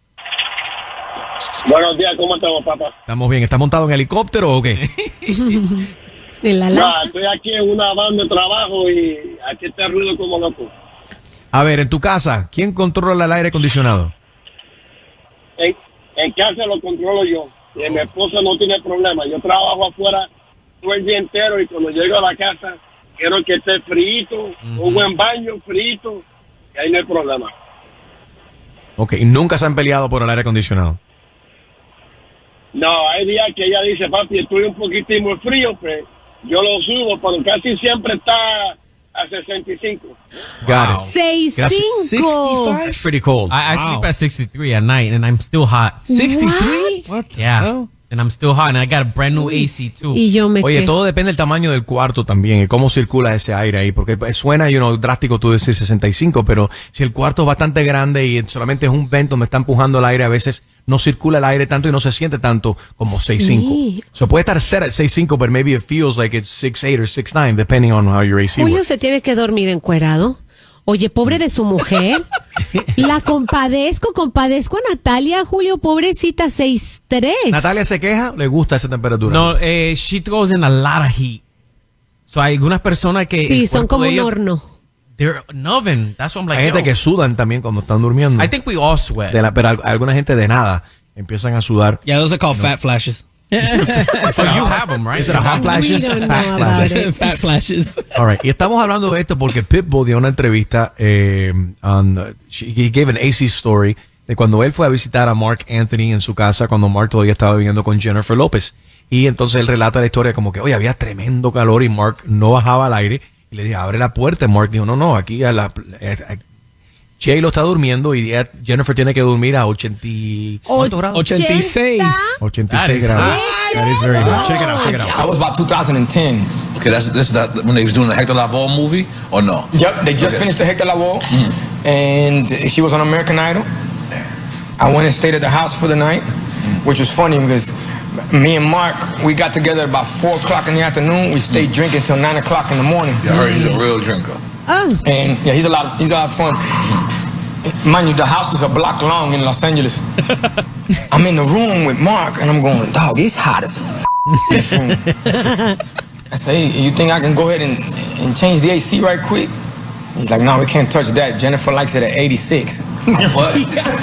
Buenos días, ¿cómo estamos, papá? ¿Estamos bien? ¿Estás montado en helicóptero o qué? En la No, lancha. estoy aquí en una banda de trabajo y aquí está ruido como loco. A ver, en tu casa, ¿quién controla el aire acondicionado? En, en casa lo controlo yo. Y mi esposa no tiene problema. Yo trabajo afuera todo el día entero y cuando llego a la casa quiero que esté frito, un buen baño, frito, y ahí no hay problema. Ok, y nunca se han peleado por el aire acondicionado. No, hay días que ella dice, papi, estoy un poquitín muy frío, pues yo lo subo, pero casi siempre está a sesenta y cinco. Got it. sesenta y cinco. That's pretty cold. I, I Wow. sleep at sixty-three at night and I'm still hot. sixty-three? What the Yeah. hell? And I'm still hot and I got a brand new A C too. Y yo me Oye, quejo. todo depende del tamaño del cuarto también y cómo circula ese aire ahí, porque suena, you know, drástico tú decir sesenta y cinco, pero si el cuarto es bastante grande y solamente es un vento donde está empujando el aire, a veces no circula el aire tanto y no se siente tanto como sesenta y cinco. Sí. So puede estar set at sesenta y cinco, but maybe it feels like it's six eight or six nine, depending on how your A C Julio works. se tiene que dormir encuerado. Oye, pobre de su mujer. La compadezco, compadezco a Natalia, Julio, pobrecita, seis tres. Natalia se queja, le gusta esa temperatura. No, eh, she goes in a lot of heat. So hay algunas personas que Sí, el son cuerpo como de un ellos, horno. They're an oven. That's what I'm like. Hay gente yo. que sudan también cuando están durmiendo. I think we all sweat. De la- pero al- alguna gente de nada empiezan a sudar. Yeah, those are called fat flashes. So you have them, right? Is it a hot flash? We don't know Fat about flash. it. Fat flashes. All right. Y estamos hablando de esto porque Pitbull dio una entrevista, eh, on, she, he gave an A C story, de cuando él fue a visitar a Mark Anthony en su casa, cuando Mark todavía estaba viviendo con Jennifer López. Y entonces él relata la historia como que, oye, había tremendo calor y Mark no bajaba al aire. Y le dije, abre la puerta. Y Mark dijo, no, no, aquí a la... A, a, Jay lo está durmiendo y Jennifer tiene que dormir a ochenta grados. ochenta y seis. ochenta y seis grados. That is very hot. Check it out, check it out. That was about two thousand ten. Okay, that's this is that when they was doing the Hector Lavoe movie or no? Yep, they just okay. finished the Hector Lavoe, mm. and she was on American Idol. I went and stayed at the house for the night, mm. which was funny because me and Mark, we got together about four o'clock in the afternoon. We stayed mm. drinking till nine o'clock in the morning. Yeah, I heard he's a real drinker. Oh. And yeah, he's a lot. He's a lot of fun. Mind you, the house is a block long in Los Angeles. I'm in the room with Mark, and I'm going, dog, it's hot as f*** this room. I say, hey, you think I can go ahead and, and change the A C right quick? He's like, no, we can't touch that. Jennifer likes it at eighty-six. What?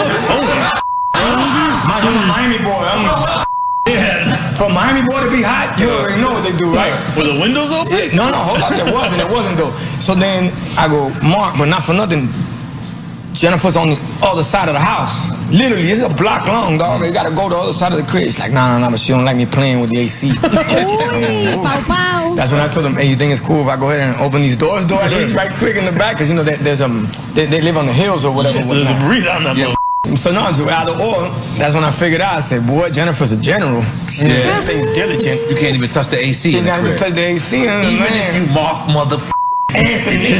I'm a Miami boy. I'm yeah. For Miami boy to be hot, you already know what they do, right? Were the windows open? Yeah, no, no, hold up, there wasn't, it wasn't though. So then I go, Mark, but not for nothing. Jennifer's on the other side of the house. Literally, it's a block long, dog. They gotta go to the other side of the crib. It's like, nah, nah, nah, but she don't like me playing with the A C. Pow, pow. That's when I told them, hey, you think it's cool if I go ahead and open these doors, door at least right quick in the back? Because, you know, they, there's um, they, they live on the hills or whatever. Yeah, so there's a breeze on that yeah. So no, so out of all, that's when I figured out. I said, boy, Jennifer's a general. Yeah, this thing's diligent. You can't even touch the A C. You can't even touch the A C. Even man. if you mark motherfucker. Anthony.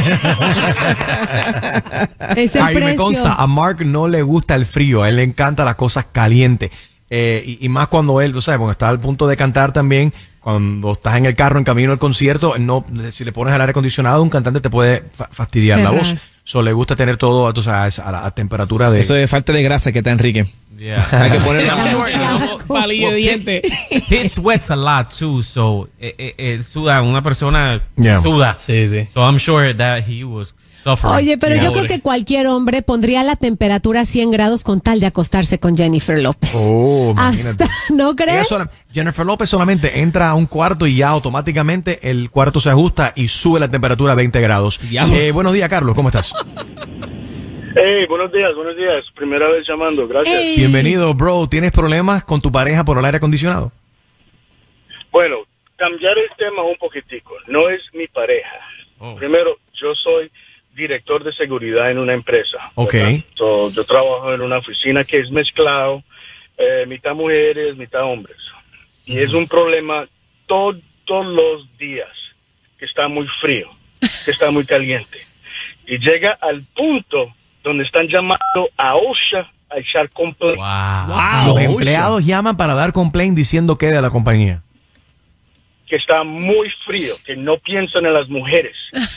Ahí me consta, a Mark no le gusta el frío, a él le encanta las cosas calientes. Eh, y, y más cuando él, tú sabes, cuando está al punto de cantar también, cuando estás en el carro en camino al concierto, no, si le pones al aire acondicionado, un cantante te puede fa fastidiar sí, la voz. So, le gusta tener todo, tú sabes, a la a temperatura de... Eso es falta de grasa que está Enrique. Yeah. Hay que ponerle palillo de diente. He sweats a lot too, so eh, eh, eh, suda, una persona yeah. suda. Sí, sí. So I'm sure that he was suffering. Oye, pero yeah. yo creo que cualquier hombre pondría la temperatura a cien grados con tal de acostarse con Jennifer López. Oh, imagínate. Hasta, ¿no crees? Sola, Jennifer López solamente entra a un cuarto y ya automáticamente el cuarto se ajusta y sube la temperatura a veinte grados. Eh, buenos días, Carlos, ¿cómo estás? Hey, buenos días, buenos días. Primera vez llamando, gracias. Hey. Bienvenido, bro. ¿Tienes problemas con tu pareja por el aire acondicionado? Bueno, cambiar el tema un poquitico. No es mi pareja. Oh. Primero, yo soy director de seguridad en una empresa. Ok. So, yo trabajo en una oficina que es mezclado, eh, mitad mujeres, mitad hombres. Y mm. es un problema todo, todos los días, que está muy frío, que está muy caliente. Y llega al punto donde están llamando a OSHA a echar complaint. Wow. Wow. Los empleados llaman para dar complaint diciendo que de la compañía. Que está muy frío, que no piensan en las mujeres.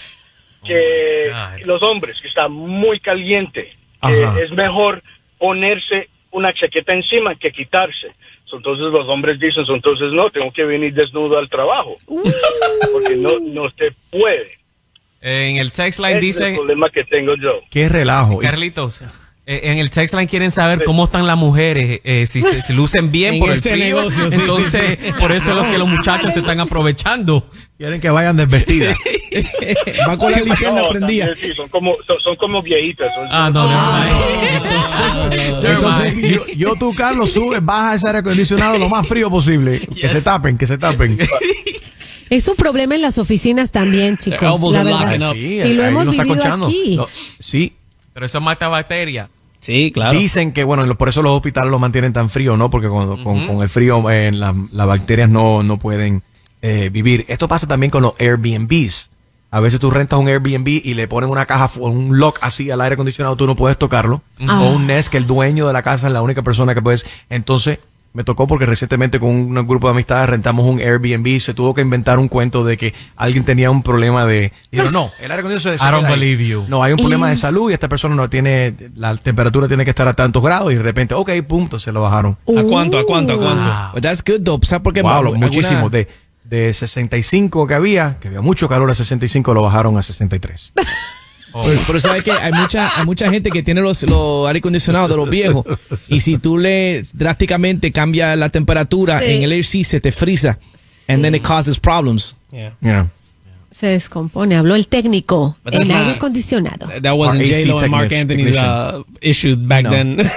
Que oh los hombres, que está muy caliente. Que es mejor ponerse una chaqueta encima que quitarse. So, entonces los hombres dicen, so, entonces no, tengo que venir desnudo al trabajo. Uh. Porque no, no se puede. En el text line Ese dice... es el problema que tengo yo. Qué relajo. Carlitos, eh, en el text line quieren saber sí. cómo están las mujeres, eh, si se si lucen bien por el frío. Negocio, sí, entonces, sí, sí. por eso es lo que los muchachos se están aprovechando. Quieren que vayan desvestidas. Va con la linterna no, prendida. También, sí, son como, son, son como viejitas. Son, ah, no, no. Ah, no. Entonces, entonces, yo, yo, tú, Carlos, subes, baja ese aire acondicionado lo más frío posible. Yes. Que se tapen, que se tapen. Es un problema en las oficinas también, chicos. La verdad. Sí, y lo hemos vivido aquí. No, sí. Pero eso mata bacterias. Sí, claro. Dicen que, bueno, por eso los hospitales los mantienen tan frío, ¿no? Porque cuando, uh-huh. con, con el frío eh, las la bacterias no, no pueden eh, vivir. Esto pasa también con los Airbnbs. A veces tú rentas un Airbnb y le ponen una caja, un lock así al aire acondicionado, tú no puedes tocarlo. Uh-huh. O un Nest, que el dueño de la casa es la única persona que puedes. Entonces... Me tocó porque recientemente con un grupo de amistades rentamos un Airbnb. Se tuvo que inventar un cuento de que alguien tenía un problema de... Dijeron, no, el aire acondicionado se I don't believe you. No, hay un problema de salud y esta persona no tiene... La temperatura tiene que estar a tantos grados y de repente, ok, punto, se lo bajaron. ¿A cuánto? ¿A cuánto? ¿A cuánto? Wow. But that's good though. ¿Sabes por qué? Wow, lo, muchísimo. De, de sesenta y cinco que había, que había mucho calor a sesenta y cinco, lo bajaron a sesenta y tres. Oh. Pero, pero sabes que hay mucha, hay mucha gente que tiene los, los aire acondicionados de los viejos y si tú le drásticamente cambias la temperatura sí. en el A C se te frisa sí. and then it causes problems. Yeah. Yeah. Se descompone. Habló el técnico en aire acondicionado. That wasn't J-Lo and Mark Anthony's uh, issue back no. then.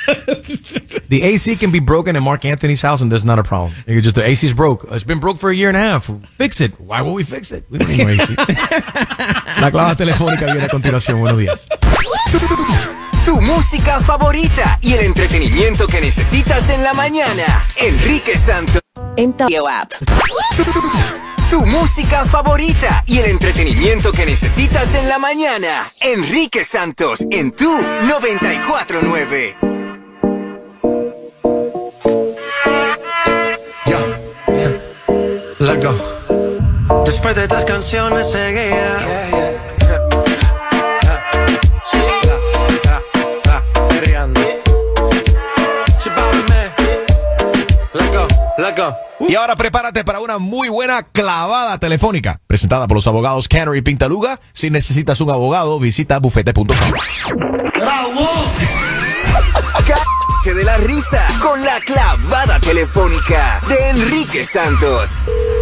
The A C can be broken in Mark Anthony's house and there's not a problem. You just, the A C's broke. It's been broke for a year and a half. Fix it. Why would we fix it? We don't need no A C. La clavada telefónica viene a continuación. Buenos días. Tu, tu, tu, tu, tu música favorita y el entretenimiento que necesitas en la mañana. Enrique Santos. En Tokyo App. Tu, tu, tu, tu, tu música favorita y el entretenimiento que necesitas en la mañana. Enrique Santos en tu noventa y cuatro nueve. Let go. Después de tres canciones seguía. Y ahora prepárate para una muy buena clavada telefónica presentada por los abogados Canary Pintaluga. Si necesitas un abogado, visita bufete punto com. ¡Bravo! Cállate de la risa con la clavada telefónica de Enrique Santos.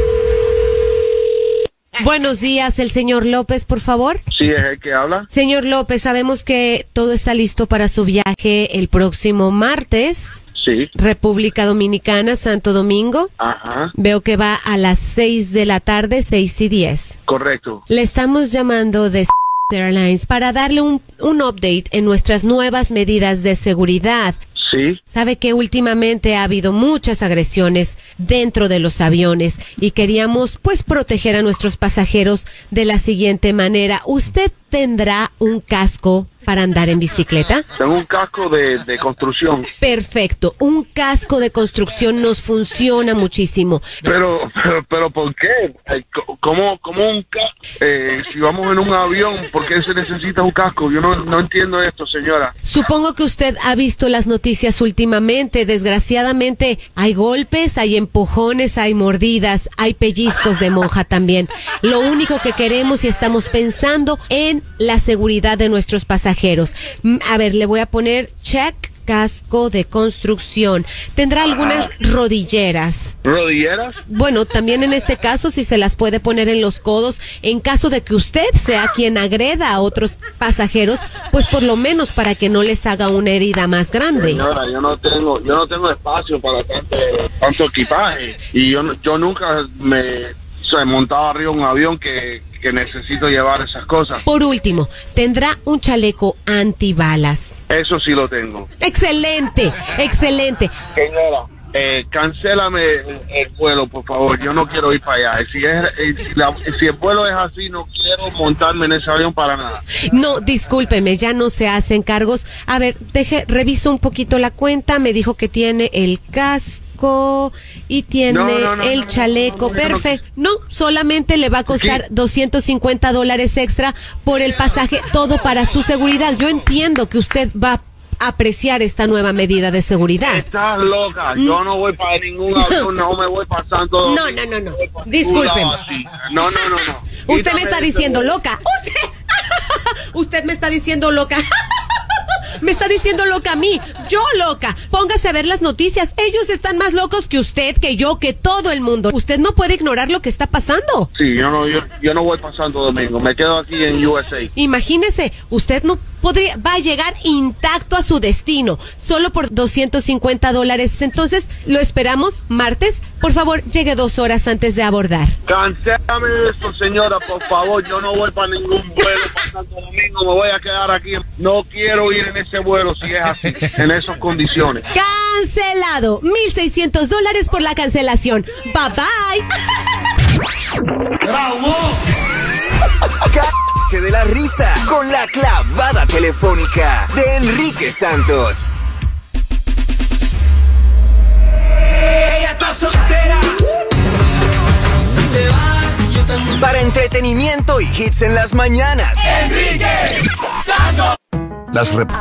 Buenos días, el señor López, por favor. Sí, es el que habla. Señor López, sabemos que todo está listo para su viaje el próximo martes. Sí. República Dominicana, Santo Domingo. Ajá. Veo que va a las seis de la tarde, seis y diez. Correcto. Le estamos llamando de Airlines para darle un, un update en nuestras nuevas medidas de seguridad. Sí. Sabe que últimamente ha habido muchas agresiones dentro de los aviones y queríamos pues proteger a nuestros pasajeros de la siguiente manera. ¿Usted tendrá un casco para andar en bicicleta? Tengo un casco de, de construcción. Perfecto, un casco de construcción nos funciona muchísimo. Pero, pero, pero ¿por qué? ¿Cómo, cómo un casco? Eh, si vamos en un avión, ¿por qué se necesita un casco? Yo no, no entiendo esto, señora. Supongo que usted ha visto las noticias últimamente. Desgraciadamente hay golpes, hay empujones, hay mordidas, hay pellizcos de monja también. Lo único que queremos y estamos pensando en la seguridad de nuestros pasajeros. A ver, le voy a poner check, casco de construcción. ¿Tendrá algunas rodilleras? ¿Rodilleras? Bueno, también en este caso, si se las puede poner en los codos, en caso de que usted sea quien agreda a otros pasajeros, pues por lo menos para que no les haga una herida más grande. Señora, yo no tengo, yo no tengo espacio para tanto, tanto equipaje y yo, yo nunca me, o sea, he montado arriba un avión que que necesito llevar esas cosas. Por último, ¿tendrá un chaleco antibalas? Eso sí lo tengo. Excelente, excelente. Señora, eh, cancélame el, el vuelo, por favor. Yo no quiero ir para allá. Si, es, eh, si, la, si el vuelo es así, no quiero montarme en ese avión para nada. No, discúlpeme, ya no se hacen cargos. A ver, deje, reviso un poquito la cuenta. Me dijo que tiene el casco y tiene no, no, no, el no, perfecto. No, no, no, Perfecto. No, solamente le va a costar ¿Qué? doscientos cincuenta dólares extra por el pasaje, todo para su seguridad. Yo entiendo que usted va a apreciar esta nueva medida de seguridad. Estás loca. ¿Mm? Yo no voy para ningún avión, no me voy pasando. No, no, no, no. Discúlpeme. No, no, no, no. Usted Quítame me está diciendo este... loca. Usted, usted me está diciendo loca. Me está diciendo loca a mí, yo loca. Póngase a ver las noticias. Ellos están más locos que usted, que yo, que todo el mundo. Usted no puede ignorar lo que está pasando. Sí, yo no, yo, yo no voy pasando domingo. Me quedo aquí en U S A. Imagínese, usted no podría, va a llegar intacto a su destino, solo por doscientos cincuenta dólares. Entonces, lo esperamos martes. Por favor, llegue dos horas antes de abordar. Cancélame esto, señora, por favor. Yo no voy para ningún vuelo pasando domingo. Me voy a quedar aquí. No quiero ir en ese vuelo si es así, en esas condiciones. Cancelado. mil seiscientos dólares por la cancelación. Bye bye. ¡Bravo! Cállate de la risa con la clavada telefónica de Enrique Santos. Ella está soltera. Si te vas, yo también. Para entretenimiento y hits en las mañanas. Enrique Santos. Las rep...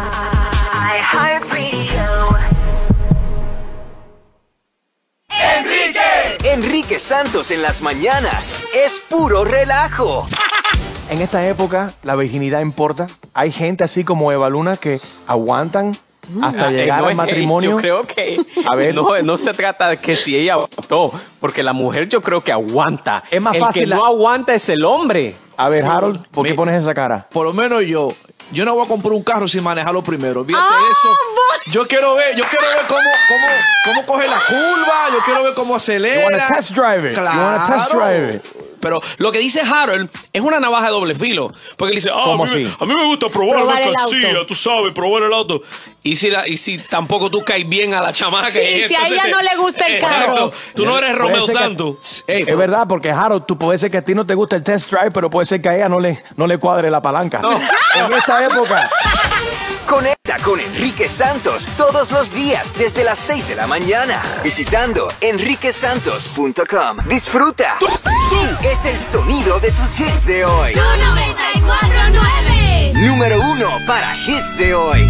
Enrique. Enrique Santos en las mañanas. Es puro relajo. En esta época, la virginidad importa. Hay gente así como Eva Luna que aguantan hasta eh, llegar no, al matrimonio. Yo creo que a ver. No, no se trata de que si ella aguantó, porque la mujer yo creo que aguanta. Es más el fácil que la... no aguanta es el hombre. A ver, Harold, ¿por qué Me... pones esa cara? Por lo menos yo, yo no voy a comprar un carro sin manejarlo primero. Fíjate oh, eso. Yo quiero ver, yo quiero ver cómo, cómo, cómo coge la curva, yo quiero ver cómo acelera. You wanna test drive it. Claro. You wanna test drive it. Pero lo que dice Harold es una navaja de doble filo. Porque él dice, ah, ¿Cómo a, mí, así? a mí me gusta probar, Probar la el mercancía, auto. tú sabes, probar el auto. Y si, la, y si tampoco tú caes bien a la chamaca. Y si a ella no le gusta el Exacto. carro. Tú no eres Puede Romeo ser que- Santos. Ey, es verdad, porque Harold, tú puede ser que a ti no te guste el test drive, pero puede ser que a ella no le, no le cuadre la palanca. No. En esta época. Conecta con Enrique Santos todos los días desde las seis de la mañana visitando enrique santos punto com. Disfruta. Tú, tú es el sonido de tus hits de hoy. Tu noventa y cuatro punto nueve. Número uno para hits de hoy.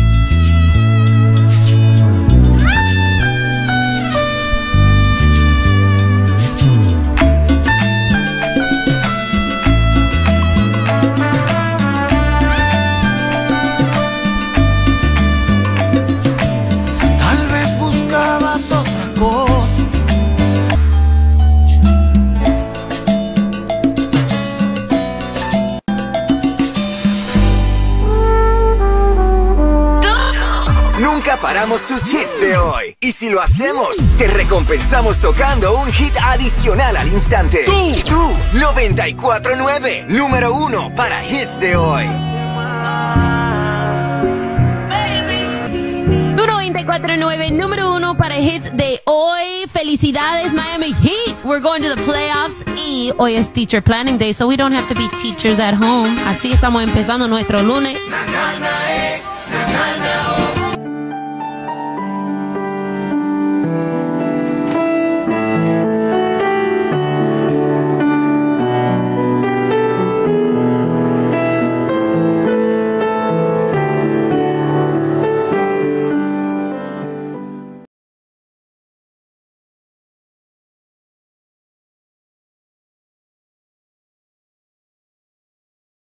Tal vez buscabas otra cosa. Nunca paramos tus hits de hoy. Y si lo hacemos, te recompensamos tocando un hit adicional al instante. Tú, tú, noventa y cuatro punto nueve. Número uno para hits de hoy. Tu noventa y cuatro punto nueve, número uno para hits de hoy. Felicidades, Miami Heat. We're going to the playoffs. Y hoy es Teacher Planning Day, so we don't have to be teachers at home. Así estamos empezando nuestro lunes. Na, na, na, eh, na, na, na.